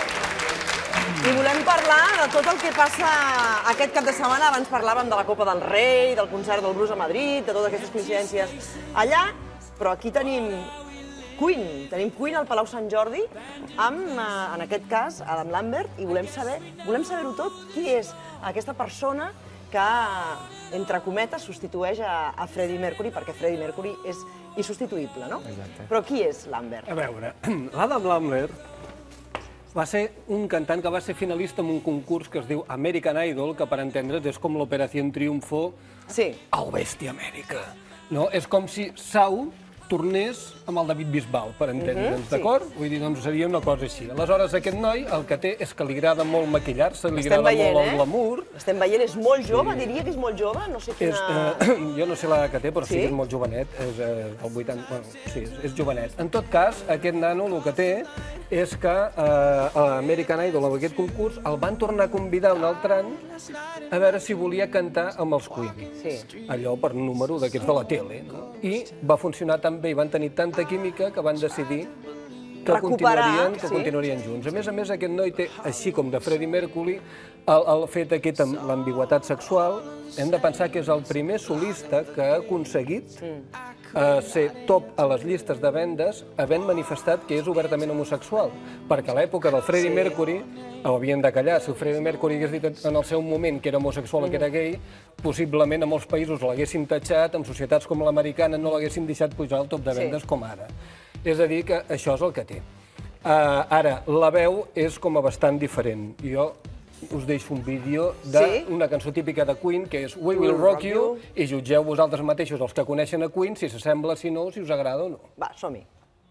I volem parlar de tot el que passa aquest cap de setmana. Abans parlàvem de la Copa del Rei, del concert del Blues a Madrid, de totes aquestes coincidències allà, però aquí tenim Queen, tenim Queen al Palau Sant Jordi, amb, en aquest cas, Adam Lambert, i volem saber, volem saber-ho tot, qui és aquesta persona que, entre cometes, substitueix a Freddie Mercury, perquè Freddie Mercury és insubstituïble, no? Exacte. Però qui és Lambert? A veure, l'Adam Lambert va ser un cantant que va ser finalista en un concurs que es diu American Idol, que per entendre's és com l'Operació Triunfo a l'Oest Amèrica. És com si Sau tornés amb el David Bisbal, per entendre'ns, d'acord? Vull dir, doncs seria una cosa així. Aleshores, aquest noi el que té és que li agrada molt maquillar-se, li agrada molt el glamour. L'estem veient, és molt jove, diria que és molt jove, no sé quina... Jo no sé l'edat que té, però sí que és molt jovenet, és del vuitanta... Bueno, sí, és jovenet. En tot cas, aquest nano el que té és que a American Idol, en aquest concurs, el van tornar a convidar un altre any a veure si volia cantar amb els Queen. Allò per número d'aquests de la tele. I va funcionar tan bé i van tenir tanta química que van decidir que continuarien, que continuarien junts. A més a més, aquest noi té, així com de Freddie Mercury, el fet aquest amb l'ambigüitat sexual, hem de pensar que és el primer solista que ha aconseguit ser top a les llistes de vendes havent manifestat que és obertament homosexual. Perquè a l'època del Freddie Mercury ho havien de callar. Si el Freddie Mercury hagués dit en el seu moment que era homosexual o que era gay, possiblement a molts països l'haguessin tatxat, en societats com l'americana no l'haguessin deixat pujar al top de vendes com ara. És a dir, que això és el que té. Ara, la veu és com a bastant diferent. Jo us deixo un vídeo d'una cançó típica de Queen, que és We Will Rock You, i jutgeu vosaltres mateixos, els que coneixen a Queen, si s'assembla, si no, si us agrada o no. Va, som-hi.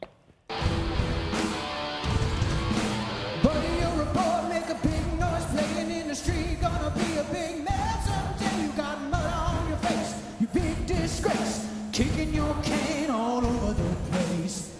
Kicking your can all over the place.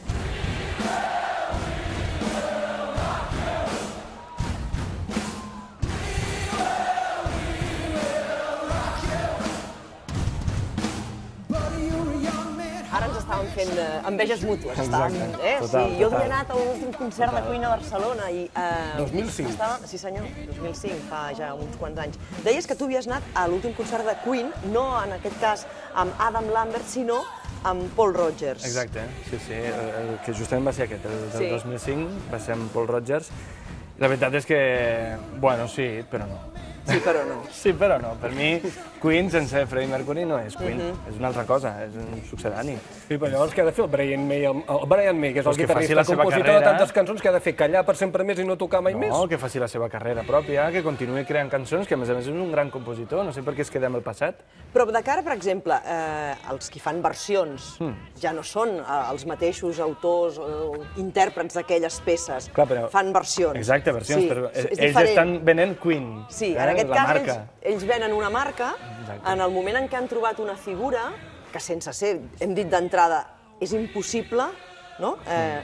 Ara ens estàvem fent enveges mútues. Jo havia anat a l'últim concert de Queen a Barcelona. dos mil cinc. Sí senyor, dos mil cinc, fa ja uns quants anys. Deies que tu havies anat a l'últim concert de Queen, no en aquest cas amb Adam Lambert, sinó amb Paul Rodgers. Exacte, sí, sí, que justament va ser aquest, el del dos mil cinc, va ser amb Paul Rodgers. La veritat és que, bueno, sí, però no. Sí, però no. Sí, però no. Per mi, Queen sense Freddie Mercury no és Queen, és una altra cosa, és un succedani. Sí, però llavors què ha de fer el Brian May? El Brian May, que és el guitarrista, compositor de tantes cançons, que ha de fer callar per sempre més i no tocar mai més? No, que faci la seva carrera pròpia, que continuï creant cançons, que a més a més és un gran compositor, no sé per què es queda amb el passat. Però de cara, per exemple, els que fan versions ja no són els mateixos autors o intèrprets d'aquelles peces, fan versions. Exacte, versions, però ells estan venent Queen. Sí, en aquest cas ells venen una marca en el moment en què han trobat una figura que sense ser, hem dit d'entrada, és impossible, no?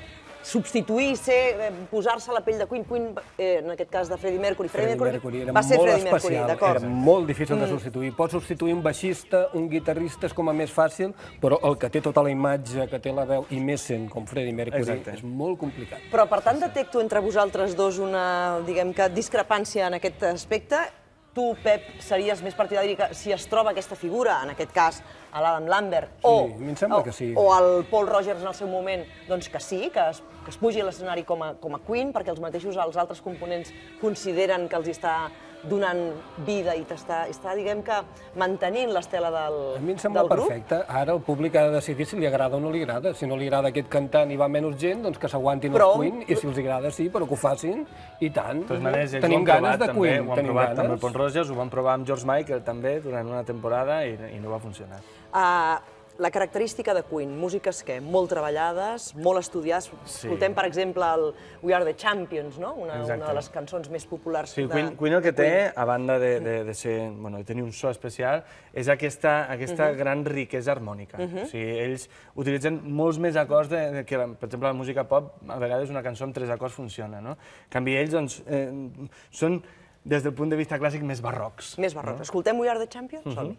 substituir, posar-se a la pell de Queen, Queen, en aquest cas de Freddie Mercury, Freddie Mercury va ser Freddie Mercury, d'acord. Era molt difícil de substituir. Pots substituir un baixista, un guitarrista, és com a més fàcil, però el que té tota la imatge, que té la veu, i més sent com Freddie Mercury, és molt complicat. Però, per tant, detecto entre vosaltres dos una, diguem que, discrepància en aquest aspecte. Tu, Pep, series més partidari que si es troba aquesta figura, en aquest cas, a l'Adam Lambert, o el Paul Rogers en el seu moment, doncs que sí, que es pugi a l'escenari com a Queen, perquè els mateixos els altres components consideren que els està donant vida i està, diguem que, mantenint l'estela del grup? A mi em sembla perfecte. Ara el públic ha de decidir si li agrada o no li agrada. Si no li agrada aquest cantant i va menys gent, doncs que s'aguantin els Queen, i si els agrada sí, però que ho facin, i tant. Tenim ganes de Queen. Ho han provat amb el Paul Rogers, ho van provar amb George Michael també durant una temporada i no va funcionar. La característica de Queen, músiques què? Molt treballades, molt estudiades. Escoltem, per exemple, el We Are the Champions, una de les cançons més populars de Queen. Queen el que té, a banda de tenir un so especial, és aquesta gran riquesa harmònica. Ells utilitzen molts més acords que, per exemple, la música pop, a vegades una cançó amb tres acords funciona. En canvi, ells són, des del punt de vista clàssic, més barrocs. Més barrocs. Escoltem We Are the Champions? Som-hi.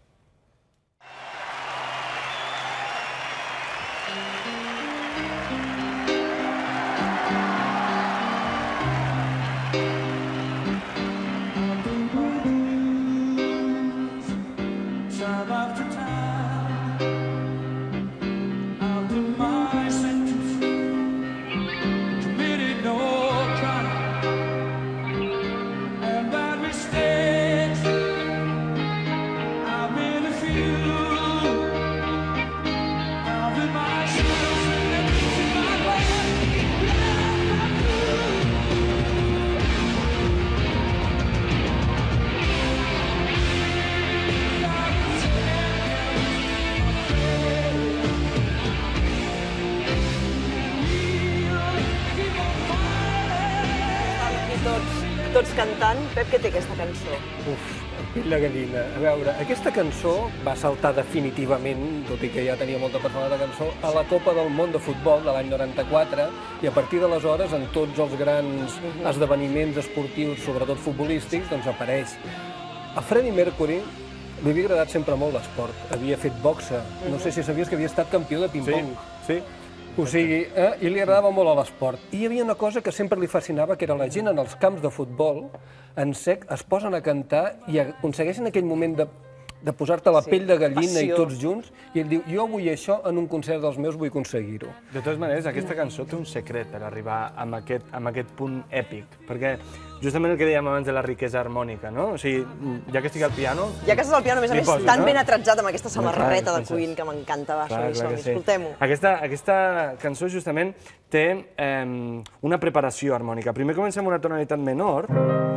Tots cantant. Pep, què té aquesta cançó? Uf, pell de gallina. A veure, aquesta cançó va saltar definitivament, tot i que ja tenia molta personalitat de cançó, a la Copa del Món de Futbol de l'any noranta-quatre, i a partir d'aleshores, en tots els grans esdeveniments esportius, sobretot futbolístics, doncs apareix. A Freddie Mercury li havia agradat sempre molt l'esport. Havia fet boxa. No sé si sabies que havia estat campió de ping-pong. Sí, sí. O sigui, i li agradava molt a l'esport. I hi havia una cosa que sempre li fascinava, que era la gent en els camps de futbol, en sec, es posen a cantar i aconsegueixen aquell moment de de posar-te la pell de gallina i tots junts, i ell diu, jo vull això en un concert dels meus, vull aconseguir-ho. De totes maneres, aquesta cançó té un secret per arribar a aquest punt èpic, perquè justament el que dèiem abans de la riquesa harmònica, no? O sigui, ja que estic al piano... Ja que estàs al piano, a més a més, tan ben atratzat amb aquesta samarreta de Queen que m'encanta, va, som-hi, escoltem-ho. Aquesta cançó justament té una preparació harmònica. Primer comencem amb una tonalitat menor,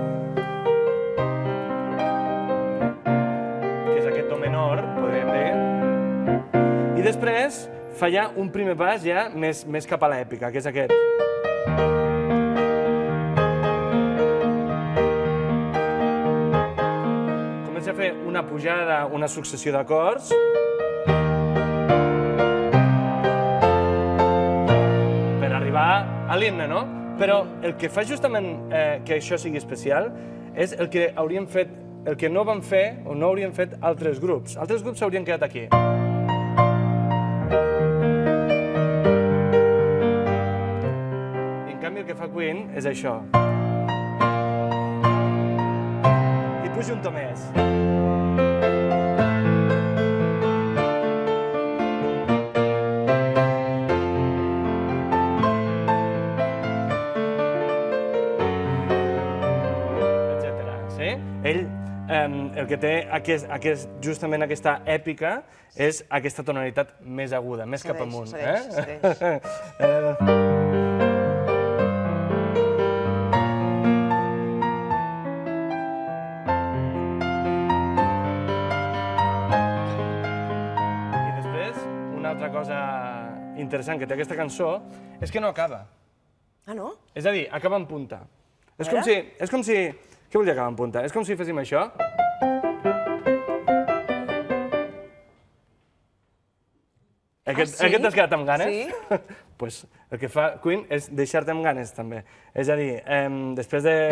i després fa ja un primer pas ja més cap a l'èpica, que és aquest. Comença a fer una pujada, una successió d'acords. Per arribar a l'himne, no? Però el que fa justament que això sigui especial és el que haurien fet, el que no van fer o no haurien fet altres grups. Altres grups s'haurien quedat aquí. El que fa Queen és això. I puja un to més. Etcètera. Sí? Ell, el que té justament aquesta èpica és aquesta tonalitat més aguda, més cap amunt. Segueix, segueix. Interessant que té aquesta cançó és que no acaba. Ah, no? És a dir, acaba en punta. És com si... És com si... Què vol dir acabar en punta? És com si féssim això. Aquest t'has quedat amb ganes? Sí. Doncs el que fa Queen és deixar-te amb ganes, també. És a dir, després de...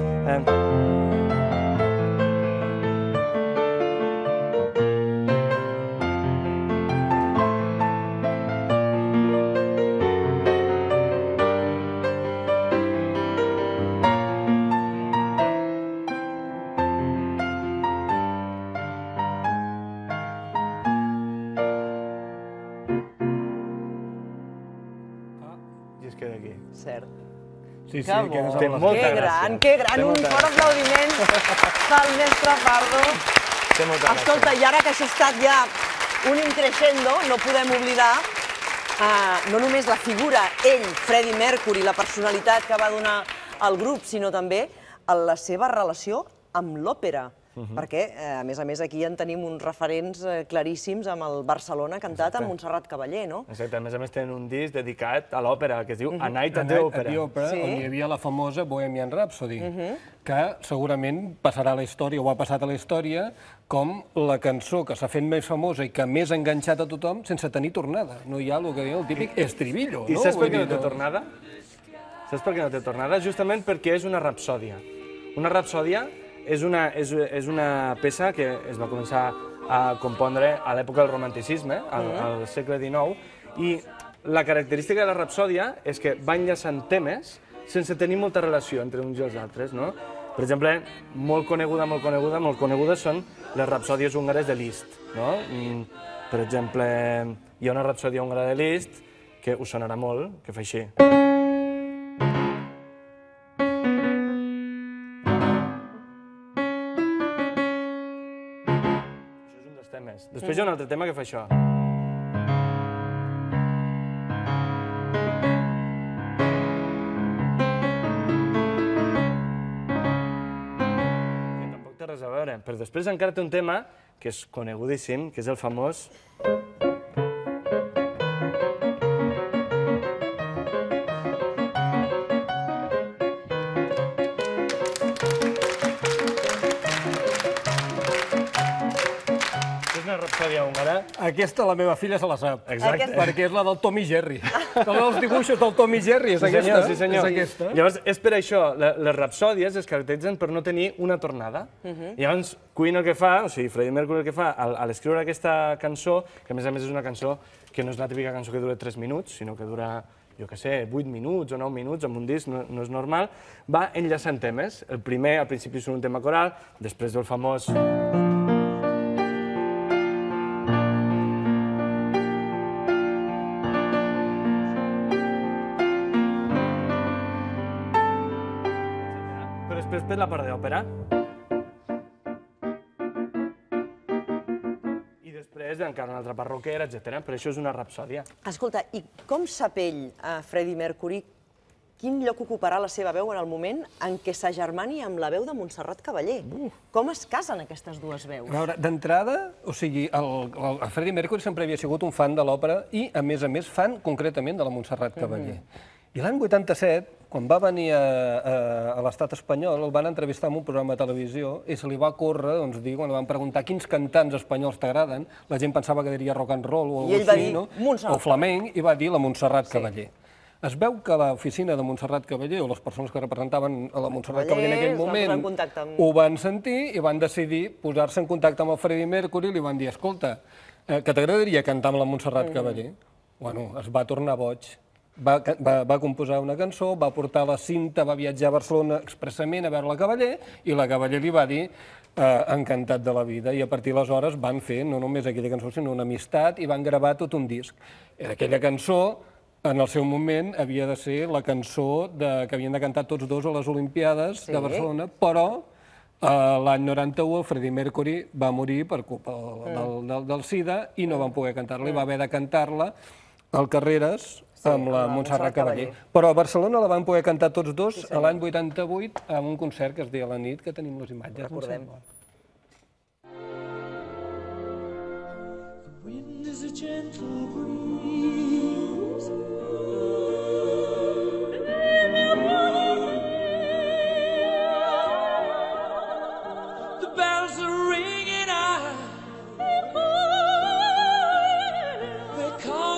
Cert. Sí, sí, que bo. Té molta que gran, que gran. Un fort aplaudiment pel mestre Pardo. Escolta, i ara que això ha estat ja un increixendo, no podem oblidar no només la figura, ell, Freddie Mercury, la personalitat que va donar al grup, sinó també la seva relació amb l'òpera. Perquè, a més a més, aquí en tenim uns referents claríssims amb el Barcelona cantat amb Montserrat Caballé, no? Exacte, a més a més tenen un disc dedicat a l'òpera, que es diu A Night at the Opera. On hi havia la famosa Bohemian Rhapsody, que segurament passarà a la història, o ha passat a la història, com la cançó que s'ha fet més famosa i que més ha enganxat a tothom sense tenir tornada. No hi ha el que diu el típic estribillo, no? I saps per què no té tornada? Saps per què no té tornada? Justament perquè és una rapsòdia. Una rapsòdia és una, és, és una peça que es va començar a compondre a l'època del romanticisme, al, al segle dinou, i la característica de la rapsòdia és que va enllaçant temes sense tenir molta relació entre uns i els altres, no? Per exemple, molt coneguda, molt coneguda, molt conegudes són les rapsòdies húngares de Liszt, no? Per exemple, hi ha una rapsòdia húngara de Liszt que us sonarà molt, que fa així. Després hi ha un altre tema que fa això. Que tampoc té res a veure. Però després encara té un tema que és conegudíssim, que és el famós... Aquesta la meva filla se la sap. Exacte. Perquè és la del Tom i Jerry. Com els dibuixos del Tom i Jerry, és aquesta. Sí, senyor. Llavors, és per això, les rapsòdies es caracteritzen per no tenir una tornada. Llavors, Queen el que fa, o sigui, Freddie Mercury el que fa, a l'escriure aquesta cançó, que a més a més és una cançó que no és la típica cançó que dura tres minuts, sinó que dura, jo què sé, vuit minuts o nou minuts, amb un disc, no és normal, va enllaçant temes. El primer, al principi, és un tema coral, després del famós... Després la part d'òpera. I després encara una altra part rockera, etcètera. Però això és una rapsòdia. Escolta, i com sap ell, Freddie Mercury, quin lloc ocuparà la seva veu en el moment en què s'agermani amb la veu de Montserrat Caballé? Com es casen aquestes dues veus? A veure, d'entrada, o sigui, el Freddie Mercury sempre havia sigut un fan de l'òpera i, a més a més, fan concretament de la Montserrat Caballé. I l'any vuitanta-set, quan va venir a l'estat espanyol, el van entrevistar en un programa de televisió i se li va córrer dir, quan li van preguntar quins cantants espanyols t'agraden, la gent pensava que diria rock and roll o alguna cosa així, o flamenc, i va dir la Montserrat Caballé. Es veu que l'oficina de Montserrat Caballé, o les persones que representaven a la Montserrat Caballé en aquell moment, ho van sentir i van decidir posar-se en contacte amb el Freddie Mercury i li van dir, escolta, que t'agradaria cantar amb la Montserrat Caballé? Bueno, es va tornar boig. Va composar una cançó, va portar la cinta, va viatjar a Barcelona expressament a veure la Caballé i la Caballé li va dir encantat de la vida, i a partir d'aleshores van fer no només aquella cançó sinó una amistat i van gravar tot un disc. Aquella cançó, en el seu moment, havia de ser la cançó que havien de cantar tots dos a les Olimpiades de Barcelona, però l'any noranta-u el Freddie Mercury va morir per culpa del SIDA i no van poder cantar-la i va haver de cantar-la al Carreras amb la Montserrat Caballé. Però a Barcelona la van poder cantar tots dos l'any vuitanta-vuit en un concert que es deia La nit, que tenim les imatges. Recordem. The bells are ringing out. They call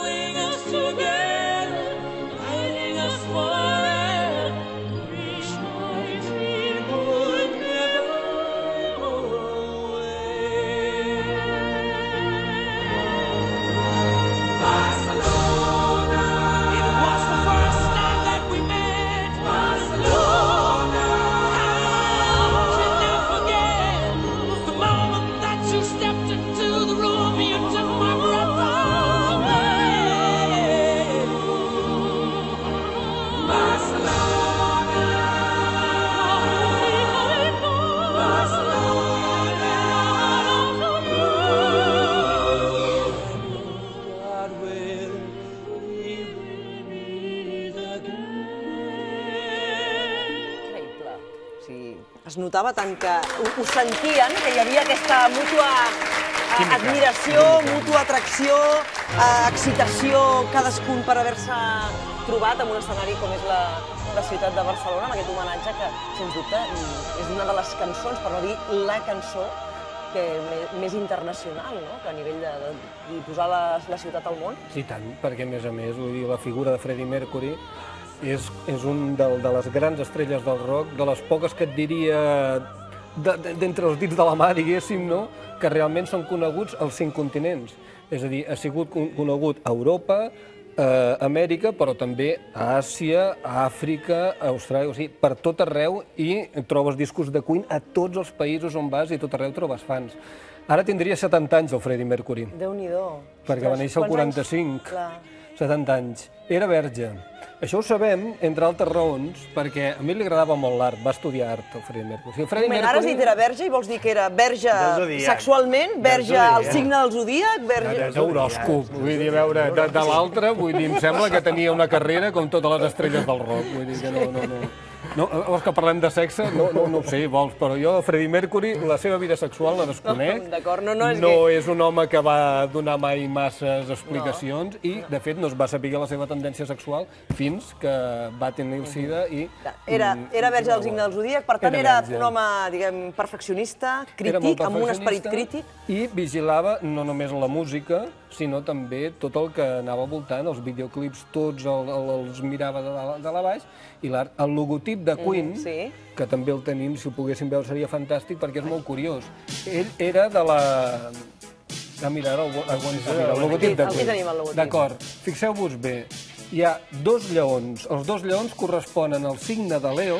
es notava tant que ho sentien, que hi havia aquesta mútua admiració, mútua atracció, excitació, cadascun per haver-se trobat en un escenari com és la ciutat de Barcelona, amb aquest homenatge que, sens dubte, és una de les cançons, per no dir la cançó, més internacional, que a nivell de posar la ciutat al món. Sí, tant, perquè a més a més, la figura de Freddie Mercury és un de les grans estrelles del rock, de les poques que et diria d'entre els dits de la mà, diguéssim, que realment són coneguts als cinc continents. És a dir, ha sigut conegut a Europa, a Amèrica, però també a Àsia, a Àfrica, a Austràlia, o sigui, per tot arreu, i trobes discos de Queen a tots els països on vas i a tot arreu trobes fans. Ara tindria setanta anys el Freddie Mercury. Déu-n'hi-do. Perquè va néixer el quaranta-cinc. setanta anys. Era verge. Això ho sabem, entre altres raons, perquè a mi li agradava molt l'art, va estudiar art, el Freddie Mercury. Ara has dit que era verge i vols dir que era verge sexualment, verge al signe del zodíac, verge... Horòscop, vull dir, a veure, de l'altre, vull dir, em sembla que tenia una carrera com totes les estrelles del rock, vull dir que no, no, no. No, vols que parlem de sexe? No, no, no ho sé, vols, però jo, Freddie Mercury, la seva vida sexual la desconec. D'acord, no, no és No és un home que va donar mai masses explicacions i, de fet, no es va saber la seva tendència sexual fins que va tenir el sida i... Era verge del signe del zodíac, per tant era un home, diguem, perfeccionista, crític, amb un esperit crític. I vigilava no només la música, sinó també tot el que anava al voltant, els videoclips tots els mirava de dalt a baix, i el logotip de Queen, que també el tenim, si ho poguéssim veure seria fantàstic, perquè és molt curiós. Ell era de la... Ah, mira, ara el logotip de Queen. D'acord, fixeu-vos bé, hi ha dos lleons. Els dos lleons corresponen al signe de Leo,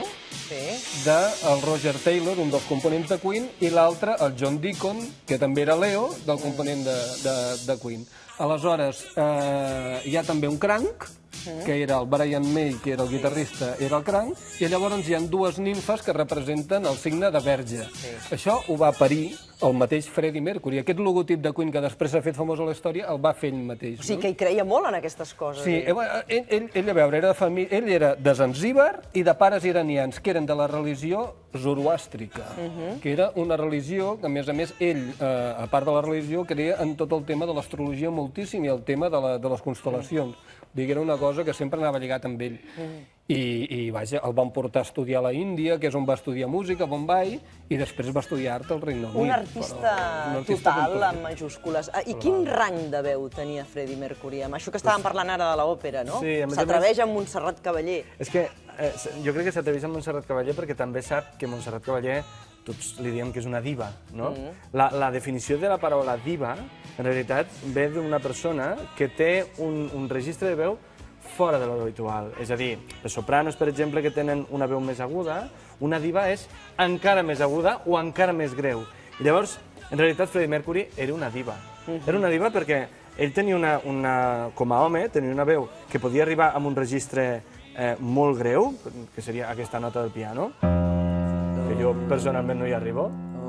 del Roger Taylor, un dels components de Queen, i l'altre, el John Deacon, que també era Leo, del component de Queen. Aleshores, hi ha també un cranc, que era el Brian May, que era el guitarrista, era el cranc, i llavors hi ha dues nimfes que representen el signe de verge. Això ho va parir el mateix Freddie Mercury. Aquest logotip de Queen que després s'ha fet famós a la història el va fer ell mateix. O sigui que hi creia molt en aquestes coses. Sí, ell, a veure, ell era de Zanzíbar i de pares iranians, que eren de la religió zoroàstrica, que era una religió que, a més a més, ell, a part de la religió, creia en tot el tema de l'astrologia moltíssim i el tema de les constel·lacions. Digui, era una cosa que sempre anava lligat amb ell. I, vaja, el van portar a estudiar a la Índia, que és on va estudiar música, Bombay, i després va estudiar art al Regne Unit. Un artista total, amb majúscules. I quin rang de veu tenia Freddie Mercury? Amb això que estàvem parlant ara de l'òpera, no? S'atreveix amb Montserrat Cavaller. És que jo crec que s'atreveix amb Montserrat Cavaller perquè també sap que Montserrat Cavaller tots li diem que és una diva, no? La definició de la paraula diva, en realitat, ve d'una persona que té un registre de veu fora de l'habitual. És a dir, les sopranos, per exemple, que tenen una veu més aguda, una diva és encara més aguda o encara més greu. I llavors, en realitat, Freddie Mercury era una diva. Era una diva perquè ell tenia una, com a home, tenia una veu que podia arribar a un registre molt greu, que seria aquesta nota del piano, que jo personalment no hi arribo.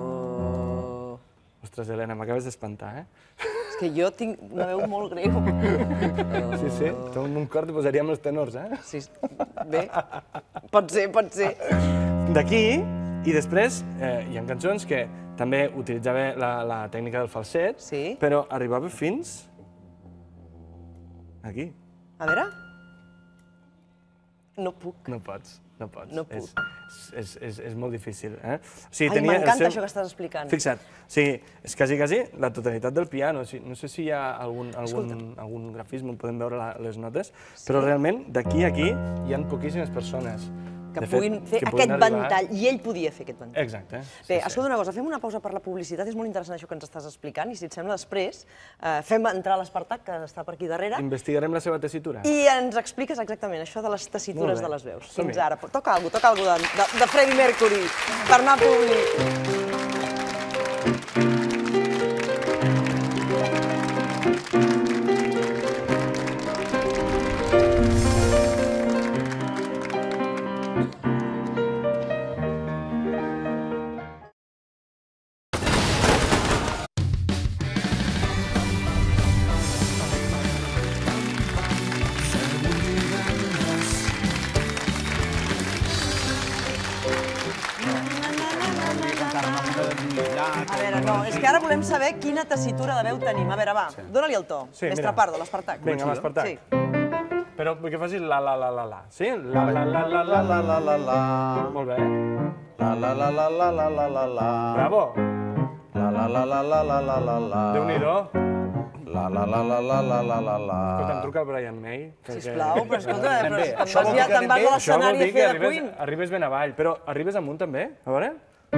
Ostres, Helena, m'acabes d'espantar, eh? És que jo tinc una veu molt greu. Sí, sí, tu en un cor t'hi posaríem els tenors, eh? Sí, bé, pot ser, pot ser. D'aquí, i després, hi ha cançons que també utilitzava la tècnica del falset, però arribava fins aquí. A veure? No puc. No pots. No pots. No puc. És molt difícil. Ai, m'encanta això que estàs explicant. Fixa't, és quasi, quasi la totalitat del piano. No sé si hi ha algun grafisme on podem veure les notes, però realment d'aquí a aquí hi ha poquíssimes persones que puguin fer aquest ventall, i ell podia fer aquest ventall. Exacte. Bé, escolta una cosa, fem una pausa per la publicitat, és molt interessant això que ens estàs explicant, i si et sembla després, fem entrar l'Espartac, que està per aquí darrere. Investigarem la seva tessitura. I ens expliques exactament això de les tessitures de les veus. Fins ara. Toca alguna cosa, toca alguna cosa de Freddie Mercury, per anar a Publi. perquè ara volem saber quina tessitura de veu tenim. A veure, va, dóna-li el to. Mestre Pardo, l'Espartac. Vinga, l'Espartac. Sí. Però que facis la, la, la, la, la. Sí? La, la, la, la, la, la, la, la, la. Molt bé. La, la, la, la, la, la, la, la, la. Bravo. La, la, la, la, la, la, la, la, la. Déu-n'hi-do. La, la, la, la, la, la, la, la, la. Escolta, em truca el Brian May. Sisplau, però escolta, te'n vas a l'escenari a fer de Queen. Arribes ben avall, però arribes amunt també? A veure?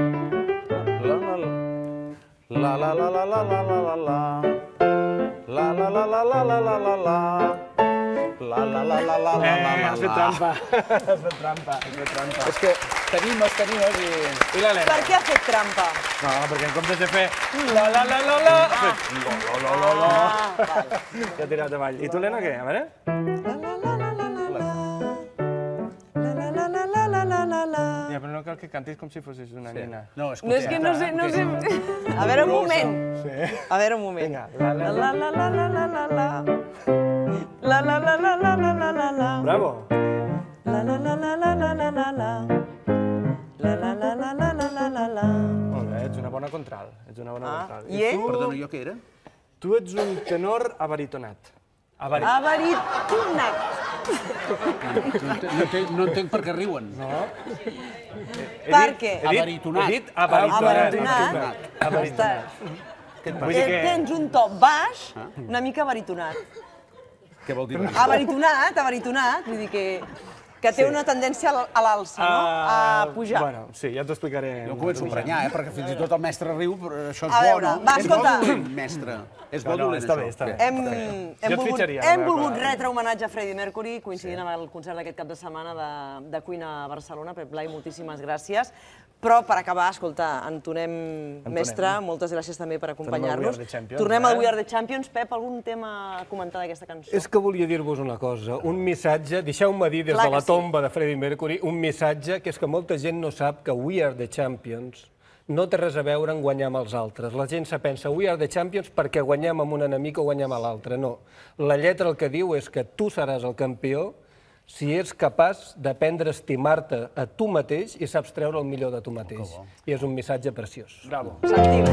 La, la, la, la, la, la, la, la, la. La, la, la, la, la, la, la, la, la. La, la, la, la, la, la, la, la. Eh, has fet trampa. Has fet trampa, has fet trampa. És que t'animes, t'animes i... I l'Helena? Per què ha fet trampa? No, perquè en comptes de fer la, la, la, la, la, ha fet la, la, la, la, la. Ja ha tirat avall. I tu, Helena, què? A veure? Ja, però no cal que cantis com si fossis una nena. No, No, és que no sé... No sé... A veure, un moment. A veure, un moment. Vinga. La, la, la, la, la, la, la, la. La, la, la, la, la, la, la, la, la. Bravo. La, la, la, la, la, la, la, la, la. La, la, la, la, la, la, la, la, la. Molt bé, ets una bona contral. Ets una bona contral. I ell? Perdona, jo què era? Tu ets un tenor abaritonat. Abaritonat. No entenc, no entenc per què riuen. No. Per què? Abaritonat. He dit abaritonat. Abaritonat. Abaritonat. Tens un to baix, una mica abaritonat. Què vol dir? Abaritonat, abaritonat, vull dir que... que té una tendència a l'alça, no? A pujar. Bueno, sí, ja t'ho explicaré. Jo em començo a emprenyar, eh? Perquè fins i tot el mestre riu, però això és A bo, veure, no? va, És bo escolta. dolent, mestre. És bo No, no, dolent, està bé, això. està bé. Hem, hem Jo et volgut, fitxaria, hem una volgut cosa. retre homenatge a Freddie Mercury, coincidint amb el concert d'aquest cap de setmana de, de Queen a Barcelona. Pep Blai, moltíssimes gràcies. Però, per acabar, escolta, entonem, mestre, moltes gràcies també per acompanyar-nos. We Are the Champions, Tornem al eh? We Are the Champions. Pep, algun tema a comentar d'aquesta cançó? És que volia dir-vos una cosa, un missatge, deixeu-me dir des Clar de que la sí. tomba de Freddie Mercury, un missatge que és que molta gent no sap que We Are the Champions no té res a veure en guanyar amb els altres. La gent se pensa We Are the Champions perquè guanyem amb un enemic o guanyem a l'altre. No. La lletra el que diu és que tu seràs el campió si ets capaç d'aprendre a estimar-te a tu mateix i saps treure el millor de tu mateix. I és un missatge preciós. Bravo. Sentim.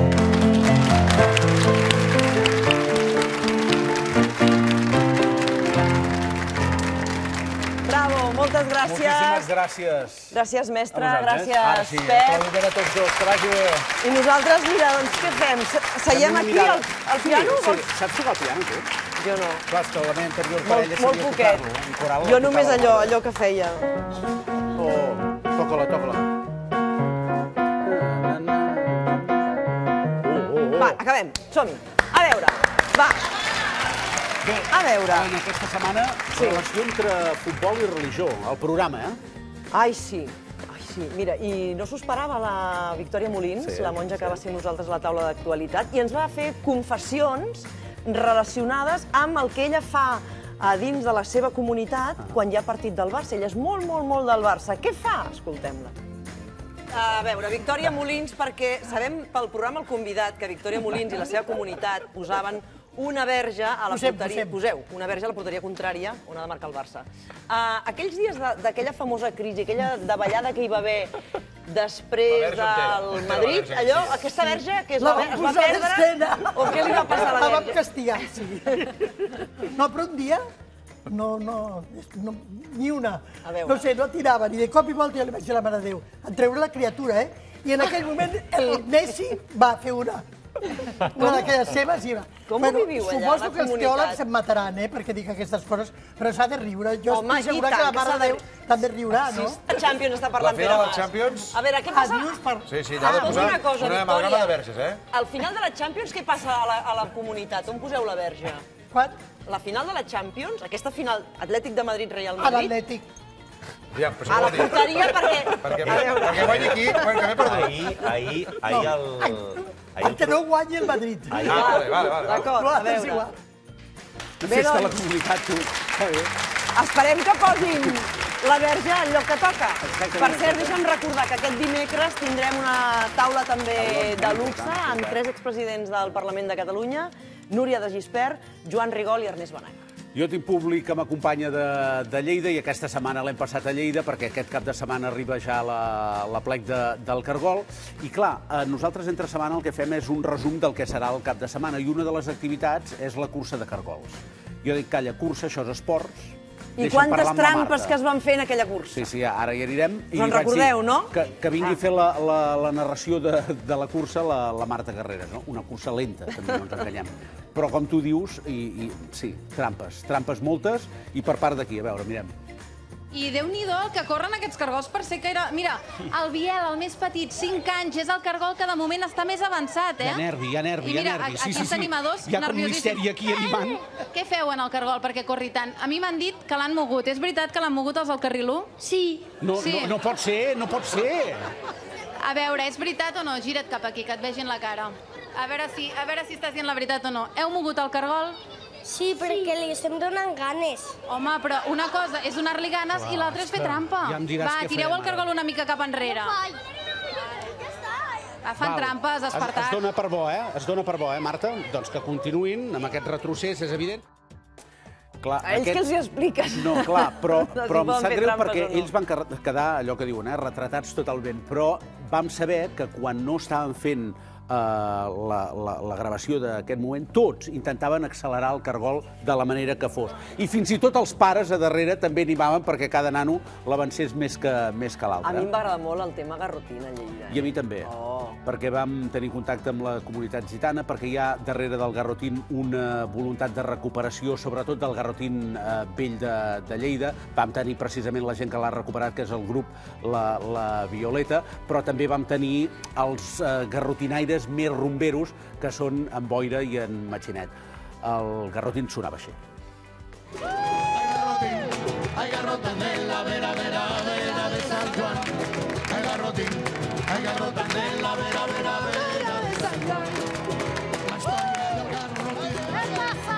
Bravo, moltes gràcies. Moltíssimes gràcies. Gràcies, mestre, A vosaltres. gràcies, Ara sí, Pep. aplaudiment a tots dos, que vagi bé. I nosaltres, mira, doncs què fem? Se- Seiem aquí al, al piano? Sí, sí. Saps tocar el piano, tu? Jo no. Clar, és que la meva anterior Molt, parella molt sabia poquet. tocar-lo. En coral Jo la només tocava. allò, allò que feia. Oh, toca-la, toca-la. Va, acabem. Som-hi. A veure, va. Bé, a veure. En aquesta setmana, Sí. relació entre futbol i religió, al programa, eh? Ai, sí. Ai, sí. Mira, i no s'ho esperava la Victòria Molins, Sí, la monja que sí. va ser amb nosaltres a la taula d'actualitat, i ens va fer confessions relacionades amb el que ella fa a dins de la seva comunitat quan hi ha partit del Barça. Ella és molt, molt, molt del Barça. Què fa? Escoltem-la. A veure, Victòria Molins, perquè sabem pel programa El Convidat que Victòria Molins i la seva comunitat posaven una verge a la Posem, porteria... posem. Poseu, una verge a la porteria contrària on ha de marcar el Barça. Uh, aquells dies de- d'aquella famosa crisi, aquella davallada que hi va haver després del Madrid, allò, aquesta verge que es va, La es vam va posar en perdre... escena. O què li va passar a la La vam verge? castigar, sí. No, però un dia, no, no, no ni una. A veure. No sé, no tirava, ni de cop i volta jo li vaig dir a la Mare de Déu, en treure la criatura, eh? I en aquell moment el Messi va fer una. Una d'aquelles seves i va. Com ho viviu allà, Suposo la que els comunitat? teòlegs em mataran, eh, perquè dic aquestes coses, però s'ha de riure. Jo Home, estic i segura tant, que la que Mare s'ha de de Déu també riurà, no? La Champions està parlant La final Pere del Mas. Champions? A veure, què passa? Adiós per... Sí, sí, allà ha de Ah, posar una cosa, un Victòria. anagrama de verges, eh? Al final de la Champions, què passa a la, a la comunitat? On poseu la verge? Quan? La final de la Champions, aquesta final Atlètic de Madrid-Real A Madrid, l'Atlètic. Ja, però a la porteria perquè... Perquè, A veure. perquè guanyi aquí, quan que m'he perdut. Ahir, ahir, ahir el... El que no guanyi el Madrid. Ahir, Ah, vale, vale, vale. D'acord, No, a és veure. igual. Festa a la doncs. comunitat, tu. Està bé. Esperem que posin la verge al lloc que toca. Per cert, deixa'm recordar que aquest dimecres tindrem una taula també de luxe amb tres expresidents del Parlament de Catalunya, Núria de Gispert, Joan Rigol i Ernest Benach. Jo tinc públic que m'acompanya de Lleida i aquesta setmana l'hem passat a Lleida perquè aquest cap de setmana arriba ja l'aplec del Cargol. I clar, nosaltres entre setmana el que fem és un resum del que serà el cap de setmana i una de les activitats és la cursa de cargols. Jo dic, calla, cursa, això és esports. I quantes trampes que es van fer en aquella cursa. Sí, sí, ara hi anirem. Us en recordeu, no? Que vingui a fer la narració de la cursa la Marta Guerrera, no? Una cursa lenta, també no ens enganyem. Però com tu dius, sí, trampes, trampes moltes, i per part d'aquí, a veure, mirem. I Déu-n'hi-do el que corren aquests cargols per ser caire... Mira, el Biel, el més petit, cinc anys, és el cargol que de moment està més avançat, eh? Hi ha nervi, hi ha nervi, hi ha nervi. I mira, aquí tenim a dos nerviosíssims. Hi ha com misteri aquí animant. Què feu en el cargol perquè corri tant? A mi m'han dit que l'han mogut. És veritat que l'han mogut els del carril u? Sí. No pot ser, no pot ser. A veure, és veritat o no? Gira't cap aquí, que et vegin la cara. A veure si estàs dient la veritat o no. Heu mogut el cargol? Sí, perquè li estem donant ganes. Home, però una cosa és donar-li ganes i l'altra és fer trampa. Va, tireu el cargol una mica cap enrere. Fan trampes, Espartac. Es dona per bo, eh? Es dona per bo, eh, Marta? Doncs que continuïn amb aquest retrocés, és evident. A ells que els hi expliques. No, clar, però em sap greu perquè ells van quedar, allò que diuen, retratats totalment, però vam saber que quan no estaven fent la gravació d'aquest moment, tots intentaven accelerar el cargol de la manera que fos. I fins i tot els pares a darrere també animaven perquè cada nano l'avancés més que l'altre. A mi em va agradar molt el tema garrotina a Lleida. I a mi també, perquè vam tenir contacte amb la comunitat gitana, perquè hi ha darrere del garrotín una voluntat de recuperació, sobretot del garrotín vell de Lleida. Vam tenir precisament la gent que l'ha recuperat, que és el grup La Violeta, però també vam tenir els garrotinaires més rumberos, que són en Boira i en Matxinet. El garrotín sonava així. Hay garrotín, hay garrotanela, vera, vera, vera de San Juan. Hay garrotín, hay garrotanela, vera, vera, vera de San Juan. La història del garrotín. ¿Qué pasa?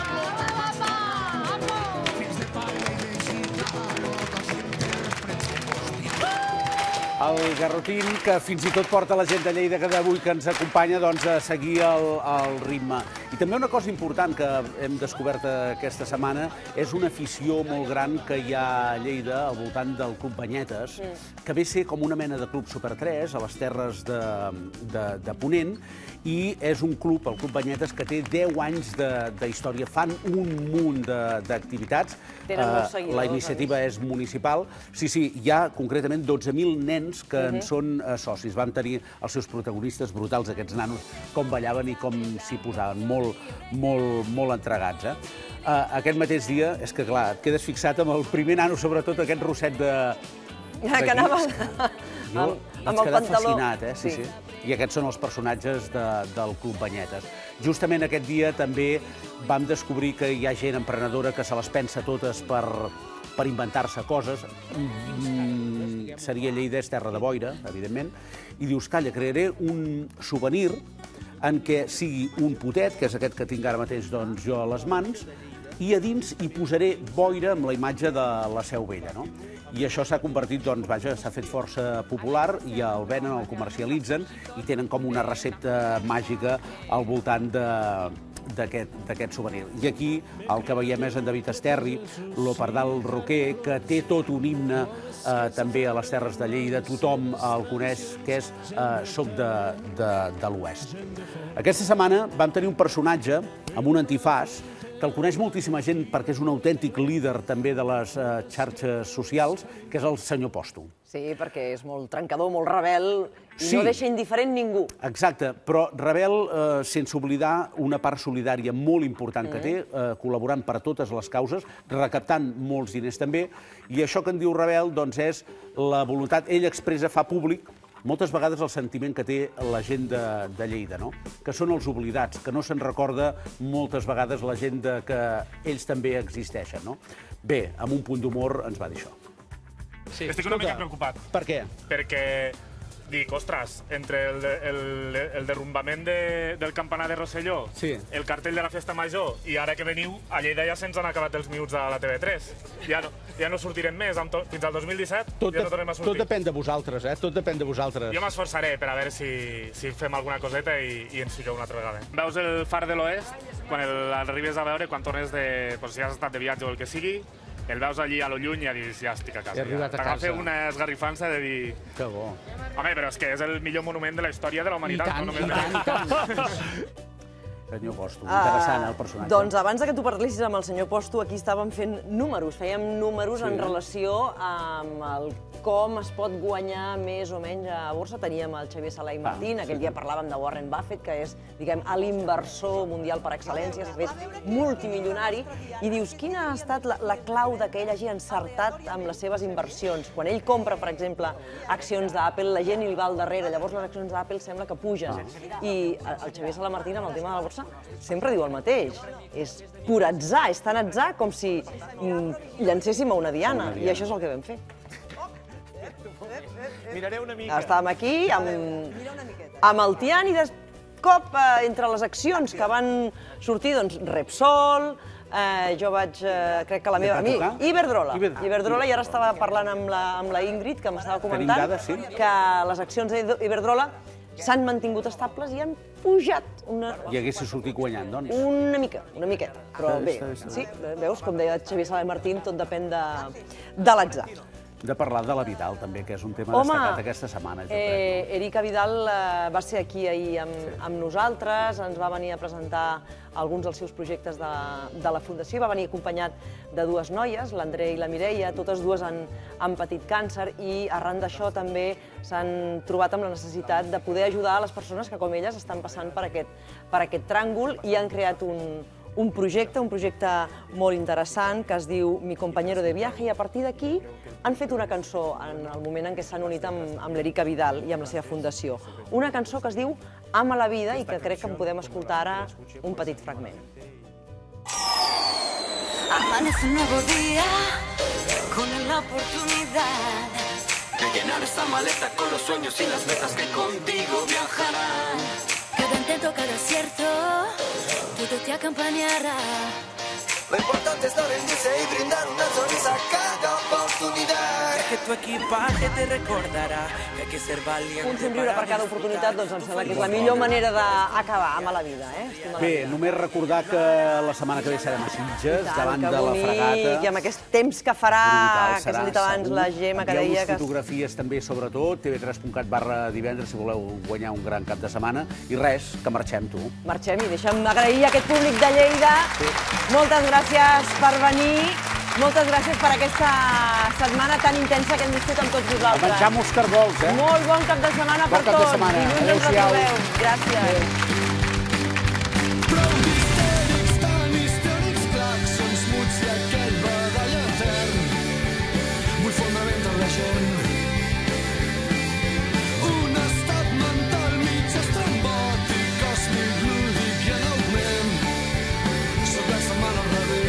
¡Vamos! Fins de paella i de gita, lotes intèrprets. El garrotín, que fins i tot porta la gent de Lleida que d'avui que ens acompanya a seguir el ritme. I també una cosa important que hem descobert aquesta setmana és una afició molt gran que hi ha a Lleida al voltant del Club Banyetes, que ve a ser com una mena de Club Super tres a les terres de Ponent, i és un club, el Club Banyetes, que té deu anys d'història. Fan un munt d'activitats. La iniciativa és municipal. Sí, sí, hi ha concretament dotze mil nens que en són socis. Van tenir els seus protagonistes brutals, aquests nanos, com ballaven i com s'hi posaven. Molt, molt, molt entregats, eh? Aquest mateix dia, és que clar, et quedes fixat amb el primer nano, sobretot aquest rosset de... Que anava amb el pantaló. Fascinat, eh? Sí, sí. I aquests són els personatges del Club Banyetes. Justament aquest dia també vam descobrir que hi ha gent emprenedora que se les pensa totes per inventar-se coses. Seria Lleida, és terra de boira, evidentment. I dius, calla, crearé un souvenir en què sigui un potet, que és aquest que tinc ara mateix jo a les mans, i a dins hi posaré boira amb la imatge de la Seu Vella, no? I això s'ha convertit, doncs, vaja, s'ha fet força popular i el venen, el comercialitzen i tenen com una recepta màgica al voltant d'aquest souvenir. I aquí el que veiem és en David Esterri, l'Opardal Roquer, que té tot un himne també a les terres de Lleida, tothom el coneix, que és Soc de l'Oest. Aquesta setmana vam tenir un personatge amb un antifàs que el coneix moltíssima gent perquè és un autèntic líder també de les xarxes socials, que és el senyor Posto. Sí, perquè és molt trencador, molt rebel, i no deixa indiferent ningú. Exacte, però rebel sense oblidar una part solidària molt important que té, col·laborant per a totes les causes, recaptant molts diners també, i això que en diu rebel doncs és la voluntat, ell expressa, fa públic, moltes vegades el sentiment que té la gent de Lleida, no? Que són els oblidats, que no se'n recorda moltes vegades la gent que ells també existeixen, no? Bé, amb un punt d'humor ens va dir això. Estic una mica preocupat. Per què? Perquè dic, ostres, entre el, de, el, el derrumbament de, del campanar de Rosselló, sí. el cartell de la festa major, i ara que veniu, a Lleida ja se'ns han acabat els minuts a la T V tres. Ja no, ja no sortirem més, amb to, fins al dos mil disset tot ja no tornem a sortir. Tot depèn de vosaltres, eh? Tot depèn de vosaltres. Jo m'esforçaré per a veure si, si fem alguna coseta i, i ens fiqueu una altra vegada. Veus el far de l'oest, quan el arribes a veure, quan tornes de... Pues, si has estat de viatge o el que sigui, el veus allí a lo lluny i ja dius, ja estic a casa. He arribat a casa. T'agafa una esgarrifança de dir... Que bo. Home, però és que és el millor monument de la història de la humanitat. I tant, no només i tant, i tant. Senyor Posto, interessant el personatge. Doncs abans que tu parlissis amb el senyor Posto, aquí estàvem fent números, fèiem números en relació amb el com es pot guanyar més o menys a borsa. Teníem el Xavier Sala i Martín, aquell dia parlàvem de Warren Buffett, que és, diguem, l'inversor mundial per excel·lència, s'ha fet multimilionari, i dius, quina ha estat la, la clau que ell hagi encertat amb les seves inversions? Quan ell compra, per exemple, accions d'Apple, la gent li va al darrere, llavors les accions d'Apple sembla que pugen. I el Xavier Sala Martín, amb el tema de la borsa, sempre diu el mateix. És pur atzar, és tan atzar com si llancéssim a una diana, i això és el que vam fer. Miraré una mica. Estàvem aquí amb, amb el Tian i de cop, eh, entre les accions que van sortir, doncs, Repsol, eh, jo vaig, eh, crec que la meva... A mi, Iberdrola. Iberdrola, i ara estava parlant amb la, amb la Ingrid, que m'estava comentant dades, sí. que les accions d'Iberdrola s'han mantingut estables i han pujat una... I haguessis sortit guanyant, doncs. Una mica, una miqueta, però bé, sí, veus, com deia Xavier Sala i Martín, tot depèn de, de l'atzar. De parlar de la Vidal, també, que és un tema destacat aquesta setmana, jo crec. Eh, Erika Vidal eh, va ser aquí ahir amb, amb nosaltres, ens va venir a presentar alguns dels seus projectes de, de la Fundació, va venir acompanyat de dues noies, l'Andrea i la Mireia, totes dues han, han patit càncer i arran d'això també s'han trobat amb la necessitat de poder ajudar a les persones que, com elles, estan passant per aquest, per aquest tràngol i han creat un, un projecte, un projecte molt interessant que es diu Mi compañero de viaje, i a partir d'aquí han fet una cançó en el moment en què s'han unit amb, amb l'Erika Vidal i amb la seva fundació. Una cançó que es diu Ama la vida i que crec que en podem escoltar ara un petit fragment. Amanece un nuevo día con la oportunidad de llenar esta maleta con los sueños y las metas que contigo viajarán. Cada intento, cada acierto, todo te acompañará. Lo importante es no rendirse y brindar una sonrisa a cada oportunidad. Que tu equipaje te recordará que hay que ser valiente. Un somriure per cada oportunitat, doncs em sembla que és la millor manera d'acabar amb la vida, eh? Bé, només recordar que la setmana que ve serem a Sitges, davant de la fregata. I amb aquest temps que farà, que s'ha dit abans la Gemma, que deia que... fotografies també, sobretot, T V tres punt cat barra divendres, si voleu guanyar un gran cap de setmana. I res, que marxem, tu. Marxem i deixa'm agrair a aquest públic de Lleida. Moltes gràcies per venir. Moltes gràcies per aquesta setmana tan intensa que hem viscut amb tots vosaltres. A menjar molts cargols, eh? Molt bon cap de setmana per tots. Bon cap de setmana. Dilluns ens retrobeu. Gràcies. Prou histèrics, tan histèrics, claxons muts i aquell badall etern. Vull fondre entre la gent. Un estat mental mig estrambòtic, còsmic, lúdic i en augment. Soc la setmana al revés.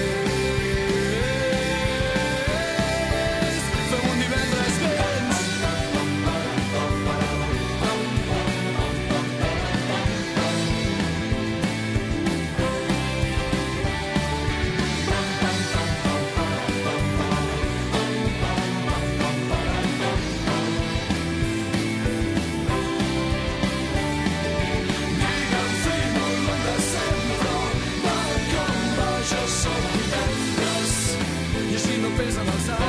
Pesen els